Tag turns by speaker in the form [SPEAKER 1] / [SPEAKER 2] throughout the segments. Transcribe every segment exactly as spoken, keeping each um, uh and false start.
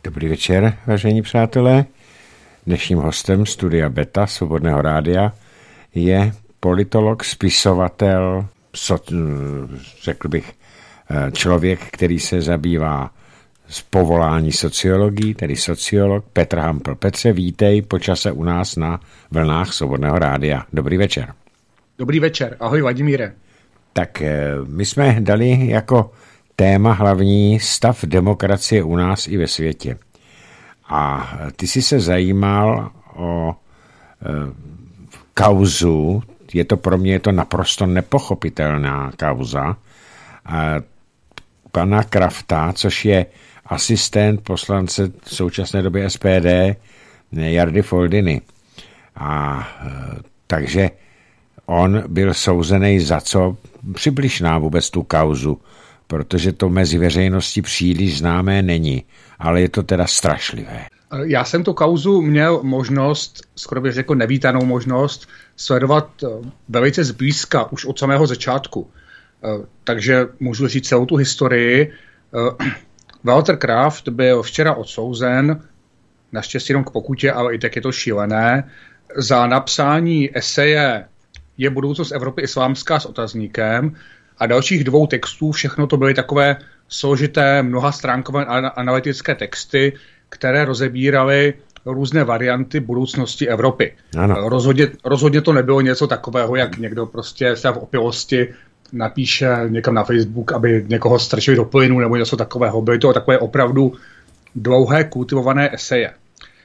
[SPEAKER 1] Dobrý večer, vážení přátelé. Dnešním hostem studia Beta Svobodného rádia je politolog, spisovatel, so, řekl bych, člověk, který se zabývá z povolání sociologií, tedy sociolog Petr Hampl. Petře, vítej po čase u nás na vlnách Svobodného rádia. Dobrý večer.
[SPEAKER 2] Dobrý večer, ahoj Vladimíre.
[SPEAKER 1] Tak my jsme dali jako téma hlavní stav demokracie u nás i ve světě. A ty jsi se zajímal o e, kauzu, je to pro mě je to naprosto nepochopitelná kauza, a pana Krafta, což je asistent poslance v současné době S P D Jardy Foldyny. A e, takže on byl souzený za co? Přibliž nám vůbec tu kauzu, protože to mezi veřejností příliš známé není, ale je to teda strašlivé.
[SPEAKER 2] Já jsem tu kauzu měl možnost, skoro bych řekl nevítanou možnost, sledovat velice zblízka, už od samého začátku. Takže můžu říct celou tu historii. Walter Kraft byl včera odsouzen, naštěstí jenom k pokutě, ale i tak je to šílené, za napsání eseje Je budoucnost Evropy islámská s otazníkem a dalších dvou textů. Všechno to byly takové složité, mnohastránkové analytické texty, které rozebíraly různé varianty budoucnosti Evropy. Rozhodně, rozhodně to nebylo něco takového, jak někdo prostě se v opilosti napíše někam na Facebook, aby někoho strčili do plynu nebo něco takového. Byly to takové opravdu dlouhé, kultivované eseje.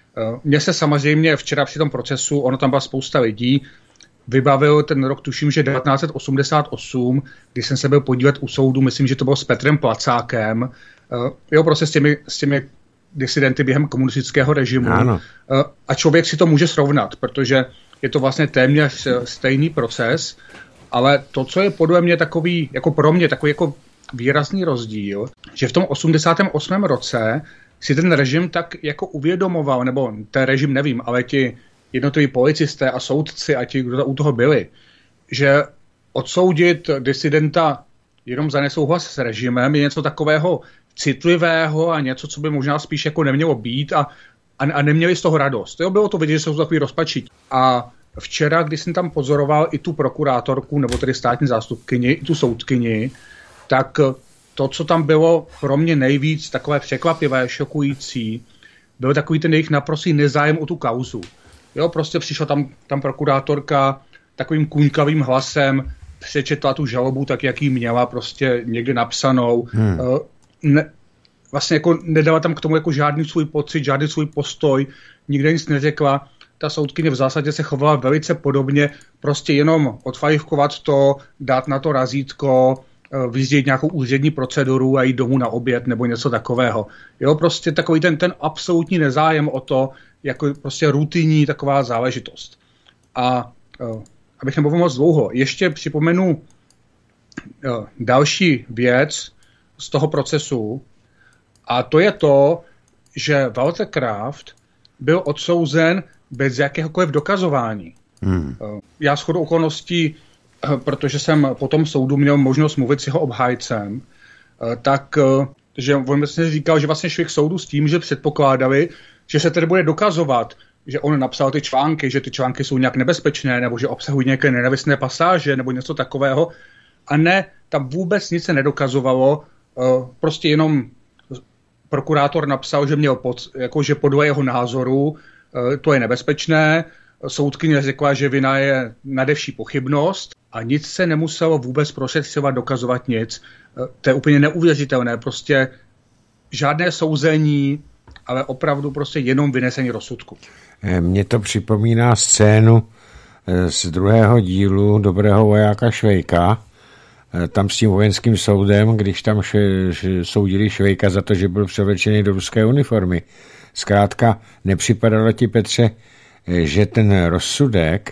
[SPEAKER 2] Mně se samozřejmě včera při tom procesu, ono tam byla spousta lidí, vybavil ten rok, tuším, že devatenáct set osmdesát osm, když jsem se byl podívat u soudu, myslím, že to bylo s Petrem Placákem, uh, jo, prostě s těmi, s těmi disidenty během komunistického režimu. Uh, a člověk si to může srovnat, protože je to vlastně téměř stejný proces, ale to, co je podle mě takový, jako pro mě takový jako výrazný rozdíl, že v tom osmdesátém osmém roce si ten režim tak jako uvědomoval, nebo ten režim nevím, ale ti jednotliví policisté a soudci a ti, kdo u toho byli, že odsoudit disidenta jenom za nesouhlas s režimem je něco takového citlivého a něco, co by možná spíš jako nemělo být a, a, a neměli z toho radost. Jo, bylo to vidět, že jsou takový rozpačití. A včera, když jsem tam pozoroval i tu prokurátorku, nebo tedy státní zástupkyni, i tu soudkyni, tak to, co tam bylo pro mě nejvíc takové překvapivé, šokující, byl takový ten jejich naprostý nezájem o tu kauzu. Jo, prostě přišla tam, tam prokurátorka takovým kůňkavým hlasem, přečetla tu žalobu tak, jak ji měla prostě někde napsanou. Hmm. Ne, vlastně jako nedala tam k tomu jako žádný svůj pocit, žádný svůj postoj, nikde nic neřekla. Ta soudkyně v zásadě se chovala velice podobně, prostě jenom odfajfkovat to, dát na to razítko, vyzdělit nějakou úřední proceduru a jít domů na oběd nebo něco takového. Jo, prostě takový ten, ten absolutní nezájem o to, jako prostě rutinní taková záležitost. A uh, abych nebyl moc dlouho, ještě připomenu uh, další věc z toho procesu, a to je to, že Walter Kraft byl odsouzen bez jakéhokoliv dokazování. Hmm. Uh, já shodou okolností, uh, protože jsem po tom soudu měl možnost mluvit s jeho obhájcem, uh, tak uh, že on vlastně říkal, že vlastně šli k soudu s tím, že předpokládali, že se tedy bude dokazovat, že on napsal ty články, že ty články jsou nějak nebezpečné, nebo že obsahují nějaké nenávistné pasáže, nebo něco takového. A ne, tam vůbec nic se nedokazovalo, prostě jenom prokurátor napsal, že měl pod, jako, že podle jeho názoru to je nebezpečné, soudkyně řekla, že vina je nadevší pochybnost a nic se nemuselo vůbec prošetřovat, dokazovat nic. To je úplně neuvěřitelné, prostě žádné souzení, ale opravdu prostě jenom vynesení rozsudku.
[SPEAKER 1] Mně to připomíná scénu z druhého dílu Dobrého vojáka Švejka, tam s tím vojenským soudem, když tam še, še, soudili Švejka za to, že byl převlečený do ruské uniformy. Zkrátka nepřipadalo ti, Petře, že ten rozsudek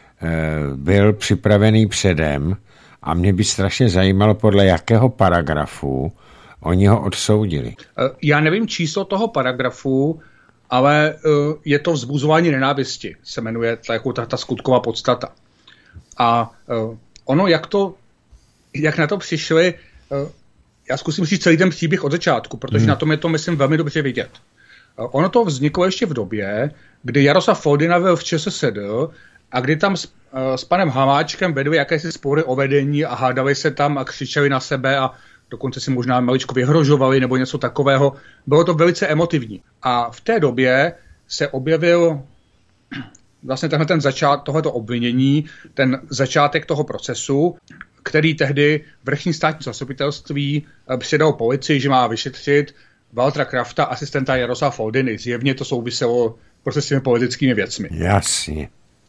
[SPEAKER 1] byl připravený předem a mě by strašně zajímalo, podle jakého paragrafu oni ho odsoudili.
[SPEAKER 2] Já nevím číslo toho paragrafu, ale je to vzbuzování nenávisti, se jmenuje ta, jako ta, ta skutková podstata. A ono, jak, to, jak na to přišli, já zkusím říct celý ten příběh od začátku, protože hmm. na tom je to, myslím, velmi dobře vidět. Ono to vzniklo ještě v době, kdy Jaroslav Foldyna byl v ČSSD a kdy tam s, s panem Hamáčkem vedli jakési spory o vedení a hádali se tam a křičeli na sebe a dokonce si možná maličko vyhrožovali nebo něco takového. Bylo to velice emotivní. A v té době se objevil vlastně tenhle ten začát, tohleto obvinění, ten začátek toho procesu, který tehdy vrchní státní zastupitelství předal policii, že má vyšetřit Waltera Krafta, asistenta Jaroslava Foldyny. Zjevně to souviselo prostě s těmi politickými věcmi.
[SPEAKER 1] Jasně.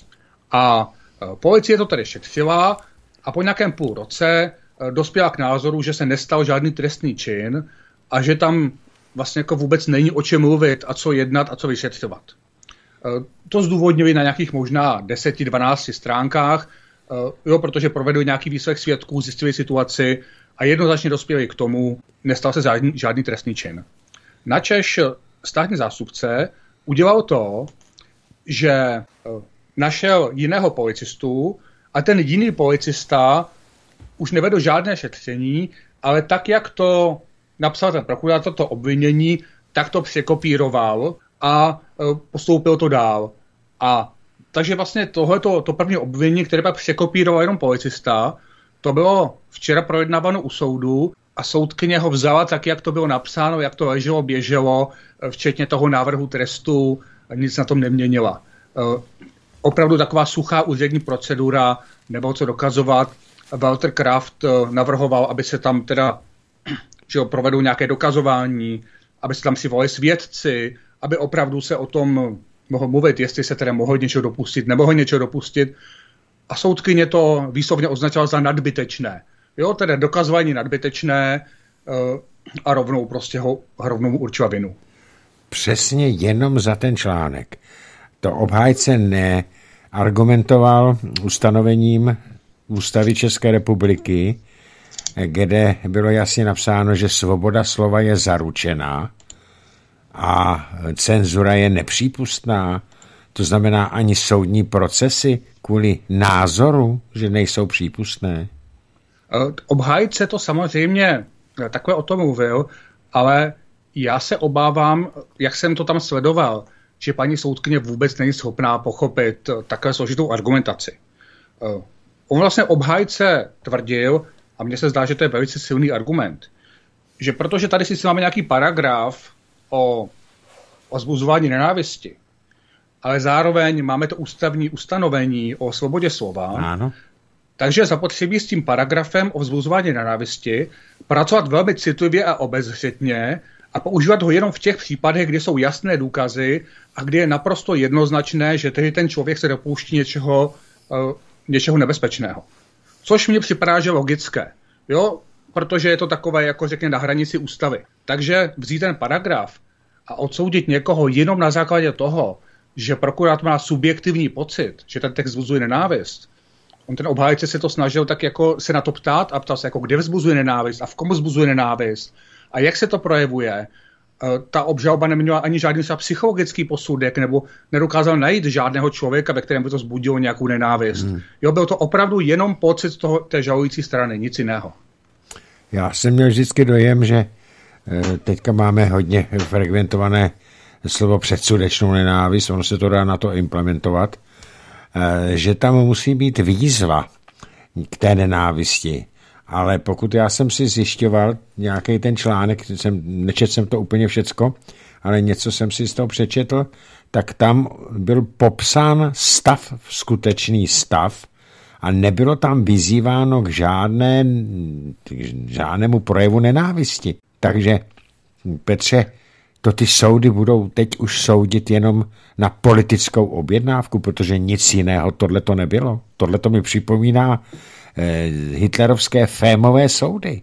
[SPEAKER 2] A policie to tedy šetřila a po nějakém půl roce dospěla k názoru, že se nestal žádný trestný čin a že tam vlastně jako vůbec není o čem mluvit a co jednat a co vyšetřovat. To zdůvodnili na nějakých možná deset dvanáct stránkách, jo, protože provedli nějaký výslech svědků, zjistili situaci a jednoznačně dospěli k tomu, nestal se žádný, žádný trestný čin. Načež státní zástupce udělal to, že našel jiného policistu a ten jiný policista už nevedl žádné šetření, ale tak, jak to napsal ten prokurátor, to obvinění, tak to překopíroval a postoupil to dál. A takže vlastně tohleto, to první obvinění, které pak překopíroval jenom policista, to bylo včera projednáváno u soudu a soudkyně ho vzala tak, jak to bylo napsáno, jak to leželo, běželo, včetně toho návrhu trestu, nic na tom neměnila. Opravdu taková suchá úřední procedura, nebylo co dokazovat. Walter Kraft navrhoval, aby se tam teda že jo, provedou nějaké dokazování, aby se tam si volili svědci, aby opravdu se o tom mohl mluvit, jestli se teda mohl něčeho dopustit, nemohl něčeho dopustit. A soudkyně to výslovně označila za nadbytečné. Jo, teda dokazování nadbytečné a rovnou prostě ho rovnou mu určila vinu.
[SPEAKER 1] Přesně jenom za ten článek. To obhájce neargumentoval ustanovením Ústavy České republiky, kde bylo jasně napsáno, že svoboda slova je zaručená a cenzura je nepřípustná. To znamená ani soudní procesy kvůli názoru, že nejsou přípustné.
[SPEAKER 2] Obhájce to samozřejmě takhle o tom mluvil, ale já se obávám, jak jsem to tam sledoval, že paní soudkyně vůbec není schopná pochopit takhle složitou argumentaci. On vlastně obhájce tvrdil, a mně se zdá, že to je velice silný argument, že protože tady si máme nějaký paragraf o, o vzbuzování nenávisti, ale zároveň máme to ústavní ustanovení o svobodě slova,
[SPEAKER 1] ano.
[SPEAKER 2] Takže zapotřebí s tím paragrafem o vzbuzování nenávisti pracovat velmi citlivě a obezřetně a používat ho jenom v těch případech, kdy jsou jasné důkazy a kdy je naprosto jednoznačné, že tedy ten člověk se dopouští něčeho, uh, něčeho nebezpečného. Což mně připadá, že logické, jo? Protože je to takové, jako řekně, na hranici ústavy. Takže vzít ten paragraf a odsoudit někoho jenom na základě toho, že prokurátor má subjektivní pocit, že ten text vzbuzuje nenávist. On ten obhájce se to snažil tak jako se na to ptát a ptal se, jako kde vzbuzuje nenávist a v komu vzbuzuje nenávist a jak se to projevuje. Ta obžaloba neměla ani žádný psychologický posudek nebo nedokázal najít žádného člověka, ve kterém by to vzbudilo nějakou nenávist. Hmm. Jo, byl to opravdu jenom pocit toho, té žalující strany, nic jiného.
[SPEAKER 1] Já jsem měl vždycky dojem, že teďka máme hodně frekventované slovo předsudečnou nenávist, ono se to dá na to implementovat, že tam musí být výzva k té nenávisti. Ale pokud já jsem si zjišťoval nějaký ten článek, jsem, nečetl jsem to úplně všecko, ale něco jsem si z toho přečetl, tak tam byl popsán stav, skutečný stav a nebylo tam vyzýváno k, žádné, k žádnému projevu nenávisti. Takže, Petře, to ty soudy budou teď už soudit jenom na politickou objednávku, protože nic jiného tohle to nebylo. Tohle to mi připomíná eh, hitlerovské fémové soudy.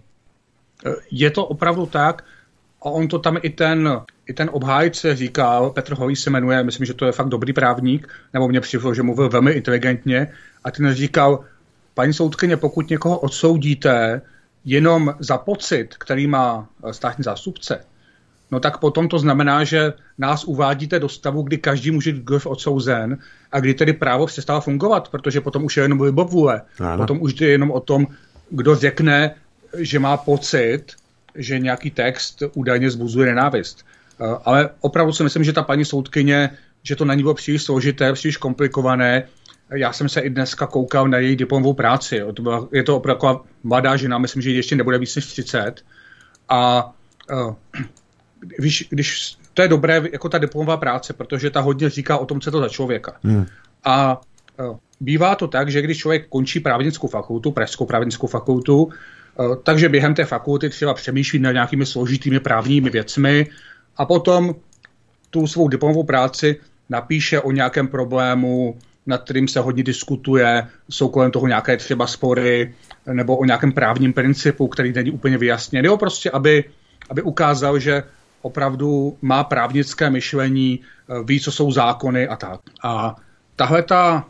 [SPEAKER 2] Je to opravdu tak a on to tam i ten, i ten obhájce říkal, Petr Holý se jmenuje, myslím, že to je fakt dobrý právník, nebo mě přišlo, že mluvil velmi inteligentně a ten říkal, paní soudkyně, pokud někoho odsoudíte jenom za pocit, který má státní zástupce, no tak potom to znamená, že nás uvádíte do stavu, kdy každý může být odsouzen a kdy tedy právo přestává fungovat, protože potom už je jenom libovůle. Potom už je jenom o tom, kdo řekne, že má pocit, že nějaký text údajně vzbuzuje nenávist. Ale opravdu si myslím, že ta paní soudkyně, že to na ní bylo příliš složité, příliš komplikované. Já jsem se i dneska koukal na její diplomovou práci. To byla, je to opravdu taková mladá žena, myslím, že ještě nebude víc než třicet. A uh, víš, když to je dobré jako ta diplomová práce, protože ta hodně říká o tom, co je to za člověka. Hmm. A uh, bývá to tak, že když člověk končí právnickou fakultu, pražskou právnickou fakultu, uh, takže během té fakulty třeba přemýšlí nad nějakými složitými právními věcmi a potom tu svou diplomovou práci napíše o nějakém problému, nad kterým se hodně diskutuje, jsou kolem toho nějaké třeba spory, nebo o nějakém právním principu, který není úplně vyjasněný. Jo, prostě, aby, aby ukázal, že opravdu má právnické myšlení, ví, co jsou zákony a tak. A tahle ta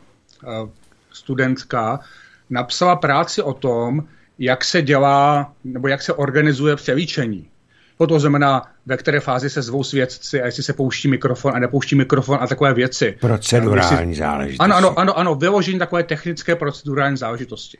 [SPEAKER 2] studentka napsala práci o tom, jak se dělá, nebo jak se organizuje přelíčení. To znamená, ve které fázi se zvou svědci a jestli se pouští mikrofon a nepouští mikrofon a takové věci.
[SPEAKER 1] Procedurální záležitosti.
[SPEAKER 2] Ano, ano, ano, ano, vyložení takové technické procedurální záležitosti.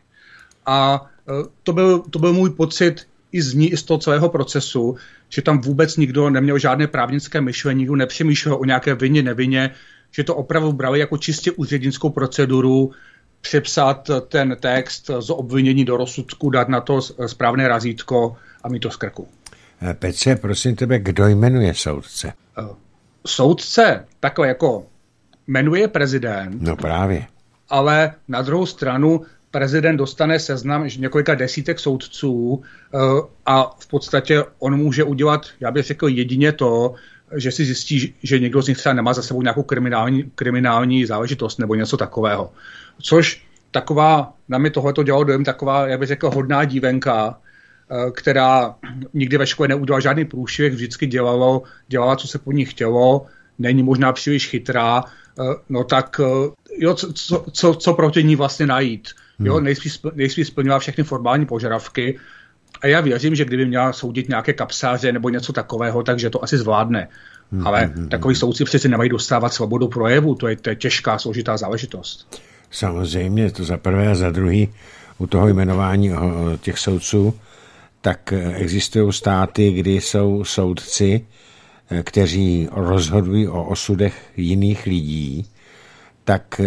[SPEAKER 2] A to byl, to byl můj pocit i z ní, i z toho celého procesu, že tam vůbec nikdo neměl žádné právnické myšlení, nikdo nepřemýšlel o nějaké vině, nevině, že to opravdu brali jako čistě úřednickou proceduru, přepsat ten text z obvinění do rozsudku, dát na to správné razítko a mít to z krku.
[SPEAKER 1] Petře, prosím tebe, kdo jmenuje soudce?
[SPEAKER 2] Soudce takhle jako jmenuje prezident.
[SPEAKER 1] No právě.
[SPEAKER 2] Ale na druhou stranu prezident dostane seznam několika desítek soudců a v podstatě on může udělat, já bych řekl, jedině to, že si zjistí, že někdo z nich třeba nemá za sebou nějakou kriminální, kriminální záležitost nebo něco takového. Což taková, na mě tohleto dělalo dojem, taková, já bych řekl, hodná dívenka, která nikdy ve škole neudělala žádný průšvih, vždycky dělalo, dělala, co se po ní chtělo, není možná příliš chytrá, no tak jo, co, co, co proti ní vlastně najít. Jo, nejspíš splnila všechny formální požadavky a já věřím, že kdyby měla soudit nějaké kapsáře nebo něco takového, takže to asi zvládne. Hmm, Ale hmm, takový soudci přeci nemají dostávat svobodu projevu, to je, to je těžká, složitá záležitost.
[SPEAKER 1] Samozřejmě, to za prvé a za druhý u toho jmenování těch soudců, tak existují státy, kdy jsou soudci, kteří rozhodují o osudech jiných lidí, tak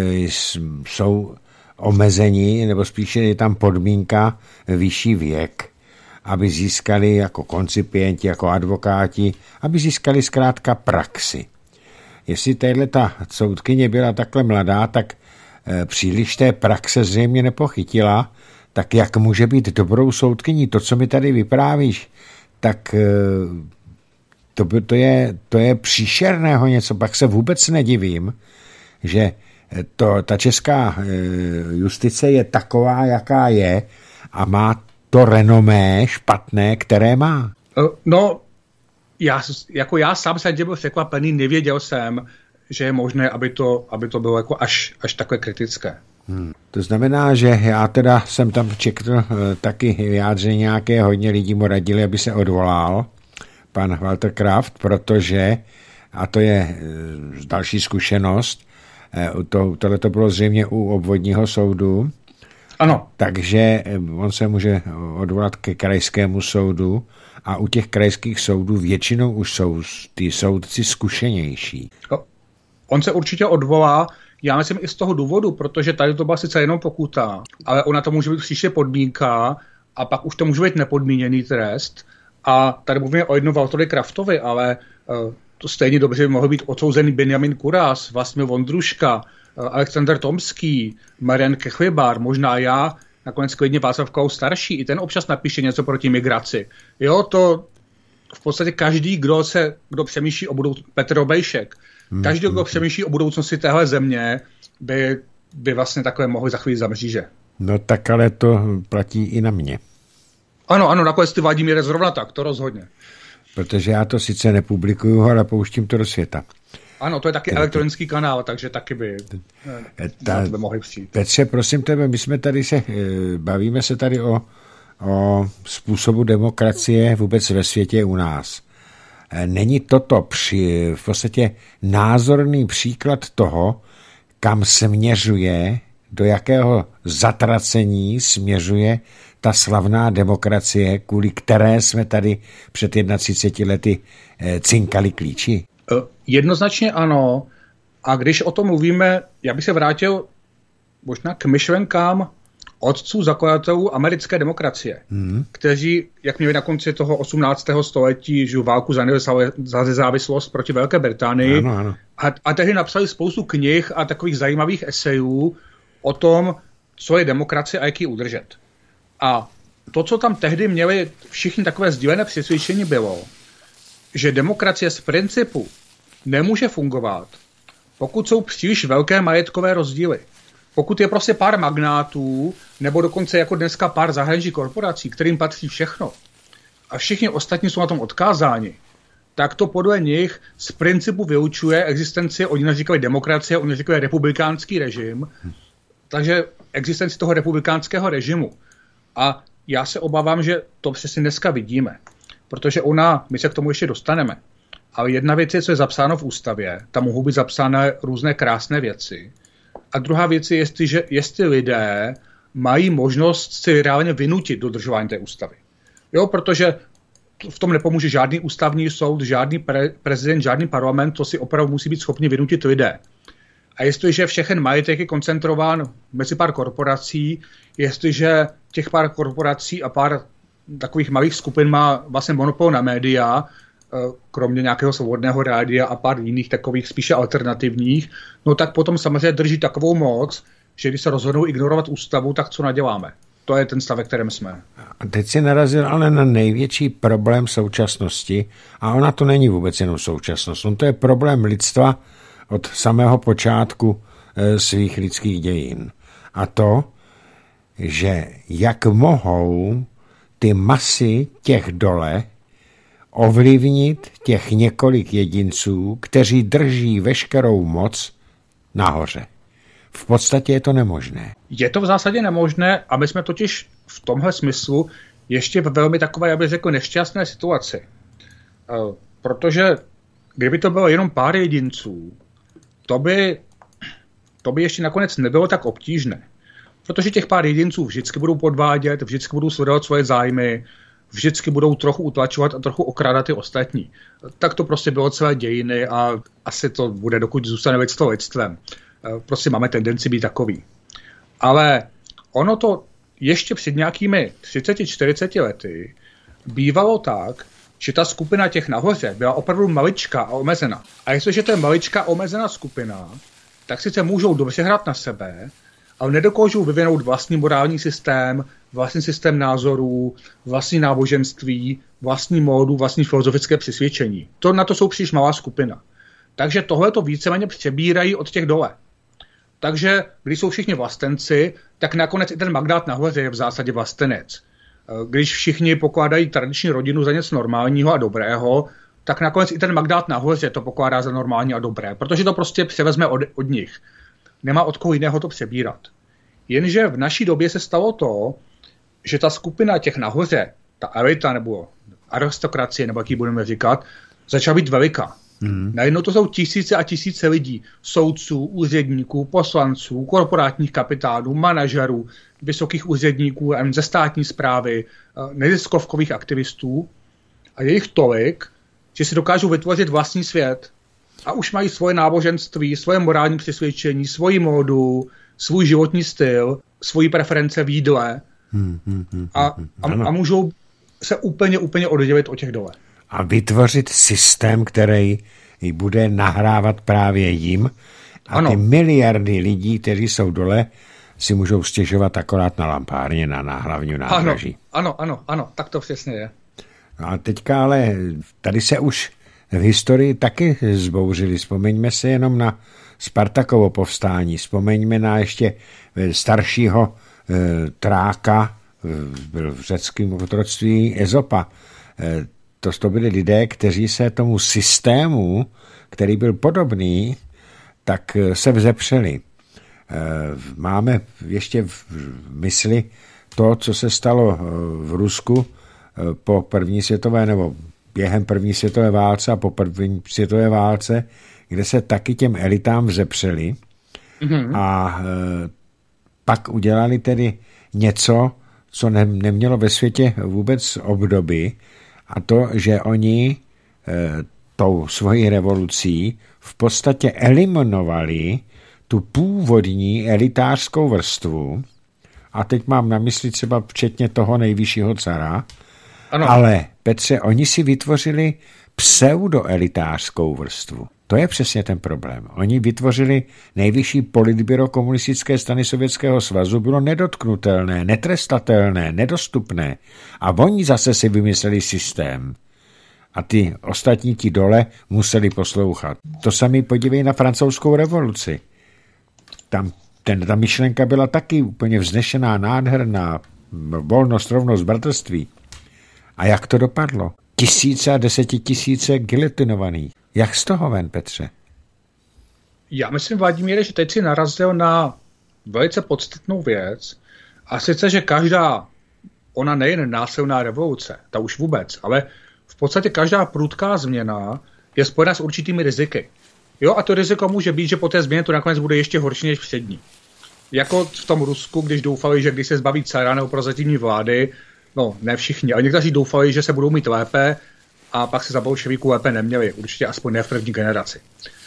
[SPEAKER 1] jsou omezení, nebo spíše je tam podmínka vyšší věk, aby získali jako koncipienti, jako advokáti, aby získali zkrátka praxi. Jestli tahle ta soudkyně byla takhle mladá, tak příliš té praxe zřejmě nepochytila, tak jak může být dobrou soudkyní? To, co mi tady vyprávíš, tak to, to, je, to je příšerného něco. Pak se vůbec nedivím, že to, ta česká justice je taková, jaká je a má to renomé špatné, které má.
[SPEAKER 2] No, já, jako já sám jsem byl překvapený, nevěděl jsem, že je možné, aby to, aby to bylo jako až, až takové kritické.
[SPEAKER 1] Hmm. To znamená, že já teda jsem tam čekl taky vyjádření nějaké, hodně lidí mu radili, aby se odvolal pan Walter Kraft, protože, a to je další zkušenost, to, tohle to bylo zřejmě u obvodního soudu,
[SPEAKER 2] ano.
[SPEAKER 1] Takže on se může odvolat ke krajskému soudu a u těch krajských soudů většinou už jsou ty soudci zkušenější.
[SPEAKER 2] On se určitě odvolá, já myslím i z toho důvodu, protože tady to byla sice jenom pokuta, ale ona to může být příště podmínka a pak už to může být nepodmíněný trest. A tady mluvíme o jednom Walterovi Kraftovi, ale uh, to stejně dobře by mohl být odsouzený Benjamin Kuras, Vlastimil Vondruška, uh, Alexander Tomský, Marian Kechlibar, možná já, nakonec klidně Václav Klaus starší, i ten občas napíše něco proti migraci. Jo, to v podstatě každý, kdo se, kdo přemýšlí o budoucnosti, Petr Obejšek, každý, kdo přemýšlí o budoucnosti téhle země, by, by vlastně takové mohli za chvíli za mříže.
[SPEAKER 1] No tak ale to platí i na mě.
[SPEAKER 2] Ano, ano, nakonec ty Vladimíre zrovna tak, to rozhodně.
[SPEAKER 1] Protože já to sice nepublikuju, ale pouštím to do světa.
[SPEAKER 2] Ano, to je taky Tedy. elektronický kanál, takže taky by,
[SPEAKER 1] Ta,
[SPEAKER 2] by mohli přijít.
[SPEAKER 1] Petře, prosím tebe, my jsme tady se, bavíme se tady o, o způsobu demokracie vůbec ve světě u nás. Není toto při, v podstatě názorný příklad toho, kam směřuje, do jakého zatracení směřuje ta slavná demokracie, kvůli které jsme tady před třiceti jedna lety cinkali klíči?
[SPEAKER 2] Jednoznačně ano. A když o tom mluvíme, já bych se vrátil možná k myšlenkám otců zakladatelů americké demokracie, hmm. kteří, jak měli na konci toho osmnáctého století, žiju válku za, za nezávislost proti Velké Británii,
[SPEAKER 1] ano, ano.
[SPEAKER 2] A, a tehdy napsali spoustu knih a takových zajímavých esejů o tom, co je demokracie a jak ji udržet. A to, co tam tehdy měli všichni takové sdílené přesvědčení, bylo, že demokracie z principu nemůže fungovat, pokud jsou příliš velké majetkové rozdíly. Pokud je prostě pár magnátů, nebo dokonce jako dneska pár zahraničních korporací, kterým patří všechno, a všichni ostatní jsou na tom odkázáni, tak to podle nich z principu vylučuje existenci, oni říkají demokracie, oni říkají republikánský režim, takže existenci toho republikánského režimu. A já se obávám, že to přesně dneska vidíme, protože ona, my se k tomu ještě dostaneme, ale jedna věc je, co je zapsáno v ústavě, tam mohou být zapsány různé krásné věci. A druhá věc je, jestli, že, jestli lidé mají možnost si reálně vynutit dodržování té ústavy. Jo, protože v tom nepomůže žádný ústavní soud, žádný pre, prezident, žádný parlament, to si opravdu musí být schopni vynutit lidé. A jestliže všechen majetek je koncentrován mezi pár korporací, jestliže těch pár korporací a pár takových malých skupin má vlastně monopol na média, kromě nějakého svobodného rádia a pár jiných takových spíše alternativních, no tak potom samozřejmě drží takovou moc, že když se rozhodnou ignorovat ústavu, tak co naděláme? To je ten stav, ve kterém jsme.
[SPEAKER 1] A teď si narazil ale na největší problém současnosti a ona to není vůbec jenom současnost. On to je problém lidstva od samého počátku e, svých lidských dějin. A to, že jak mohou ty masy těch dole ovlivnit těch několik jedinců, kteří drží veškerou moc nahoře. V podstatě je to nemožné.
[SPEAKER 2] Je to v zásadě nemožné a my jsme totiž v tomhle smyslu ještě v velmi takové, já bych řekl, nešťastné situaci. Protože kdyby to bylo jenom pár jedinců, to by, to by ještě nakonec nebylo tak obtížné. Protože těch pár jedinců vždycky budou podvádět, vždycky budou sledovat svoje zájmy, vždycky budou trochu utlačovat a trochu okrádat ty ostatní. Tak to prostě bylo celé dějiny a asi to bude, dokud zůstane lidstvo lidstvem. Prostě máme tendenci být takový. Ale ono to ještě před nějakými třiceti čtyřiceti lety bývalo tak, že ta skupina těch nahoře byla opravdu maličká a omezená. A jestliže to je maličká omezená skupina, tak sice můžou dobře hrát na sebe, ale nedokážou vyvinout vlastní morální systém, vlastní systém názorů, vlastní náboženství, vlastní módu, vlastní filozofické přesvědčení. To, na to jsou příliš malá skupina. Takže tohle to víceméně přebírají od těch dole. Takže když jsou všichni vlastenci, tak nakonec i ten magnát nahoře je v zásadě vlastenec. Když všichni pokládají tradiční rodinu za něco normálního a dobrého, tak nakonec i ten magnát nahoře to pokládá za normální a dobré, protože to prostě převezme od, od nich. Nemá od koho jiného to přebírat. Jenže v naší době se stalo to, že ta skupina těch nahoře, ta elita nebo aristokracie, nebo jak ji budeme říkat, začala být veliká. Hmm. Najednou to jsou tisíce a tisíce lidí, soudců, úředníků, poslanců, korporátních kapitánů, manažerů, vysokých úředníků ze státní správy, neziskovkových aktivistů. A je jich tolik, že si dokážou vytvořit vlastní svět. A už mají svoje náboženství, svoje morální přesvědčení, svoji módu, svůj životní styl, svoji preference v jídle. Hmm, hmm, hmm, a, a, a můžou se úplně, úplně oddělit od těch dole.
[SPEAKER 1] A vytvořit systém, který bude nahrávat právě jim. A ano. Ty miliardy lidí, kteří jsou dole, si můžou stěžovat akorát na lampárně, na, na hlavní nádraží.
[SPEAKER 2] Ano, ano, ano, ano, tak to přesně je.
[SPEAKER 1] No a teďka ale tady se už v historii taky zbouřili. Vzpomeňme se jenom na Spartakovo povstání. Vzpomeňme na ještě staršího e, Tráka, byl v řeckém otroctví Ezopa. E, to, to byli lidé, kteří se tomu systému, který byl podobný, tak se vzepřeli. E, máme ještě v mysli to, co se stalo v Rusku po první světové nebo během první světové válce a po první světové válce, kde se taky těm elitám vzepřeli mm-hmm. a e, pak udělali tedy něco, co ne, nemělo ve světě vůbec obdoby, a to, že oni e, tou svojí revolucí v podstatě eliminovali tu původní elitářskou vrstvu, a teď mám na mysli třeba včetně toho nejvyššího cara, ano. Ale Petře, oni si vytvořili pseudoelitářskou vrstvu. To je přesně ten problém. Oni vytvořili nejvyšší politbyro komunistické strany Sovětského svazu, bylo nedotknutelné, netrestatelné, nedostupné. A oni zase si vymysleli systém. A ty ostatní ti dole museli poslouchat. To samé podívej na francouzskou revoluci. Tam ten, ta myšlenka byla taky úplně vznešená, nádherná, volnost, rovnost, bratrství. A jak to dopadlo? Tisíce a desetitisíce giletinovaných. Jak z toho ven, Petře?
[SPEAKER 2] Já myslím, Vladimíre, že teď si narazil na velice podstatnou věc, a sice, že každá, ona nejen násilná revoluce, ta už vůbec, ale v podstatě každá prudká změna je spojena s určitými riziky. Jo, a to riziko může být, že po té změně to nakonec bude ještě horší než přední. Jako v tom Rusku, když doufali, že když se zbaví cara nebo prozatímní vlády, no ne všichni, ale někteří doufali, že se budou mít lépe, a pak se za bolševíků lépe neměli, určitě aspoň ne v první generaci.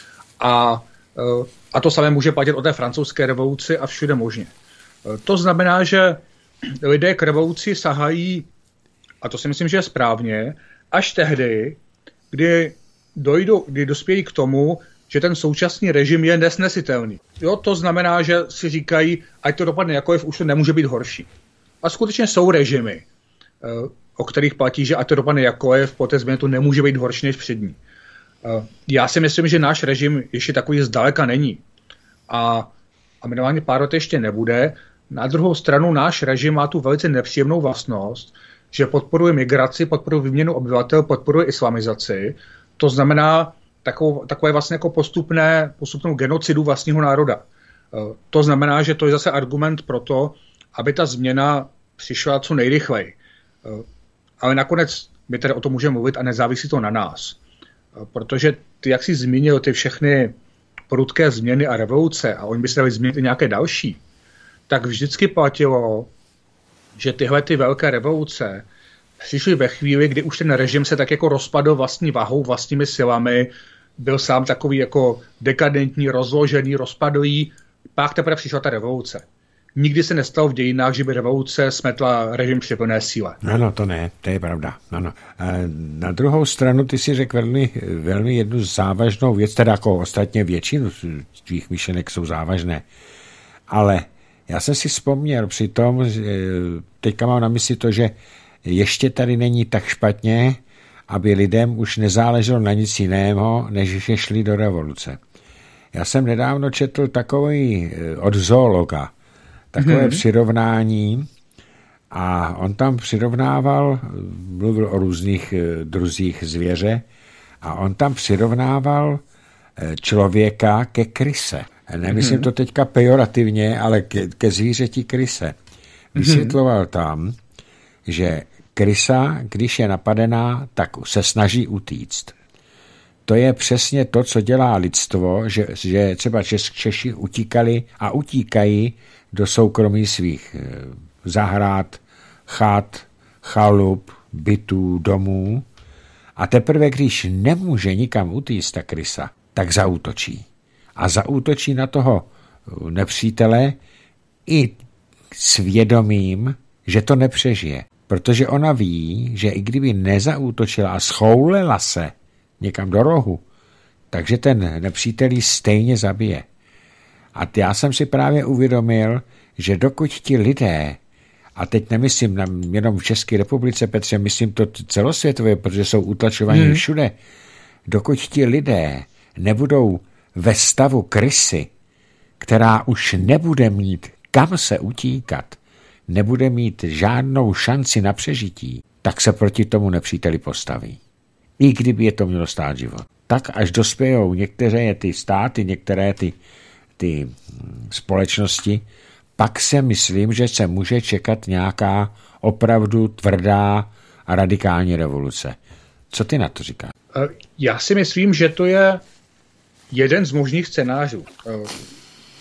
[SPEAKER 2] A, a to samé může platit o té francouzské revoluci a všude možně. To znamená, že lidé k revoluci sahají, a to si myslím, že je správně, až tehdy, kdy, dojdou, kdy dospějí k tomu, že ten současný režim je nesnesitelný. Jo, to znamená, že si říkají, ať to dopadne jakkoliv, už to nemůže být horší. A skutečně jsou režimy, o kterých platí, že ať to dopadne jakkoliv, po té změně to nemůže být horší než přední. Já si myslím, že náš režim ještě takový zdaleka není. A, a minimálně pár let ještě nebude. Na druhou stranu náš režim má tu velice nepříjemnou vlastnost, že podporuje migraci, podporuje výměnu obyvatel, podporuje islamizaci. To znamená takovou, takové vlastně jako postupné, postupnou genocidu vlastního národa. To znamená, že to je zase argument pro to, aby ta změna přišla co nejrychleji. Ale nakonec my tady o tom můžeme mluvit a nezávisí to na nás. Protože ty, jak jsi zmínil, ty všechny prudké změny a revoluce, a oni by se dali změnit i nějaké další, tak vždycky platilo, že tyhle ty velké revoluce přišly ve chvíli, kdy už ten režim se tak jako rozpadl vlastní vahou, vlastními silami, byl sám takový jako dekadentní, rozložený, rozpadlý, pak teprve přišla ta revoluce. Nikdy se nestalo v dějinách, že by revoluce smetla režim při plné síle.
[SPEAKER 1] Ano, to ne, to je pravda. Ano. Na druhou stranu ty si řekl velmi, velmi jednu závažnou věc, teda jako ostatně většinu tvých myšlenek jsou závažné. Ale já jsem si vzpomněl při tom, teďka mám na mysli to, že ještě tady není tak špatně, aby lidem už nezáleželo na nic jiného, než že šli do revoluce. Já jsem nedávno četl takový od zoologa, takové hmm. přirovnání, a on tam přirovnával, mluvil o různých druzích zvěře, a on tam přirovnával člověka ke kryse. Nemyslím hmm. to teďka pejorativně, ale ke, ke zvířeti kryse. Vysvětloval tam, že krysa, když je napadená, tak se snaží utíct. To je přesně to, co dělá lidstvo, že, že třeba Čes, Češi utíkali a utíkají do soukromí svých zahrad, chat, chalup, bytů, domů, a teprve, když nemůže nikam utíct ta krysa, tak zaútočí. A zaútočí na toho nepřítele i svědomím, že to nepřežije. Protože ona ví, že i kdyby nezaútočila a schoulela se někam do rohu, takže ten nepřítel ji stejně zabije. A já jsem si právě uvědomil, že dokud ti lidé, a teď nemyslím na, jenom v České republice, Petře, myslím to celosvětově, protože jsou utlačovaní hmm. všude, dokud ti lidé nebudou ve stavu krysy, která už nebude mít kam se utíkat, nebude mít žádnou šanci na přežití, tak se proti tomu nepříteli postaví. I kdyby je to mělo stát život. Tak až dospějou některé ty státy, některé ty, ty společnosti, pak se myslím, že se může čekat nějaká opravdu tvrdá a radikální revoluce. Co ty na to říkáš?
[SPEAKER 2] Já si myslím, že to je jeden z možných scénářů.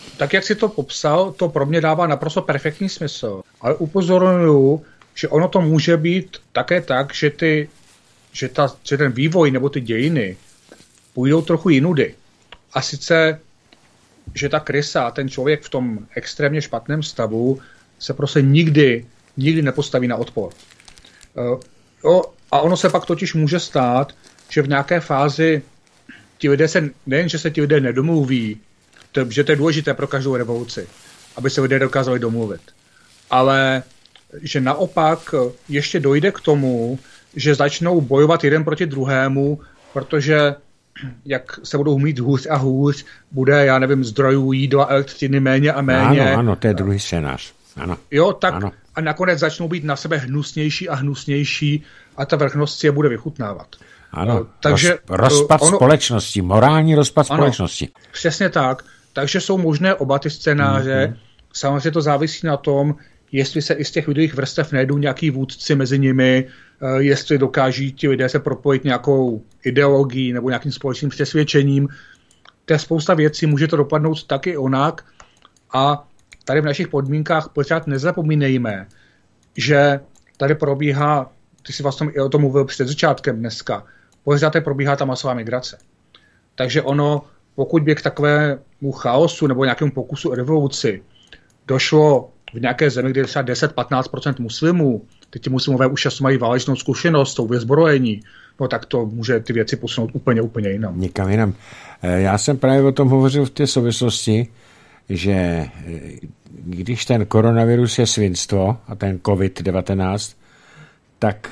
[SPEAKER 2] tak jak si to popsal, to pro mě dává naprosto perfektní smysl. Ale upozorňuji, že ono to může být také tak, že, ty, že, ta, že ten vývoj nebo ty dějiny půjdou trochu jinudy. A sice, že ta krysa, ten člověk v tom extrémně špatném stavu se prostě nikdy, nikdy nepostaví na odpor. Uh, jo, a ono se pak totiž může stát, že v nějaké fázi ti lidé se, nejen, že se ti lidé nedomluví, to, že to je důležité pro každou revoluci, aby se lidé dokázali domluvit. Ale že naopak ještě dojde k tomu, že začnou bojovat jeden proti druhému, protože jak se budou mít hůř a hůř, bude, já nevím, zdrojů jídla, elektřiny méně a méně.
[SPEAKER 1] Ano, ano, to je druhý scénář. Ano.
[SPEAKER 2] Jo, tak
[SPEAKER 1] ano.
[SPEAKER 2] A nakonec začnou být na sebe hnusnější a hnusnější a ta vrchnost si je bude vychutnávat.
[SPEAKER 1] Ano,
[SPEAKER 2] takže
[SPEAKER 1] roz, rozpad ono, společnosti, morální rozpad ano, společnosti.
[SPEAKER 2] Přesně tak. Takže jsou možné oba ty scénáře. Mm-hmm. Samozřejmě to závisí na tom, jestli se i z těch lidových vrstev najdou nějaký vůdci mezi nimi, jestli dokáží ti lidé se propojit nějakou ideologií nebo nějakým společným přesvědčením. To je spousta věcí, může to dopadnout tak i onak. A tady v našich podmínkách pořád nezapomínejme, že tady probíhá, ty si vlastně i o tom mluvil před začátkem dneska, pořád tady probíhá ta masová migrace. Takže ono, pokud by k takovému chaosu nebo nějakému pokusu o revoluci došlo v nějaké zemi, kde je třeba deset až patnáct procent muslimů, teď ti muslimové už často mají válečnou zkušenost, jsou vyzbrojení, no tak to může ty věci posunout úplně, úplně jinam.
[SPEAKER 1] Někam jinam. Já jsem právě o tom hovořil v té souvislosti, že když ten koronavirus je svinstvo a ten covid devatenáct, tak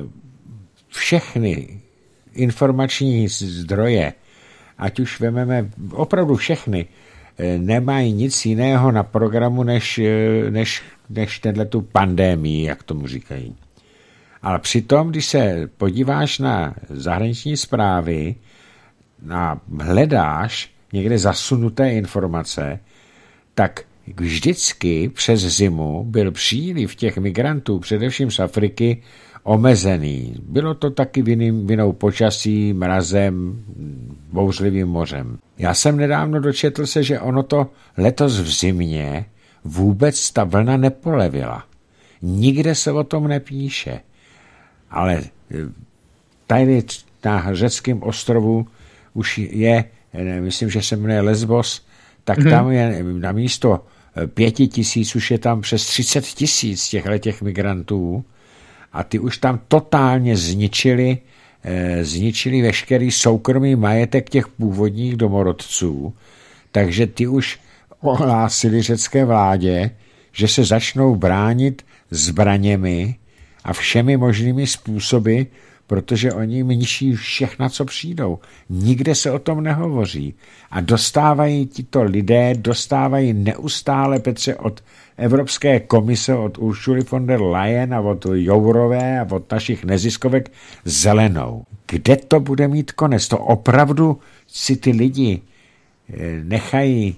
[SPEAKER 1] všechny informační zdroje, ať už vememe opravdu všechny, nemají nic jiného na programu, než, než, než tenhletu pandémii, jak tomu říkají. Ale přitom, když se podíváš na zahraniční zprávy a hledáš někde zasunuté informace, tak vždycky přes zimu byl příliv těch migrantů, především z Afriky, omezený. Bylo to taky vinou, vinou počasí, mrazem, bouřlivým mořem. Já jsem nedávno dočetl se, že ono to letos v zimě vůbec ta vlna nepolevila. Nikde se o tom nepíše. Ale tady na řeckém ostrovu už je, myslím, že se jmenuje Lesbos, tak mm-hmm. tam je na místo pěti tisíc, už je tam přes třicet tisíc těchto těch migrantů a ty už tam totálně zničili, eh, zničili veškerý soukromý majetek těch původních domorodců, takže ty už ohlásili řecké vládě, že se začnou bránit zbraněmi a všemi možnými způsoby, protože oni jim ničí všechno, co přijdou. Nikde se o tom nehovoří. A dostávají tito lidé, dostávají neustále, Petře, od Evropské komise, od Ursuly von der Leyen a od Jourové a od našich neziskovek zelenou. Kde to bude mít konec? To opravdu si ty lidi nechají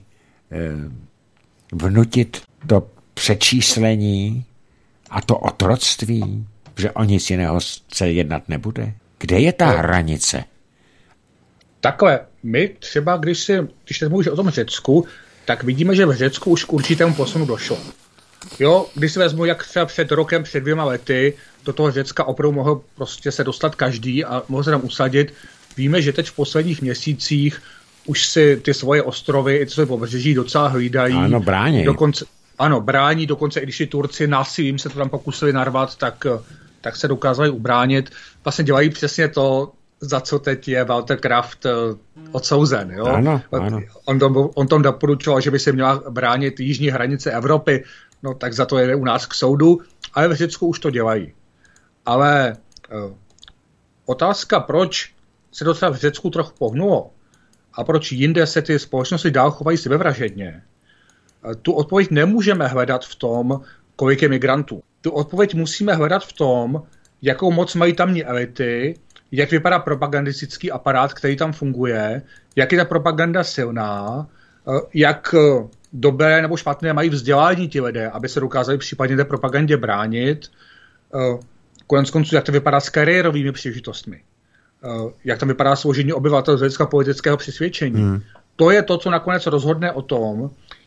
[SPEAKER 1] vnutit to přečíslení a to otroctví, že o nic jiného se jednat nebude? Kde je ta hranice?
[SPEAKER 2] Takhle, my třeba, když, si, když teď mluvíš o tom Řecku, tak vidíme, že v Řecku už k určitému posunu došlo. Jo, když si vezmu, jak třeba před rokem, před dvěma lety, do toho Řecka opravdu mohl prostě se dostat každý a mohl se tam usadit. Víme, že teď v posledních měsících už si ty svoje ostrovy, i ty svoje pobřeží docela hlídají.
[SPEAKER 1] Ano, brání.
[SPEAKER 2] Dokonce, ano, brání, dokonce i když i Turci násilím se to tam pokusili narvat, tak, tak se dokázali ubránit. Vlastně dělají přesně to, za co teď je Walter Kraft odsouzen. Jo?
[SPEAKER 1] Ano, ano.
[SPEAKER 2] On, tom, on tom doporučoval, že by se měla bránit jižní hranice Evropy, no tak za to jede u nás k soudu, ale v Řecku už to dělají. Ale uh, otázka, proč se to třeba v Řecku trochu pohnulo a proč jinde se ty společnosti dál chovají sebevražedně, uh, tu odpověď nemůžeme hledat v tom, kolik je migrantů. Tu odpověď musíme hledat v tom, jakou moc mají tamní elity, jak vypadá propagandistický aparát, který tam funguje, jak je ta propaganda silná, jak dobré nebo špatné mají vzdělání ti lidé, aby se dokázali případně té propagandě bránit, konec konců, jak to vypadá s kariérovými příležitostmi, jak tam vypadá složení obyvatel z hlediska politického přesvědčení. Hmm. To je to, co nakonec rozhodne o tom,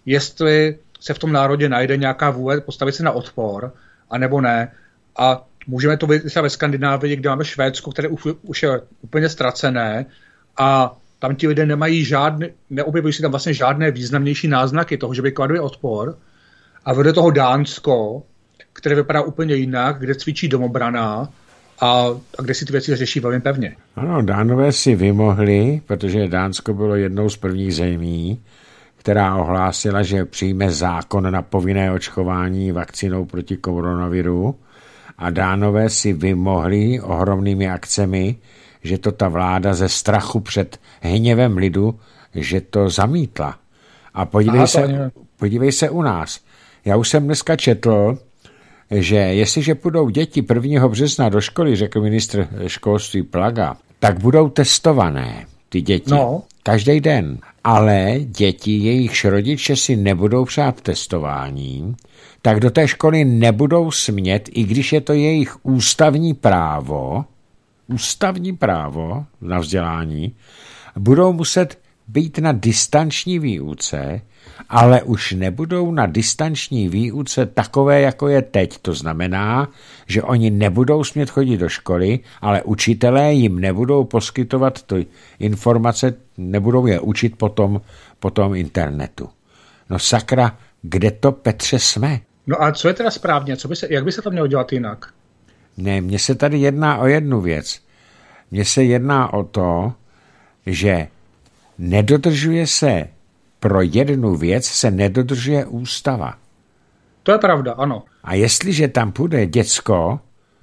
[SPEAKER 2] jestli se v tom národě najde nějaká vůle postavit se na odpor, anebo ne. A můžeme to vidět ve Skandinávii, kde máme Švédsko, které už, už je úplně ztracené a tam ti lidé nemají žádný, neobjevují si tam vlastně žádné významnější náznaky toho, že by kladli odpor. A vedle toho Dánsko, které vypadá úplně jinak, kde cvičí domobrana a, a kde si ty věci řeší velmi pevně.
[SPEAKER 1] Ano, Dánové si vymohli, protože Dánsko bylo jednou z prvních zemí, která ohlásila, že přijme zákon na povinné očkování vakcínou proti koronaviru, a Dánové si vymohli ohromnými akcemi, že to ta vláda ze strachu před hněvem lidu, že to zamítla. A podívej, Aha, se, podívej se u nás. Já už jsem dneska četl, že jestliže půjdou děti prvního března do školy, řekl ministr školství Plaga, tak budou testované ty děti. No. Každý den. Ale děti, jejichž rodiče si nebudou přát testování, tak do té školy nebudou smět, i když je to jejich ústavní právo, ústavní právo na vzdělání, budou muset být na distanční výuce, ale už nebudou na distanční výuce takové, jako je teď. To znamená, že oni nebudou smět chodit do školy, ale učitelé jim nebudou poskytovat ty informace, nebudou je učit potom, potom internetu. No sakra, kde to, Petře, jsme?
[SPEAKER 2] No a co je teda správně? Co by se, jak by se to mělo dělat jinak?
[SPEAKER 1] Ne, mně se tady jedná o jednu věc. Mně se jedná o to, že nedodržuje se pro jednu věc, se nedodržuje ústava.
[SPEAKER 2] To je pravda, ano.
[SPEAKER 1] A jestliže tam půjde děcko,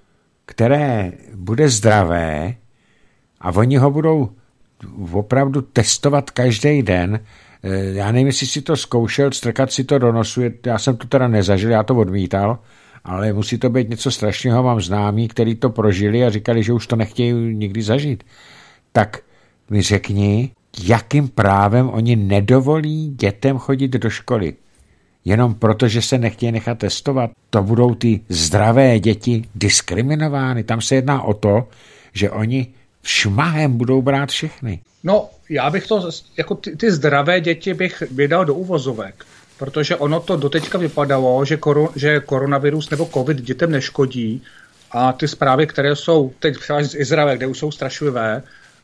[SPEAKER 1] které bude zdravé a oni ho budou opravdu testovat každý den, já nevím, jestli si to zkoušel, strkat si to do nosu, já jsem to teda nezažil, já to odmítal, ale musí to být něco strašného, mám známí, který to prožili a říkali, že už to nechtějí nikdy zažít. Tak mi řekni, jakým právem oni nedovolí dětem chodit do školy. Jenom proto, že se nechtějí nechat testovat. To budou ty zdravé děti diskriminovány. Tam se jedná o to, že oni šmahem budou brát všechny.
[SPEAKER 2] No, já bych to, jako ty, ty zdravé děti bych vydal do uvozovek, protože ono to doteďka vypadalo, že, koru, že koronavirus nebo covid dětem neškodí a ty zprávy, které jsou teď z Izraele, kde už jsou strašlivé,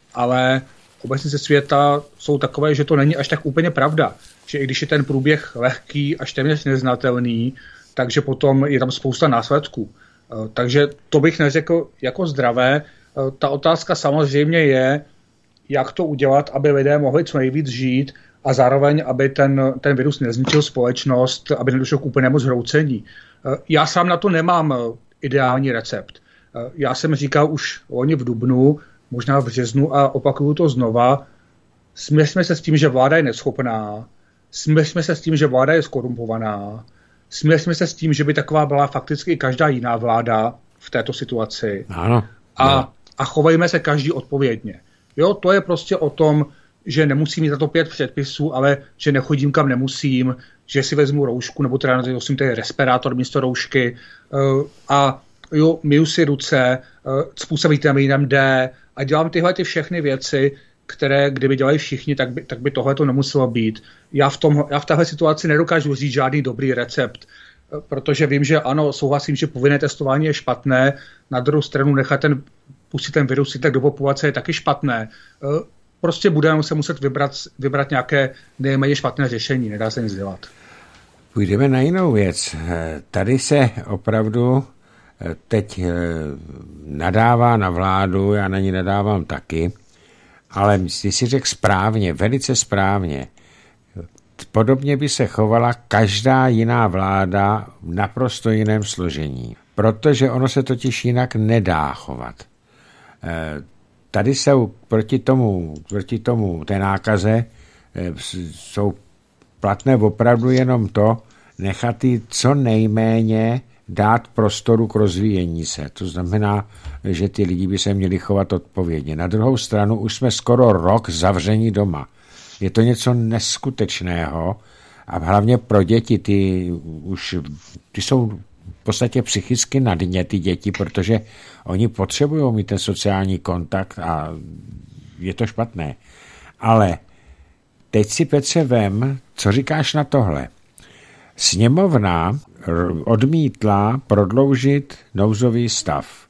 [SPEAKER 2] ale obecně ze světa jsou takové, že to není až tak úplně pravda. Že i když je ten průběh lehký až téměř neznatelný, takže potom je tam spousta následků. Takže to bych neřekl jako zdravé. Ta otázka samozřejmě je, jak to udělat, aby lidé mohli co nejvíc žít a zároveň, aby ten, ten virus nezničil společnost, aby nedošlo k úplnému zhroucení. Já sám na to nemám ideální recept. Já jsem říkal už loni v dubnu, možná v březnu a opakuju to znova, směřme se s tím, že vláda je neschopná, směřme se s tím, že vláda je skorumpovaná, směřme se s tím, že by taková byla fakticky každá jiná vláda v této situaci.
[SPEAKER 1] Ano.
[SPEAKER 2] A, a chovejme se každý odpovědně. Jo, to je prostě o tom, že nemusím mít za to pět předpisů, ale že nechodím kam nemusím, že si vezmu roušku, nebo teda nosím tady respirátor místo roušky uh, a jo, myju si ruce, uh, spousta vitamin D a dělám tyhle ty všechny věci, které kdyby dělali všichni, tak by, tak by tohle to nemuselo být. Já v, tom, já v téhle situaci nedokážu říct žádný dobrý recept, uh, protože vím, že ano, souhlasím, že povinné testování je špatné, na druhou stranu nechat ten, pustit ten virus tak do populace je taky špatné. Uh, Prostě budeme se muset vybrat, vybrat nějaké nejméně špatné řešení, nedá se nic dělat.
[SPEAKER 1] Půjdeme na jinou věc. Tady se opravdu teď nadává na vládu, já na ní nadávám taky, ale ty si řekl správně, velice správně. Podobně by se chovala každá jiná vláda v naprosto jiném složení, protože ono se totiž jinak nedá chovat. Tady jsou proti tomu, proti tomu té nákaze jsou platné opravdu jenom to, nechat jí co nejméně dát prostoru k rozvíjení se. To znamená, že ty lidi by se měli chovat odpovědně. Na druhou stranu už jsme skoro rok zavření doma. Je to něco neskutečného a hlavně pro děti, ty už ty jsou v podstatě psychicky na dně ty děti, protože oni potřebují mít ten sociální kontakt a je to špatné. Ale teď si Petře vem, co říkáš na tohle. Sněmovna odmítla prodloužit nouzový stav.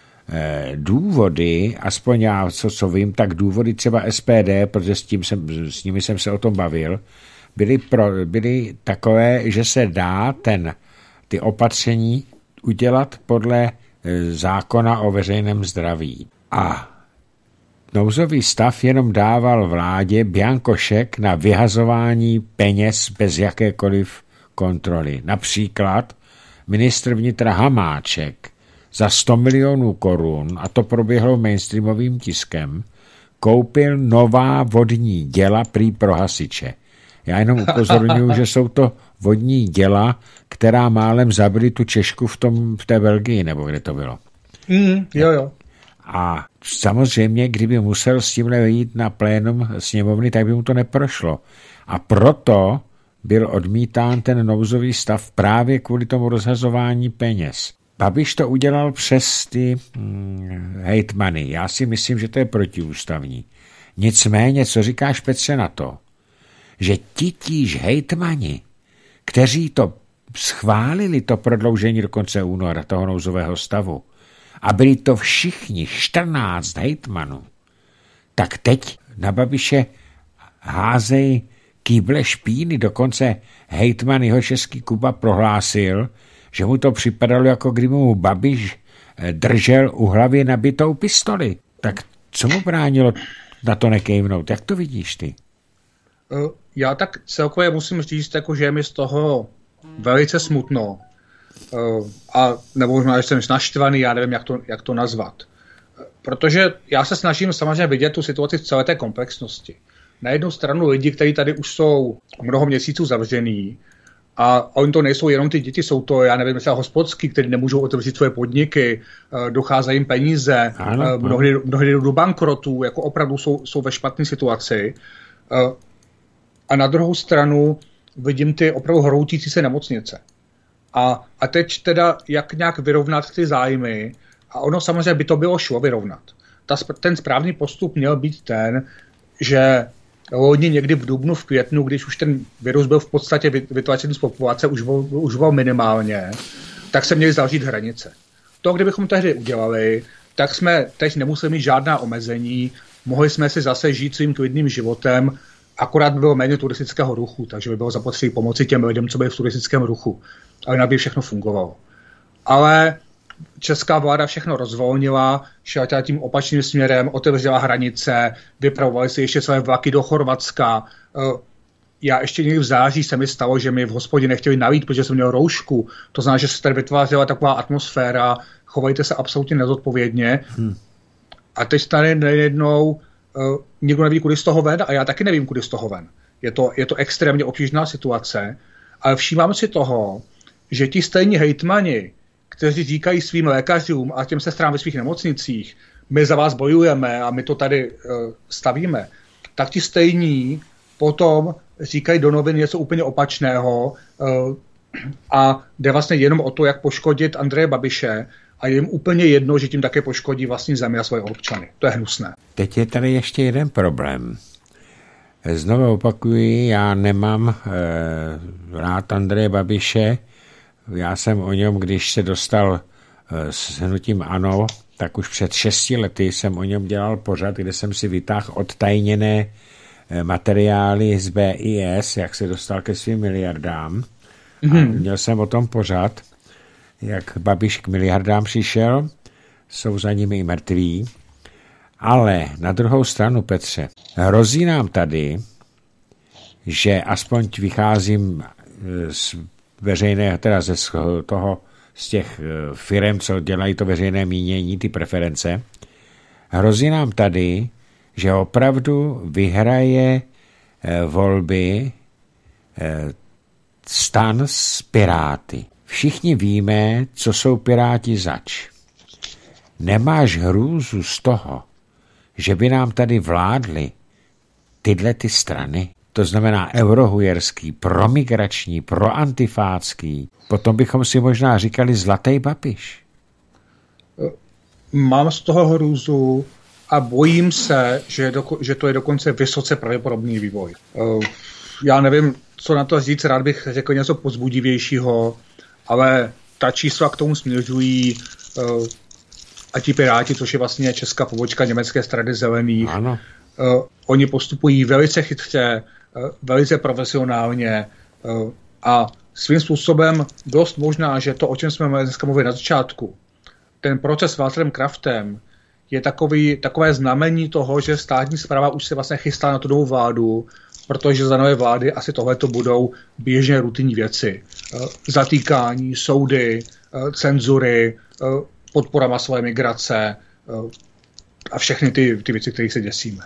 [SPEAKER 1] Důvody, aspoň já, co, co vím, tak důvody třeba S P D, protože s, tím jsem, s nimi jsem se o tom bavil, byly, pro, byly takové, že se dá ten, ty opatření udělat podle zákona o veřejném zdraví. A nouzový stav jenom dával vládě biankošek na vyhazování peněz bez jakékoliv kontroly. Například ministr vnitra Hamáček za sto milionů korun, a to proběhlo mainstreamovým tiskem, koupil nová vodní děla prý pro hasiče. Já jenom upozorňuji, že jsou to vodní děla, která málem zabili tu Češku v, tom, v té Belgii, nebo kde to bylo.
[SPEAKER 2] Mm, jo, jo.
[SPEAKER 1] A samozřejmě, kdyby musel s tímhle jít na plénum sněmovny, tak by mu to neprošlo. A proto byl odmítán ten nouzový stav právě kvůli tomu rozhazování peněz. Babiš to udělal přes ty hm, hejtmany. Já si myslím, že to je protiústavní. Nicméně, co říkáš, Petře, na to, že titíž hejtmani, kteří to schválili, to prodloužení do konce února toho nouzového stavu, a byli to všichni čtrnáct hejtmanů, tak teď na Babiše házej kýble špíny. Dokonce hejtman Jihočeský Kuba prohlásil, že mu to připadalo, jako kdyby mu Babiš držel u hlavy nabitou pistoli. Tak co mu bránilo na to nekejvnout? Jak to vidíš ty?
[SPEAKER 2] Já tak celkově musím říct, jako, že je mi z toho velice smutno. A nebo možná, že jsem naštvaný, já nevím, jak to, jak to nazvat. Protože já se snažím samozřejmě vidět tu situaci v celé té komplexnosti. Na jednu stranu lidi, kteří tady už jsou mnoho měsíců zavřený, a oni to nejsou jenom ty děti, jsou to, já nevím, třeba hospodský, kteří nemůžou otevřít svoje podniky, docházejí jim peníze, ano, mnohdy, mnohdy do bankrotů, jako opravdu jsou, jsou ve špatné situaci. A na druhou stranu vidím ty opravdu hroutící se nemocnice. A, a teď teda, jak nějak vyrovnat ty zájmy, a ono samozřejmě by to bylo šlo vyrovnat. Ta, ten správný postup měl být ten, že loni někdy v dubnu, v květnu, když už ten virus byl v podstatě vytlačený z populace, už byl, už byl minimálně, tak se měly zavřít hranice. To, kdybychom tehdy udělali, tak jsme teď nemuseli mít žádná omezení, mohli jsme si zase žít svým klidným životem, akorát by bylo méně turistického ruchu, takže by bylo zapotřebí pomoci těm lidem, co byli v turistickém ruchu. A jinak by všechno fungovalo. Ale česká vláda všechno rozvolnila, šla tím opačným směrem, otevřela hranice, vypravovali si ještě své vlaky do Chorvatska. Já ještě někdy v září se mi stalo, že mi v hospodě nechtěli nalít, protože jsem měl roušku. To znamená, že se tady vytvářela taková atmosféra, chovejte se absolutně nezodpovědně. Hmm. A teď tady nejednou uh, nikdo neví, kudy z toho ven, a já taky nevím, kudy z toho ven. Je to, je to extrémně obtížná situace, ale všímám si toho, že ti stejní hejtmani, kteří říkají svým lékařům a těm sestrám ve svých nemocnicích, my za vás bojujeme a my to tady uh, stavíme, tak ti stejní potom říkají do novin něco úplně opačného uh, a jde vlastně jenom o to, jak poškodit Andreje Babiše, a je jim úplně jedno, že tím také poškodí vlastní zemi a svoje občany. To je hnusné.
[SPEAKER 1] Teď je tady ještě jeden problém. Znovu opakuji, já nemám e, rád Andreje Babiše. Já jsem o něm, když se dostal e, s hnutím ANO, tak už před šesti lety jsem o něm dělal pořad, kde jsem si vytáhl odtajněné e, materiály z B I S, jak se dostal ke svým miliardám. Mm-hmm. A měl jsem o tom pořad, jak Babiš k miliardám přišel, jsou za nimi i mrtví. Ale na druhou stranu, Petře, hrozí nám tady, že aspoň vycházím z veřejného, teda ze toho, z těch firem, co dělají to veřejné mínění, ty preference, hrozí nám tady, že opravdu vyhraje volby stan s Piráty. Všichni víme, co jsou Piráti zač. Nemáš hrůzu z toho, že by nám tady vládly tyhle ty strany? To znamená eurohujerský, promigrační, proantifácký. Potom bychom si možná říkali zlatý Babiš.
[SPEAKER 2] Mám z toho hrůzu, a bojím se, že, je do, že to je dokonce vysoce pravděpodobný vývoj. Já nevím, co na to říct, rád bych řekl něco pozbudivějšího, ale ta čísla k tomu směřují a ti Piráti, což je vlastně česká pobočka německé strany zelených, ano. Oni postupují velice chytře, velice profesionálně a svým způsobem dost možná, že to, o čem jsme dneska mluvili na začátku, ten proces s Walterem Kraftem je takový, takové znamení toho, že státní správa už se vlastně chystá na tu novou vládu, protože za nové vlády asi tohleto budou běžně rutinní věci. Zatýkání, soudy, cenzury, podpora masové migrace a všechny ty, ty věci, kterých se děsíme.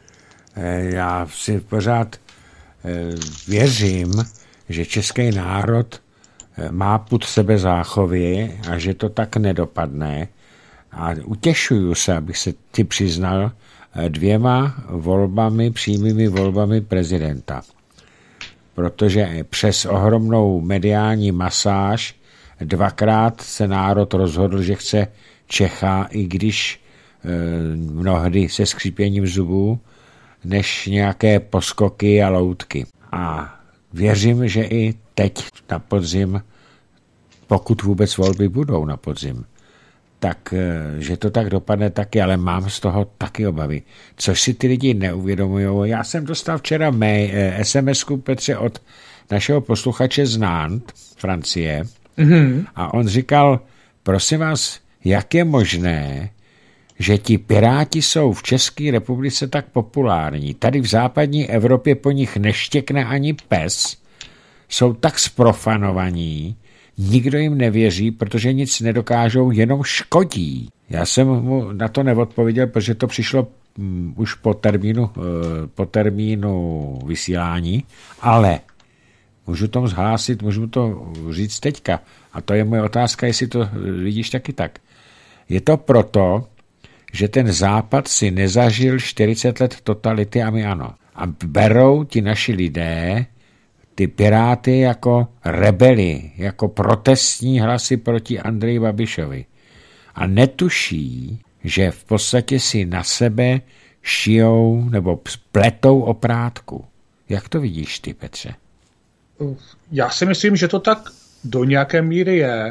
[SPEAKER 1] Já si pořád věřím, že český národ má pud sebezáchovy a že to tak nedopadne. A utěšuju se, abych se ti přiznal, dvěma volbami, přímými volbami prezidenta. Protože přes ohromnou mediální masáž dvakrát se národ rozhodl, že chce Čecha, i když e, mnohdy se skřípěním zubů, než nějaké poskoky a loutky. A věřím, že i teď na podzim, pokud vůbec volby budou na podzim, tak, že to tak dopadne taky, ale mám z toho taky obavy. Což si ty lidi neuvědomují. Já jsem dostal včera mail, es em esku, Petře, od našeho posluchače z Nantes, Francie, mm-hmm. a on říkal, prosím vás, jak je možné, že ti Piráti jsou v České republice tak populární. Tady v západní Evropě po nich neštěkne ani pes, jsou tak sprofanovaní, nikdo jim nevěří, protože nic nedokážou, jenom škodí. Já jsem mu na to neodpověděl, protože to přišlo um, už po termínu, uh, po termínu vysílání, ale můžu tomu zhlásit, můžu to říct teďka. A to je moje otázka, jestli to vidíš taky tak. Je to proto, že ten Západ si nezažil čtyřicet let totality a my ano. A berou ti naši lidé ty Piráty jako rebeli, jako protestní hlasy proti Andreji Babišovi. A netuší, že v podstatě si na sebe šijou nebo pletou oprátku. Jak to vidíš ty, Petře?
[SPEAKER 2] Já si myslím, že to tak do nějaké míry je,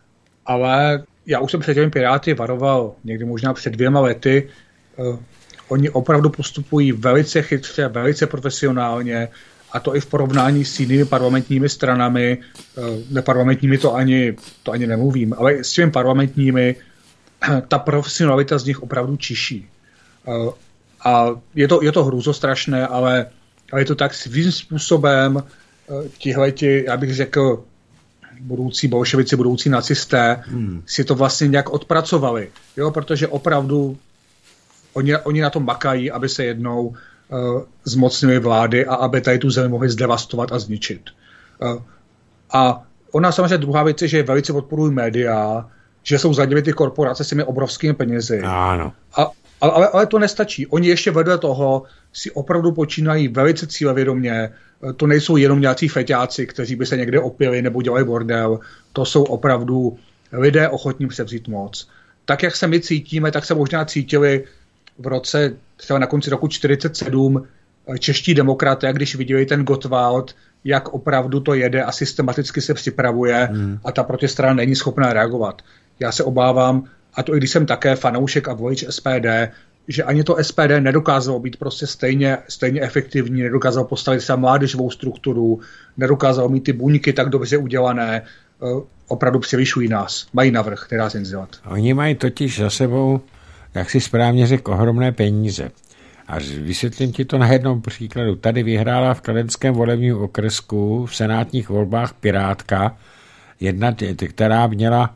[SPEAKER 2] ale já už jsem před těmi Piráty varoval někdy možná před dvěma lety. Uh, oni opravdu postupují velice chytře, velice profesionálně, a to i v porovnání s jinými parlamentními stranami. Uh, neparlamentními to ani, to ani nemluvím, ale s těmi parlamentními ta profesionalita z nich opravdu čiší. Uh, a je to, je to hrůzostrašné, ale, ale je to tak svým způsobem uh, tihleti, já bych řekl, budoucí bolševici, budoucí nacisté, hmm. si to vlastně nějak odpracovali. Jo, protože opravdu oni, oni na tom makají, aby se jednou uh, zmocnili vlády a aby tady tu zemi mohli zdevastovat a zničit. Uh, a ona samozřejmě druhá věc je, že velice podporují média, že jsou za nimi ty korporace s těmi obrovskými penězi.
[SPEAKER 1] Ano.
[SPEAKER 2] A, ale, ale to nestačí. Oni ještě vedle toho si opravdu počínají velice cílevědomě. To nejsou jenom nějací feťáci, kteří by se někde opili nebo dělali bordel. To jsou opravdu lidé ochotní převzít moc. Tak, jak se my cítíme, tak se možná cítili v roce, třeba na konci roku čtyřicet sedm, čeští demokraté, když viděli ten Gottwald, jak opravdu to jede a systematicky se připravuje hmm. a ta protistrana není schopná reagovat. Já se obávám, a to i když jsem také fanoušek a volič es pé dé, že ani to es pé dé nedokázalo být prostě stejně, stejně efektivní, nedokázalo postavit se mládežovou strukturu, nedokázalo mít ty buňky tak dobře udělané, opravdu převyšují nás, mají navrch, nedá se nic dělat.
[SPEAKER 1] Oni mají totiž za sebou, jak si správně řekl, ohromné peníze. A vysvětlím ti to na jednom příkladu. Tady vyhrála v kladenském volebním okrsku v senátních volbách Pirátka, jedna, která měla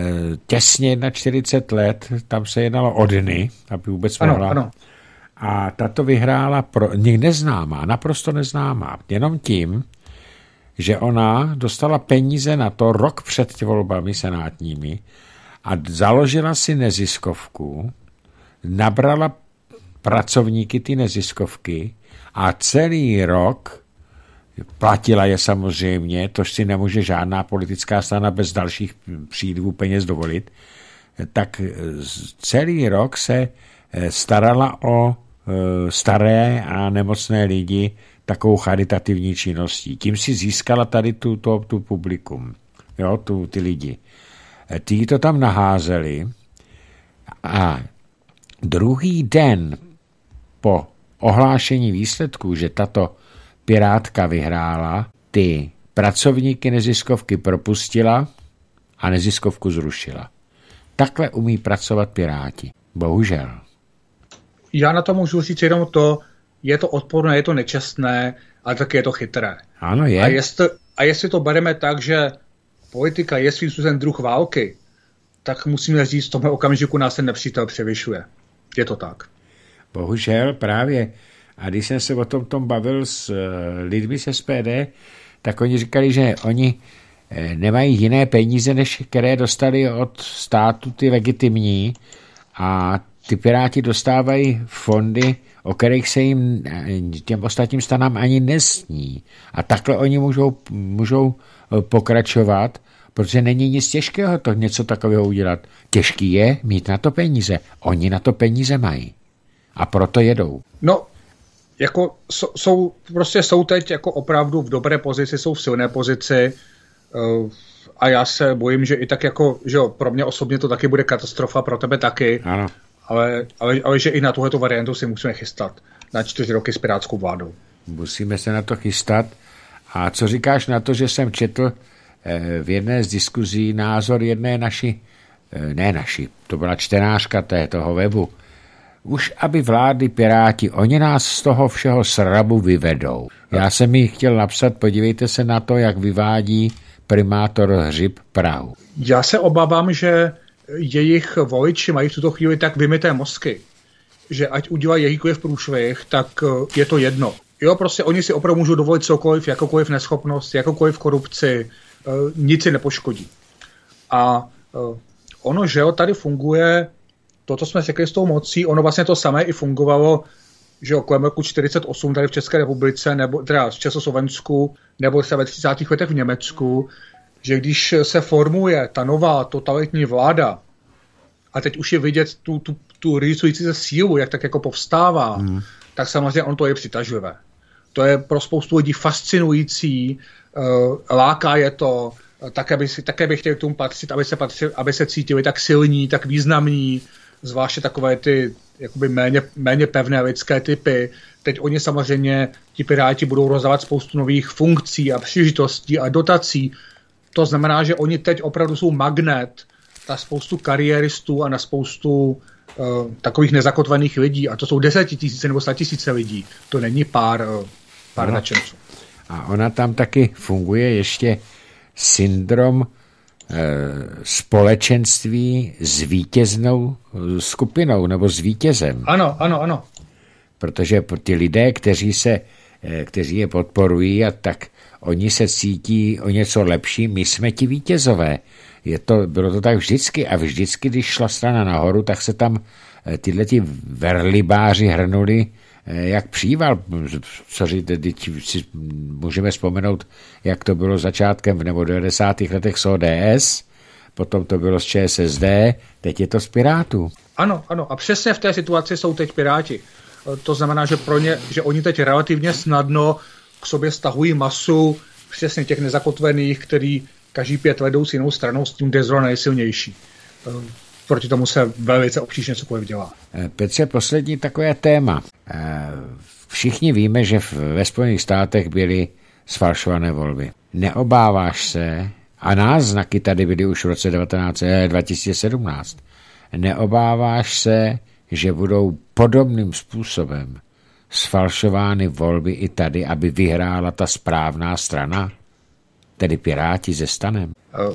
[SPEAKER 1] těsně čtyřicet let, tam se jednalo o dny, aby vůbec mohla.
[SPEAKER 2] Ano, ano.
[SPEAKER 1] A tato vyhrála pro, neznámá, naprosto neznámá, jenom tím, že ona dostala peníze na to rok před volbami senátními a založila si neziskovku, nabrala pracovníky ty neziskovky a celý rok platila je samozřejmě, to si nemůže žádná politická strana bez dalších přílivů peněz dovolit, tak celý rok se starala o staré a nemocné lidi takovou charitativní činností. Tím si získala tady tu, to, tu publikum, jo, tu, ty lidi. Ty to tam naházeli a druhý den po ohlášení výsledků, že tato pirátka vyhrála, ty pracovníky neziskovky propustila a neziskovku zrušila. Takhle umí pracovat piráti. Bohužel.
[SPEAKER 2] Já na to můžu říct jenom to, je to odporné, je to nečestné, ale taky je to chytré.
[SPEAKER 1] Ano, je.
[SPEAKER 2] A jestli, a jestli to bereme tak, že politika je svým způsobem druh války, tak musíme říct, v tomhle okamžiku nás ten nepřítel převyšuje. Je to tak.
[SPEAKER 1] Bohužel právě. A když jsem se o tom, tom bavil s lidmi z S P D, tak oni říkali, že oni nemají jiné peníze, než které dostali od státu ty legitimní, a ty piráti dostávají fondy, o kterých se jim těm ostatním stranám ani nesní. A takhle oni můžou, můžou pokračovat, protože není nic těžkého to něco takového udělat. Těžký je mít na to peníze. Oni na to peníze mají. A proto jedou.
[SPEAKER 2] No, jako jsou, prostě jsou teď jako opravdu v dobré pozici, jsou v silné pozici, uh, a já se bojím, že i tak jako, že jo, pro mě osobně to taky bude katastrofa, pro tebe taky,
[SPEAKER 1] ano.
[SPEAKER 2] Ale, ale, ale že i na tuhleto variantu si musíme chystat na čtyři roky s pirátskou vládou.
[SPEAKER 1] Musíme se na to chystat. A co říkáš na to, že jsem četl eh, v jedné z diskuzí názor jedné naší, eh, ne naší, to byla čtenářka té, toho webu, už aby vládli piráti, oni nás z toho všeho srabu vyvedou. Já jsem jí chtěl napsat, podívejte se na to, jak vyvádí primátor Hřib Prahu.
[SPEAKER 2] Já se obávám, že jejich voliči mají v tuto chvíli tak vymyté mozky, že ať udělají jakýkoliv průšvih, tak je to jedno. Jo, prostě oni si opravdu můžou dovolit cokoliv, jakoukoliv neschopnost, jakoukoliv korupci, nic si nepoškodí. A ono, že jo, tady funguje to, co jsme řekli s tou mocí, ono vlastně to samé i fungovalo, že jo, kolem roku čtyřicet osm tady v České republice, nebo teda v Československu, nebo se ve třicátých letech v Německu, že když se formuje ta nová totalitní vláda, a teď už je vidět tu, tu, tu rýsující se sílu, jak tak jako povstává, hmm. tak samozřejmě on to je přitažlivé. To je pro spoustu lidí fascinující, uh, láká je to, také by, si, také by chtěli k tomu patřit, aby se, patřili, aby se cítili tak silní, tak významní, zvláště takové ty jakoby méně, méně pevné lidské typy. Teď oni samozřejmě, ti piráti, budou rozdávat spoustu nových funkcí a příležitostí a dotací. To znamená, že oni teď opravdu jsou magnet na spoustu kariéristů a na spoustu uh, takových nezakotvených lidí. A to jsou desetitisíce nebo statisíce lidí. To není pár, uh, pár no. nadšenců.
[SPEAKER 1] A ona tam taky funguje ještě syndrom e, společenství s vítěznou skupinou nebo s vítězem.
[SPEAKER 2] Ano, ano, ano.
[SPEAKER 1] Protože ti lidé, kteří, se, e, kteří je podporují, a tak oni se cítí o něco lepší, my jsme ti vítězové. Je to, bylo to tak vždycky a vždycky, když šla strana nahoru, tak se tam e, tyhle ti verlibáři hrnuli jak příval, co teď si můžeme vzpomenout, jak to bylo začátkem nebo v devadesátých letech s O D S, potom to bylo z Č S S D, teď je to z Pirátů.
[SPEAKER 2] Ano, ano, a přesně v té situaci jsou teď Piráti. To znamená, že pro ně, že oni teď relativně snadno k sobě stahují masu přesně těch nezakotvených, který každý pět let jdou s jinou stranou, s tím, kde je zrovna nejsilnější. Proti tomu se velice obtížně cokoliv dělá.
[SPEAKER 1] Petře, poslední takové téma. Všichni víme, že ve Spojených státech byly sfalšované volby. Neobáváš se, a náznaky tady byly už v roce dva tisíce sedmnáct, neobáváš se, že budou podobným způsobem sfalšovány volby i tady, aby vyhrála ta správná strana, tedy Piráti se STANem?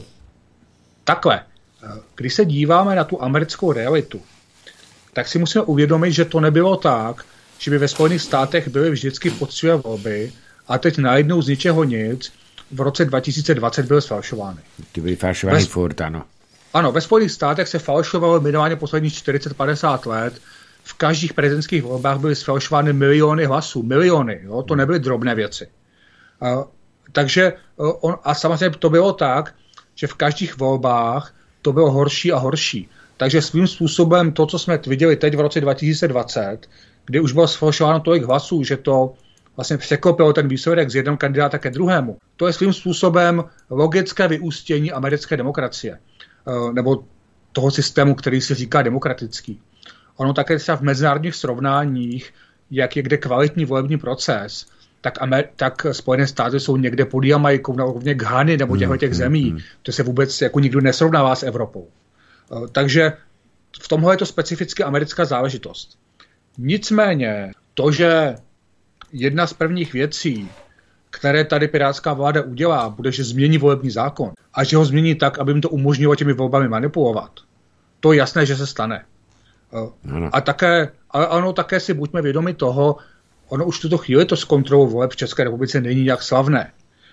[SPEAKER 2] Takhle. Když se díváme na tu americkou realitu, tak si musíme uvědomit, že to nebylo tak, že by ve Spojených státech byly vždycky poctivé volby a teď najednou z ničeho nic v roce dva tisíce dvacet byly sfalšovány.
[SPEAKER 1] Ty byly falšovány ve, furt, ano.
[SPEAKER 2] Ano, ve Spojených státech se falšovalo minimálně posledních čtyřicet padesát let. V každých prezidentských volbách byly sfalšovány miliony hlasů. Miliony, jo? To nebyly drobné věci. A, takže on, a samozřejmě to bylo tak, že v každých volbách to bylo horší a horší. Takže svým způsobem to, co jsme viděli teď v roce dva tisíce dvacet, kdy už bylo sfalšováno tolik hlasů, že to vlastně překopilo ten výsledek z jednoho kandidáta ke druhému, to je svým způsobem logické vyústění americké demokracie. Nebo toho systému, který se říká demokratický. Ono také třeba v mezinárodních srovnáních, jak je kde kvalitní volební proces, tak, Amer- tak Spojené státy jsou někde pod Jamajkou na úrovni Ghany nebo těchto těch zemí. To se vůbec jako nikdo nesrovnává s Evropou. Takže v tomhle je to specificky americká záležitost. Nicméně to, že jedna z prvních věcí, které tady pirátská vláda udělá, bude, že změní volební zákon a že ho změní tak, aby jim to umožnilo těmi volbami manipulovat, to je jasné, že se stane. Ano. A také, ale ano, také si buďme vědomi toho, ono už v tuto chvíli to s kontrolou voleb v České republice není nějak slavné.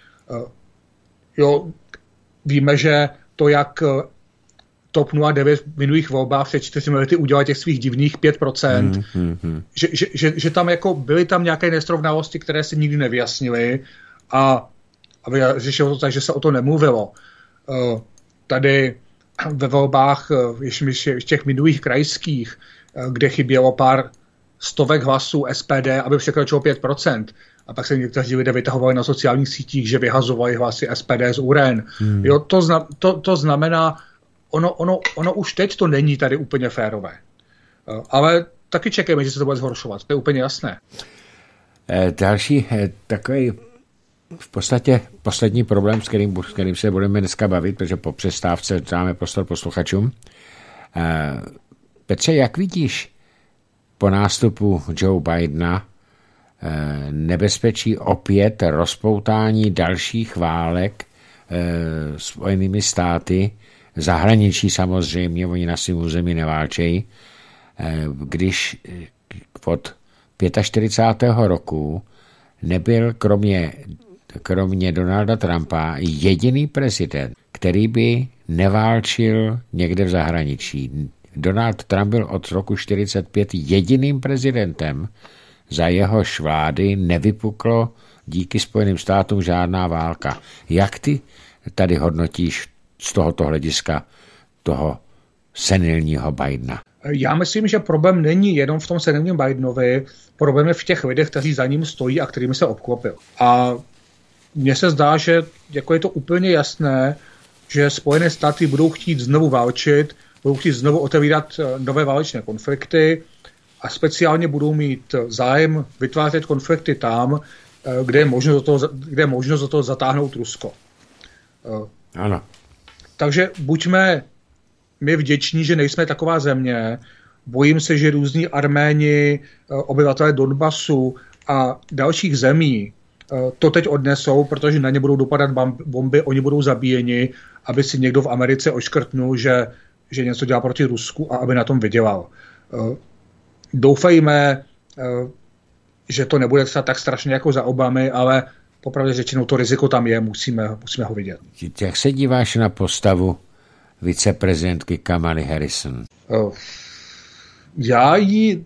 [SPEAKER 2] Jo, víme, že to, jak TOP nula devět v minulých volbách před čtyřmi lety udělal těch svých divných pět procent, mm, mm, mm. Že, že, že, že tam jako byly tam nějaké nesrovnalosti, které se nikdy nevyjasnily a, a řešilo to tak, že se o to nemluvilo. Tady ve volbách v těch minulých krajských, kde chybělo pár stovek hlasů S P D, aby překročilo pět procent. A pak se někteří lidé vytahovali na sociálních sítích, že vyhazovali hlasy S P D z uren. Hmm. Jo, to, zna, to, to znamená, ono, ono, ono už teď to není tady úplně férové. Ale taky čekáme, že se to bude zhoršovat. To je úplně jasné.
[SPEAKER 1] Další takový v podstatě poslední problém, s kterým, s kterým se budeme dneska bavit, protože po přestávce dáme prostor posluchačům. Petře, jak vidíš po nástupu Joe Bidena nebezpečí opět rozpoutání dalších válek Spojenými státy, zahraničí samozřejmě, oni na svém území neválčejí, když od čtyřicátého pátého roku nebyl kromě, kromě Donalda Trumpa jediný prezident, který by neválčil někde v zahraničí. Donald Trump byl od roku čtyřicet pět jediným prezidentem, za jehož vlády nevypuklo díky Spojeným státům žádná válka. Jak ty tady hodnotíš z tohoto hlediska toho senilního Bidena?
[SPEAKER 2] Já myslím, že problém není jenom v tom senilním Bidenovi, problém je v těch lidech, kteří za ním stojí a kterými se obklopil. A mně se zdá, že jako je to úplně jasné, že Spojené státy budou chtít znovu válčit, budou chtít znovu otevírat nové válečné konflikty a speciálně budou mít zájem vytvářet konflikty tam, kde je možnost do toho, kde je možnost do toho zatáhnout Rusko.
[SPEAKER 1] Ano.
[SPEAKER 2] Takže buďme my vděční, že nejsme taková země. Bojím se, že různí Arméni, obyvatelé Donbasu a dalších zemí to teď odnesou, protože na ně budou dopadat bomby, oni budou zabíjeni, aby si někdo v Americe oškrtnul, že, že něco dělá proti Rusku a aby na tom vydělal. Doufejme, že to nebude tak strašně jako za Obamy, ale popravdě řečenou to riziko tam je, musíme, musíme ho vidět.
[SPEAKER 1] Jak se díváš na postavu viceprezidentky Kamaly Harrison?
[SPEAKER 2] Já ji...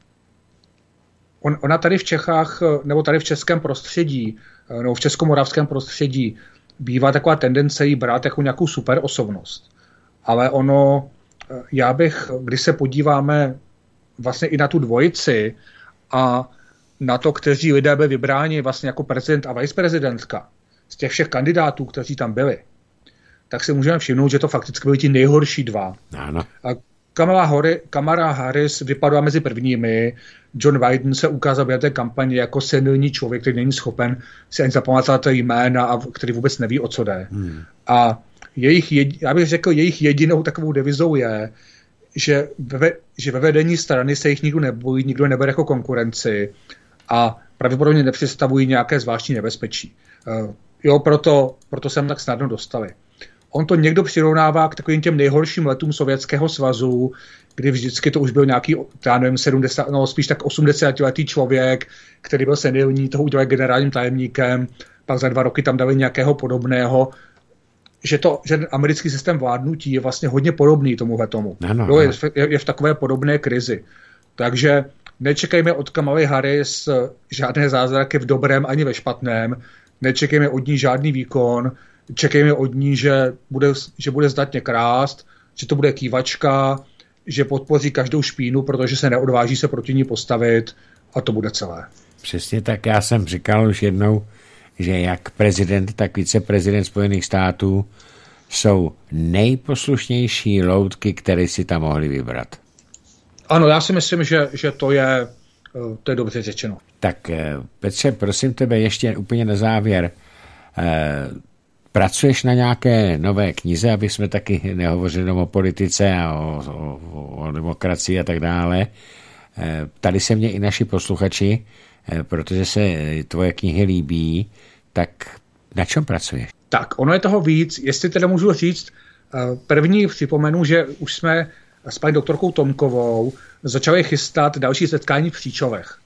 [SPEAKER 2] On, ona tady v Čechách, nebo tady v českém prostředí, nebo v českomoravském prostředí, bývá taková tendence jí brát jako nějakou super osobnost. Ale ono, já bych, když se podíváme vlastně i na tu dvojici a na to, kteří lidé byli vybráni vlastně jako prezident a viceprezidentka z těch všech kandidátů, kteří tam byli, tak si můžeme všimnout, že to fakticky byli ti nejhorší dva.
[SPEAKER 1] Ano.
[SPEAKER 2] A Kamala, Hori, Kamala Harris vypadla mezi prvními, John Biden se ukázal v té kampani jako senilní člověk, který není schopen si ani zapamatovat jména a který vůbec neví, o co jde. Hmm. A jejich, já bych řekl, jejich jedinou takovou devizou je, že ve, že ve vedení strany se jich nikdo nebojí, nikdo nebere jako konkurenci a pravděpodobně nepředstavují nějaké zvláštní nebezpečí. Uh, jo, proto, proto jsem tak snadno dostali. On to někdo přirovnává k takovým těm nejhorším letům Sovětského svazu, kdy vždycky to už byl nějaký, já nevím, sedmdesát, no spíš tak osmdesátiletý člověk, který byl senilní, toho udělali generálním tajemníkem, pak za dva roky tam dali nějakého podobného, že, to, že ten americký systém vládnutí je vlastně hodně podobný tomuhle tomu.
[SPEAKER 1] Ano,
[SPEAKER 2] jo, je, je, je v takové podobné krizi. Takže nečekejme od Kamaly Harris žádné zázraky v dobrém ani ve špatném, nečekejme od ní žádný výkon, čekejme od ní, že bude, že bude zdatně krást, že to bude kývačka, že podpoří každou špínu, protože se neodváží se proti ní postavit a to bude celé.
[SPEAKER 1] Přesně tak, já jsem říkal už jednou, že jak prezident, tak viceprezident Spojených států jsou nejposlušnější loutky, které si tam mohli vybrat.
[SPEAKER 2] Ano, já si myslím, že, že to, je, to je dobře řečeno.
[SPEAKER 1] Tak Petře, prosím tebe ještě úplně na závěr. Pracuješ na nějaké nové knize, aby jsme taky nehovořili o politice a o, o, o demokracii a tak dále. Tady se mě i naši posluchači, protože se tvoje knihy líbí, tak na čem pracuješ?
[SPEAKER 2] Tak, ono je toho víc. Jestli teda můžu říct, první připomenu, že už jsme s paní doktorkou Tomkovou začali chystat další setkání v Příčovech.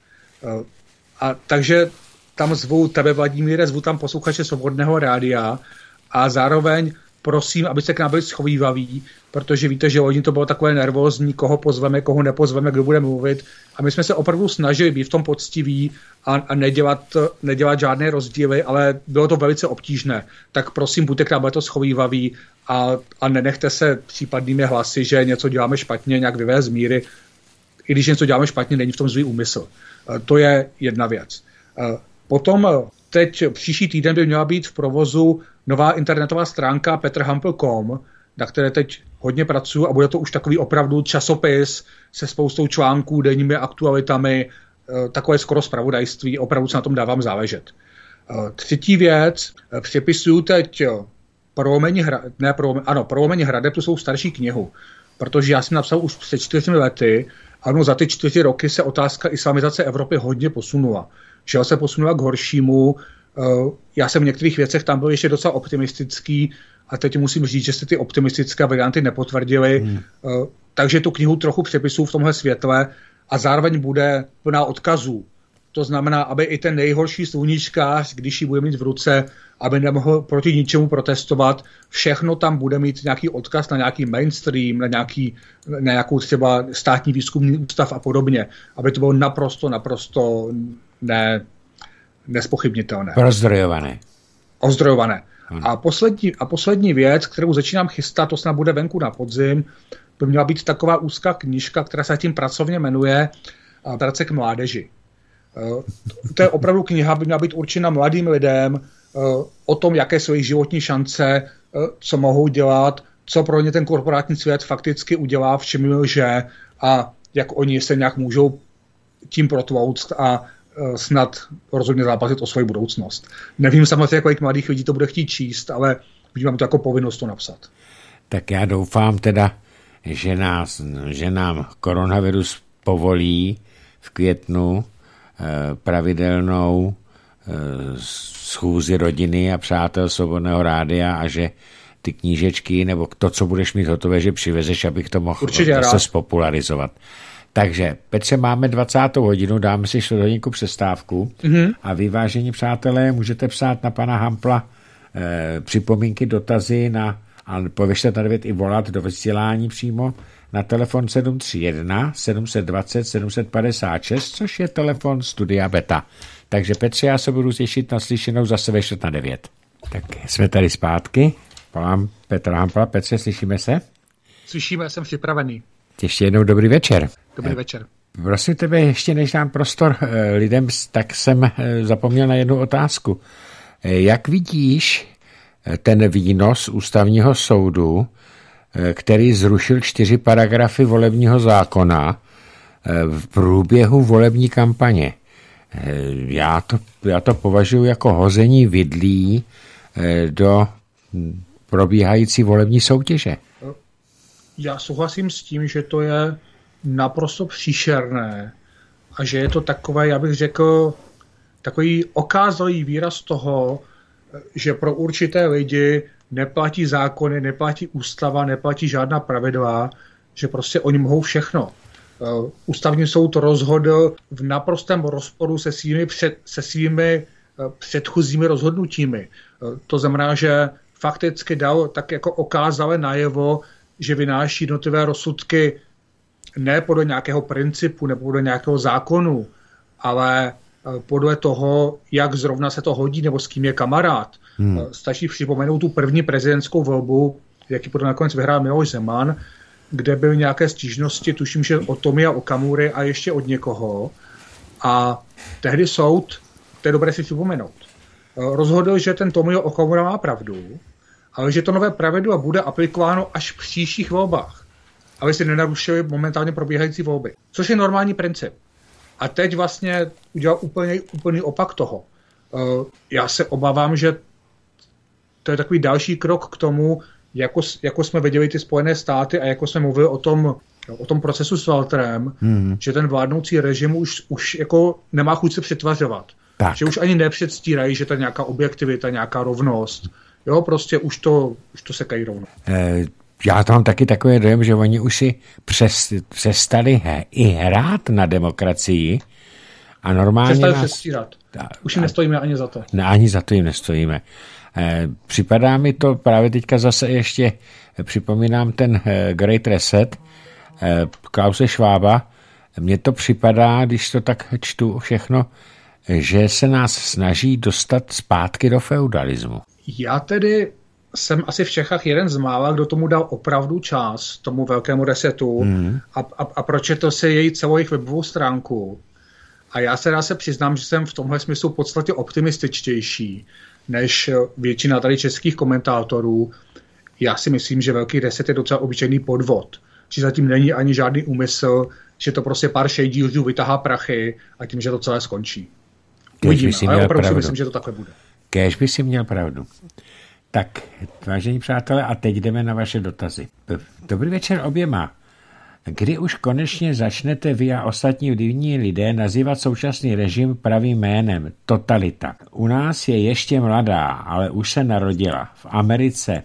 [SPEAKER 2] A takže tam zvu tebe, Vladimíre, zvu tam posluchače Svobodného rádia a zároveň prosím, aby se k nám byli schovývaví, protože víte, že oni to bylo takové nervózní, koho pozveme, koho nepozveme, kdo bude mluvit. A my jsme se opravdu snažili být v tom poctiví a, a nedělat, nedělat žádné rozdíly, ale bylo to velice obtížné. Tak prosím, buďte k nám to schovývaví a, a nenechte se případnými hlasy, že něco děláme špatně, nějak vyvést z míry. I když něco děláme špatně, není v tom zlý úmysl. To je jedna věc. Potom teď příští týden by měla být v provozu nová internetová stránka petr hampl tečka com, na které teď hodně pracuji a bude to už takový opravdu časopis se spoustou článků, denními aktualitami, takové skoro zpravodajství, opravdu se na tom dávám záležet. Třetí věc, přepisuju teď Prolomení hradeb, ne, prolomení, ano, Prolomení hradeb, tu svou starší knihu, protože já jsem napsal už před čtyřmi lety, ano, za ty čtyři roky se otázka islamizace Evropy hodně posunula. Že se posunula k horšímu. Já jsem v některých věcech tam byl ještě docela optimistický a teď musím říct, že se ty optimistické varianty nepotvrdily. Hmm. Takže tu knihu trochu přepisuju v tomhle světle a zároveň bude plná odkazů. To znamená, aby i ten nejhorší sluníčkář, když ji bude mít v ruce, aby nemohl proti ničemu protestovat, všechno tam bude mít nějaký odkaz na nějaký mainstream, na, nějaký, na nějakou třeba státní výzkumný ústav a podobně. Aby to bylo naprosto, naprosto ne, nespochybnitelné.
[SPEAKER 1] Rozdrojované.
[SPEAKER 2] Ozdrojované. Hmm. A, poslední, a poslední věc, kterou začínám chystat, to snad bude venku na podzim, by měla být taková úzká knížka, která se tím pracovně jmenuje Vrace k mládeži. To je opravdu kniha, by měla být určena mladým lidem o tom, jaké jsou jejich životní šance, co mohou dělat, co pro ně ten korporátní svět fakticky udělá, v čem lže a jak oni se nějak můžou tím protlouct a snad rozhodně zápasit o svoji budoucnost. Nevím samozřejmě, kolik mladých lidí to bude chtít číst, ale vnímám to jako povinnost to napsat.
[SPEAKER 1] Tak já doufám teda, že, nás, že nám koronavirus povolí v květnu pravidelnou schůzi rodiny a přátel Svobodného rádia a že ty knížečky nebo to, co budeš mít hotové, že přivezeš, abych to mohl zase spopularizovat. Takže, Petře, máme dvacátou hodinu, dáme si čtvrthodinku přestávku mm-hmm. a vy, vážení přátelé, můžete psát na pana Hampla eh, připomínky, dotazy na, a pověšte tady i volat do vysílání přímo na telefon sedm tři jedna sedm dva nula sedm pět šest, což je telefon Studia Beta. Takže Petře, já se budu těšit na slyšenou zase ve čtvrt na devět. Tak jsme tady zpátky. Volám Petra Hampla. Petře, slyšíme se?
[SPEAKER 2] Slyšíme, jsem připravený.
[SPEAKER 1] Ještě jednou dobrý večer.
[SPEAKER 2] Dobrý večer.
[SPEAKER 1] Prosím tebe, ještě než dám prostor lidem, tak jsem zapomněl na jednu otázku. Jak vidíš ten výnos ústavního soudu, který zrušil čtyři paragrafy volebního zákona v průběhu volební kampaně? Já to, já to považuji jako hození vidlí do probíhající volební soutěže.
[SPEAKER 2] Já souhlasím s tím, že to je naprosto příšerné a že je to takové, já bych řekl, takový okázalý výraz toho, že pro určité lidi neplatí zákony, neplatí ústava, neplatí žádná pravidla, že prostě oni mohou všechno. Ústavní soud rozhodl v naprostém rozporu se svými, před, se svými předchozími rozhodnutími. To znamená, že fakticky dal tak jako okázale najevo, že vynáší jednotlivé rozsudky ne podle nějakého principu nebo podle nějakého zákonu, ale podle toho, jak zrovna se to hodí nebo s kým je kamarád. Hmm. Stačí připomenout tu první prezidentskou volbu, jaký potom nakonec vyhrál Miloš Zeman, kde byly nějaké stížnosti, tuším, že od Tomia Okamury a ještě od někoho. A tehdy soud, to je dobré si připomenout, rozhodl, že ten Tomio Okamura má pravdu, ale že to nové pravidlo bude aplikováno až v příštích volbách, aby si nenarušili momentálně probíhající volby. Což je normální princip. A teď vlastně udělal úplně, úplný opak toho. Já se obávám, že to je takový další krok k tomu, jako, jako jsme viděli ty Spojené státy a jako jsme mluvili o tom, o tom procesu s Walterem, hmm. že ten vládnoucí režim už, už jako nemá chuť se přetvařovat. Tak. Že už ani nepředstírají, že to je nějaká objektivita, nějaká rovnost. Jo, prostě už to, už to sekají rovno.
[SPEAKER 1] E, já tam taky takový dojem, že oni už si přes, přestali he, i hrát na demokracii a normálně...
[SPEAKER 2] Přestali nás... předstírat. Už jim nestojíme ani za to.
[SPEAKER 1] Ne, ani za to jim nestojíme. E, připadá mi to právě teďka zase ještě, připomínám ten e, Great Reset, e, Klause Schwaba, mně to připadá, když to tak čtu všechno, že se nás snaží dostat zpátky do feudalismu.
[SPEAKER 2] Já tedy jsem asi v Čechách jeden z mála, kdo tomu dal opravdu čas, tomu velkému resetu hmm. a, a, a pročetl se její celou jejich webovou stránku. A já se dá se přiznám, že jsem v tomhle smyslu v podstatě optimističtější než většina tady českých komentátorů. Já si myslím, že velký reset je docela obyčejný podvod. Že zatím není ani žádný úmysl, že to prostě pár šejdílů vytahá prachy a tím, že to celé skončí. Uvidíme, ale opravdu si myslím, že to takhle bude.
[SPEAKER 1] Kéž by si měl pravdu. Tak, vážení přátelé, a teď jdeme na vaše dotazy. Dobrý večer oběma. Kdy už konečně začnete vy a ostatní vlivní lidé nazývat současný režim pravým jménem totalita? U nás je ještě mladá, ale už se narodila. V Americe